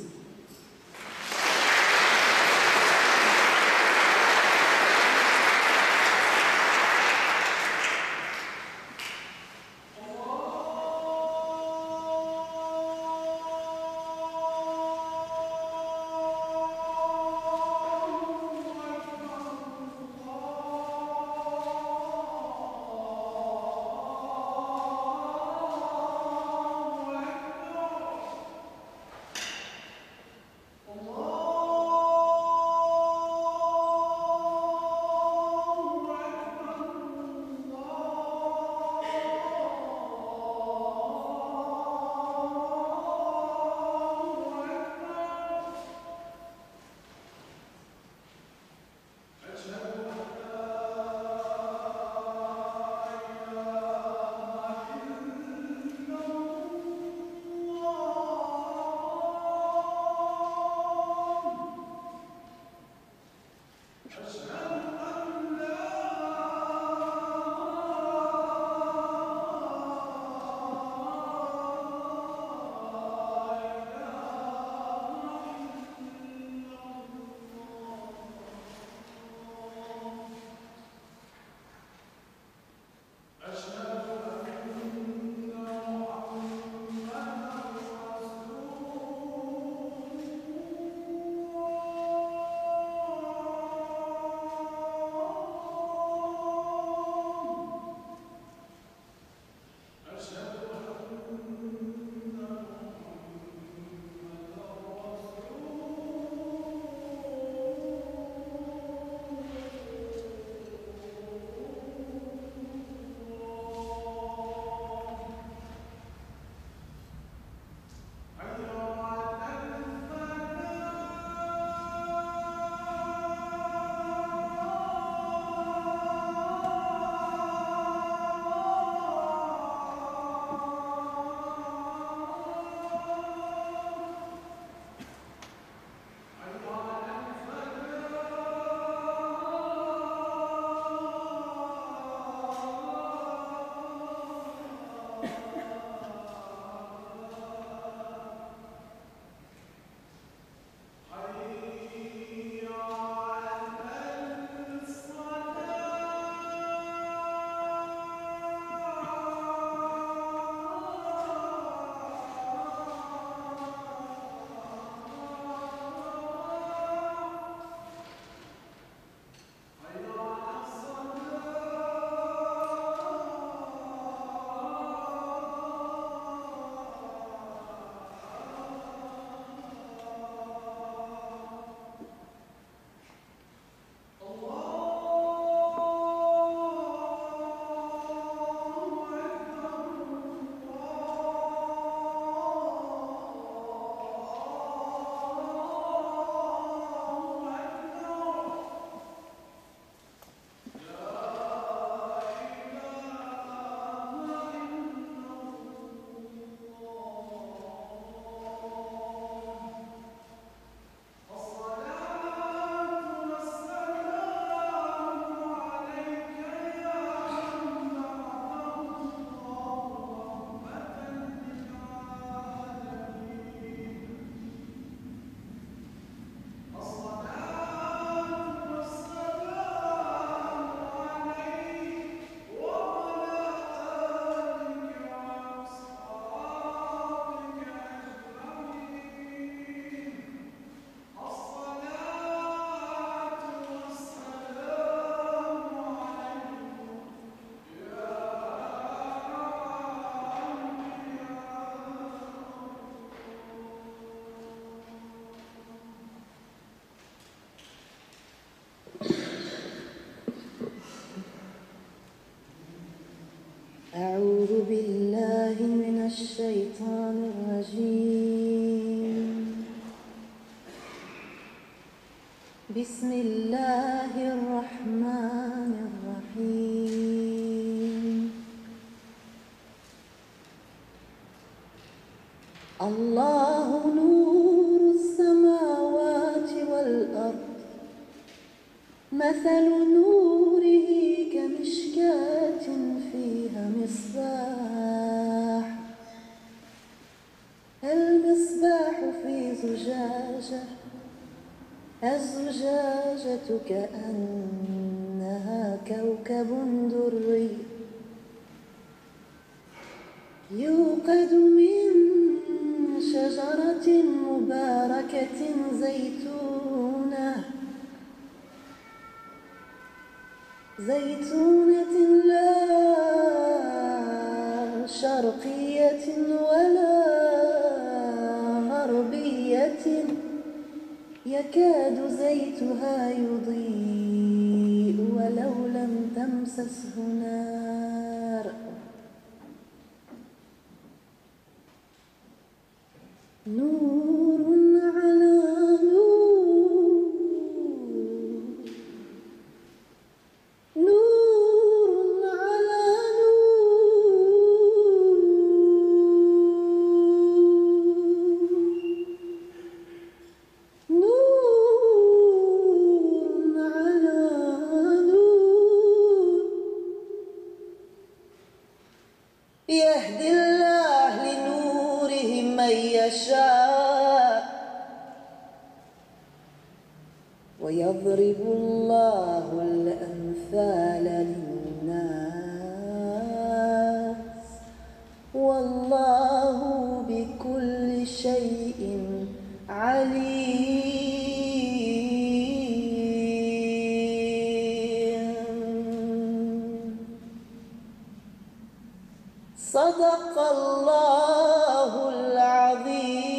أعوذ بالله من الشيطان الرجيم بسم الله الرحمن الرحيم الله نور السماوات والأرض مثل نوره كمشكاة فيها مصباح المصباح في زجاجة الزجاجة كأنها كوكب دري يوقد من شجرة مباركة زيتونة زيتونة لا شرقية ولا غربية يكاد زيتها يضيء ولو لم تمسسه نار نور على نور نور على نور نور على نور يهدي الله لنوره من يشاء ويضرب الله الأمثال للناس والله بكل شيء عليم صدق الله العظيم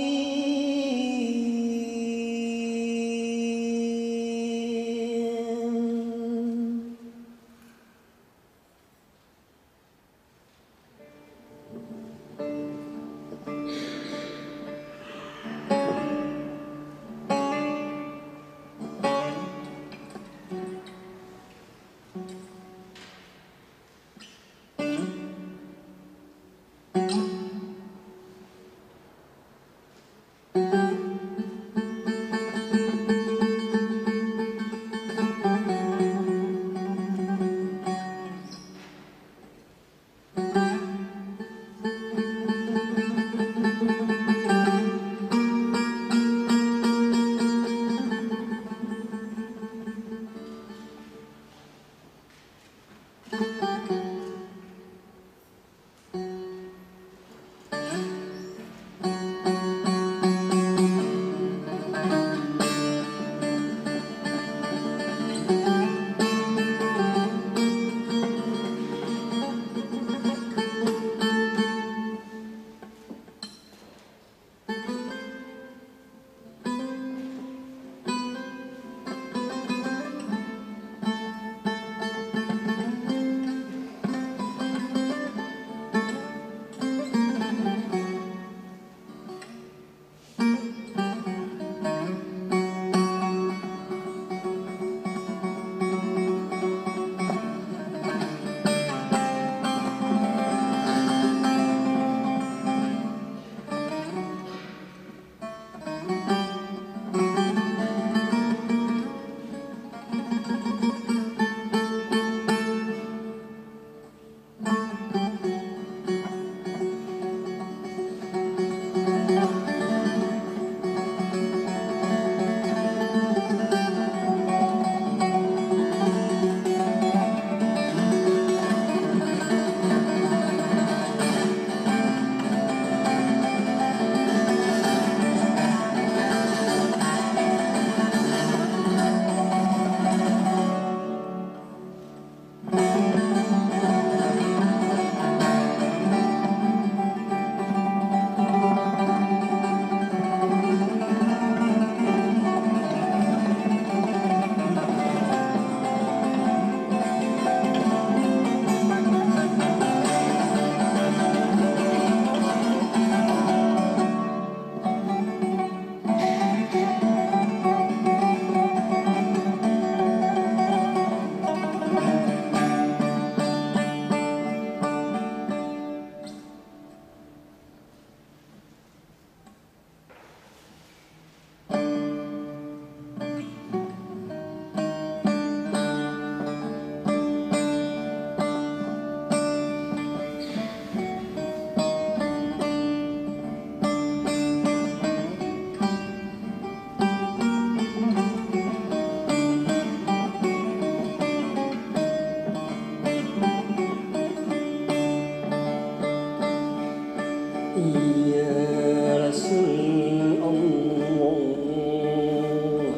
يا رسول الله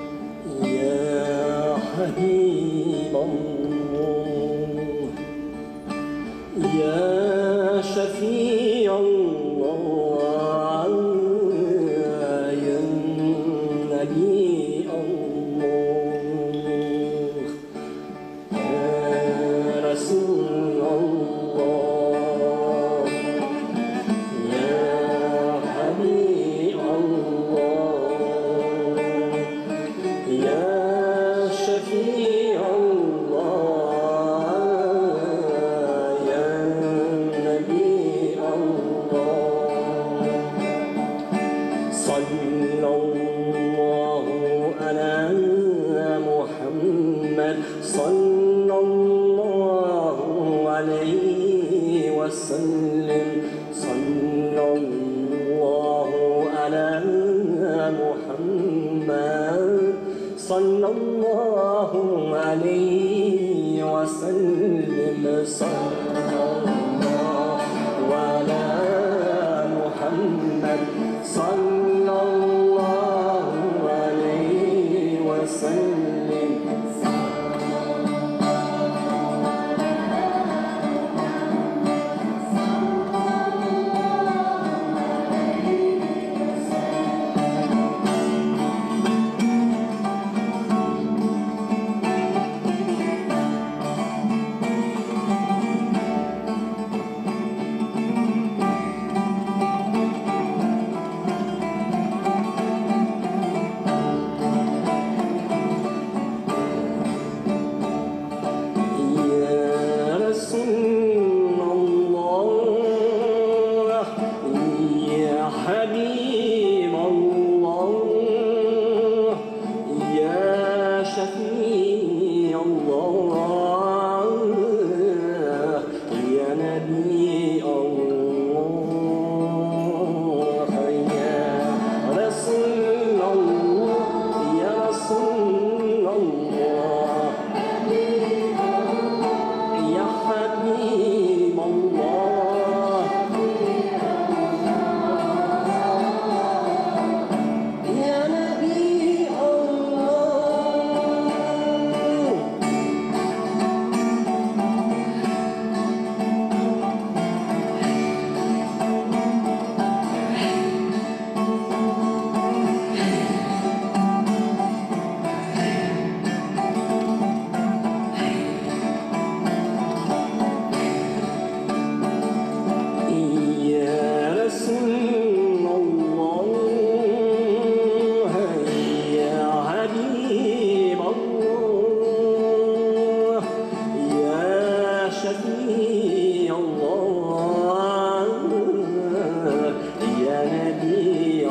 يا حبيب الله يا شفيع الله يا نبي الله يا رسول الله يا حبيب الله يا شفيع الله يا نبي الله صلى الله على محمد صلى الله عليه وسلم صلى الله على محمد صلى الله عليه وسلم صلى الله على محمد صلى الله عليه وسلم يا رسول الله يا حبيب الله يا شفيع الله يا نبي الله يا رسول الله يا رسول الله يا حبيب الله يا نبي الله يا رسول الله يا حبيب الله يا شفيع الله يا نبي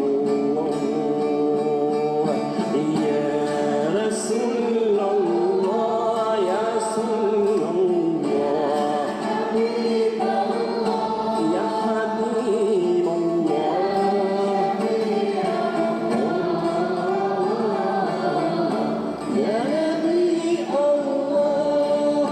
الله يا رسول الله يا رسول الله يا حبيب الله يا نبي الله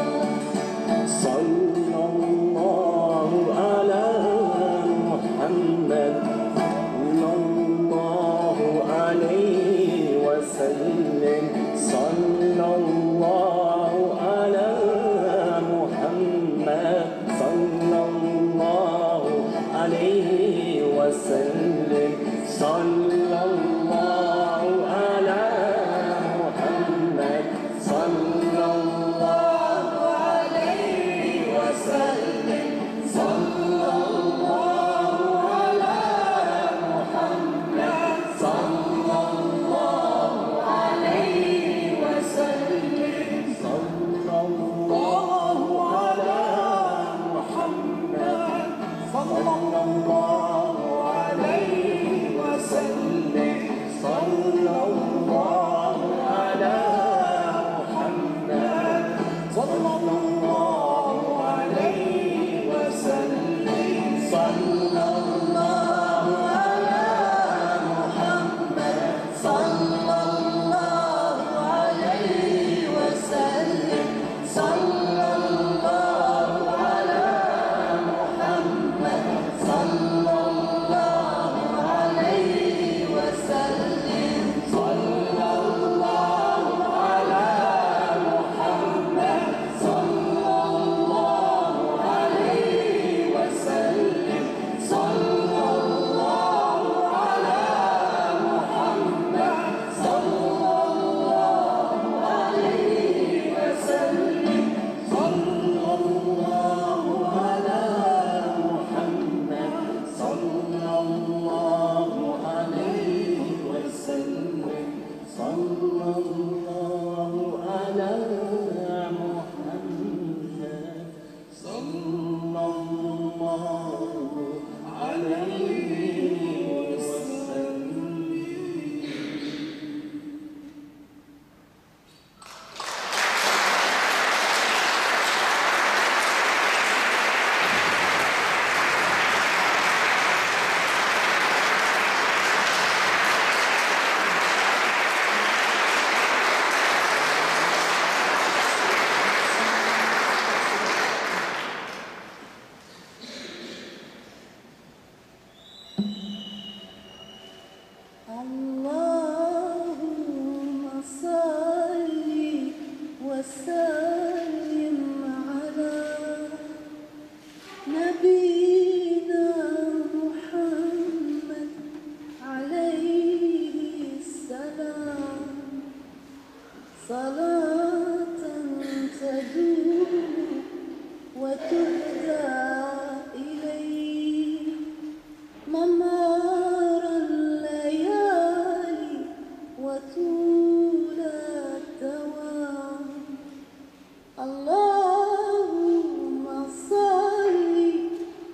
صلى الله على محمد صلى الله عليه وسلم صلى الله على محمد صلى الله عليه وسلم صلى الله على محمد صلى الله عليه وسلم صلى الله على محمد صلى الله عليه وسلم صلى الله على محمد صلى الله عليه وسلم صلى الله على محمد صلى الله عليه وسلم صلى الله على محمد صلى الله عليه وسلم صلى الله على محمد صلى نبينا محمد عليه السلام صلاة تدوم وتهدى إليه ممار الليالي وطول الدوام اللهم صل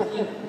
dire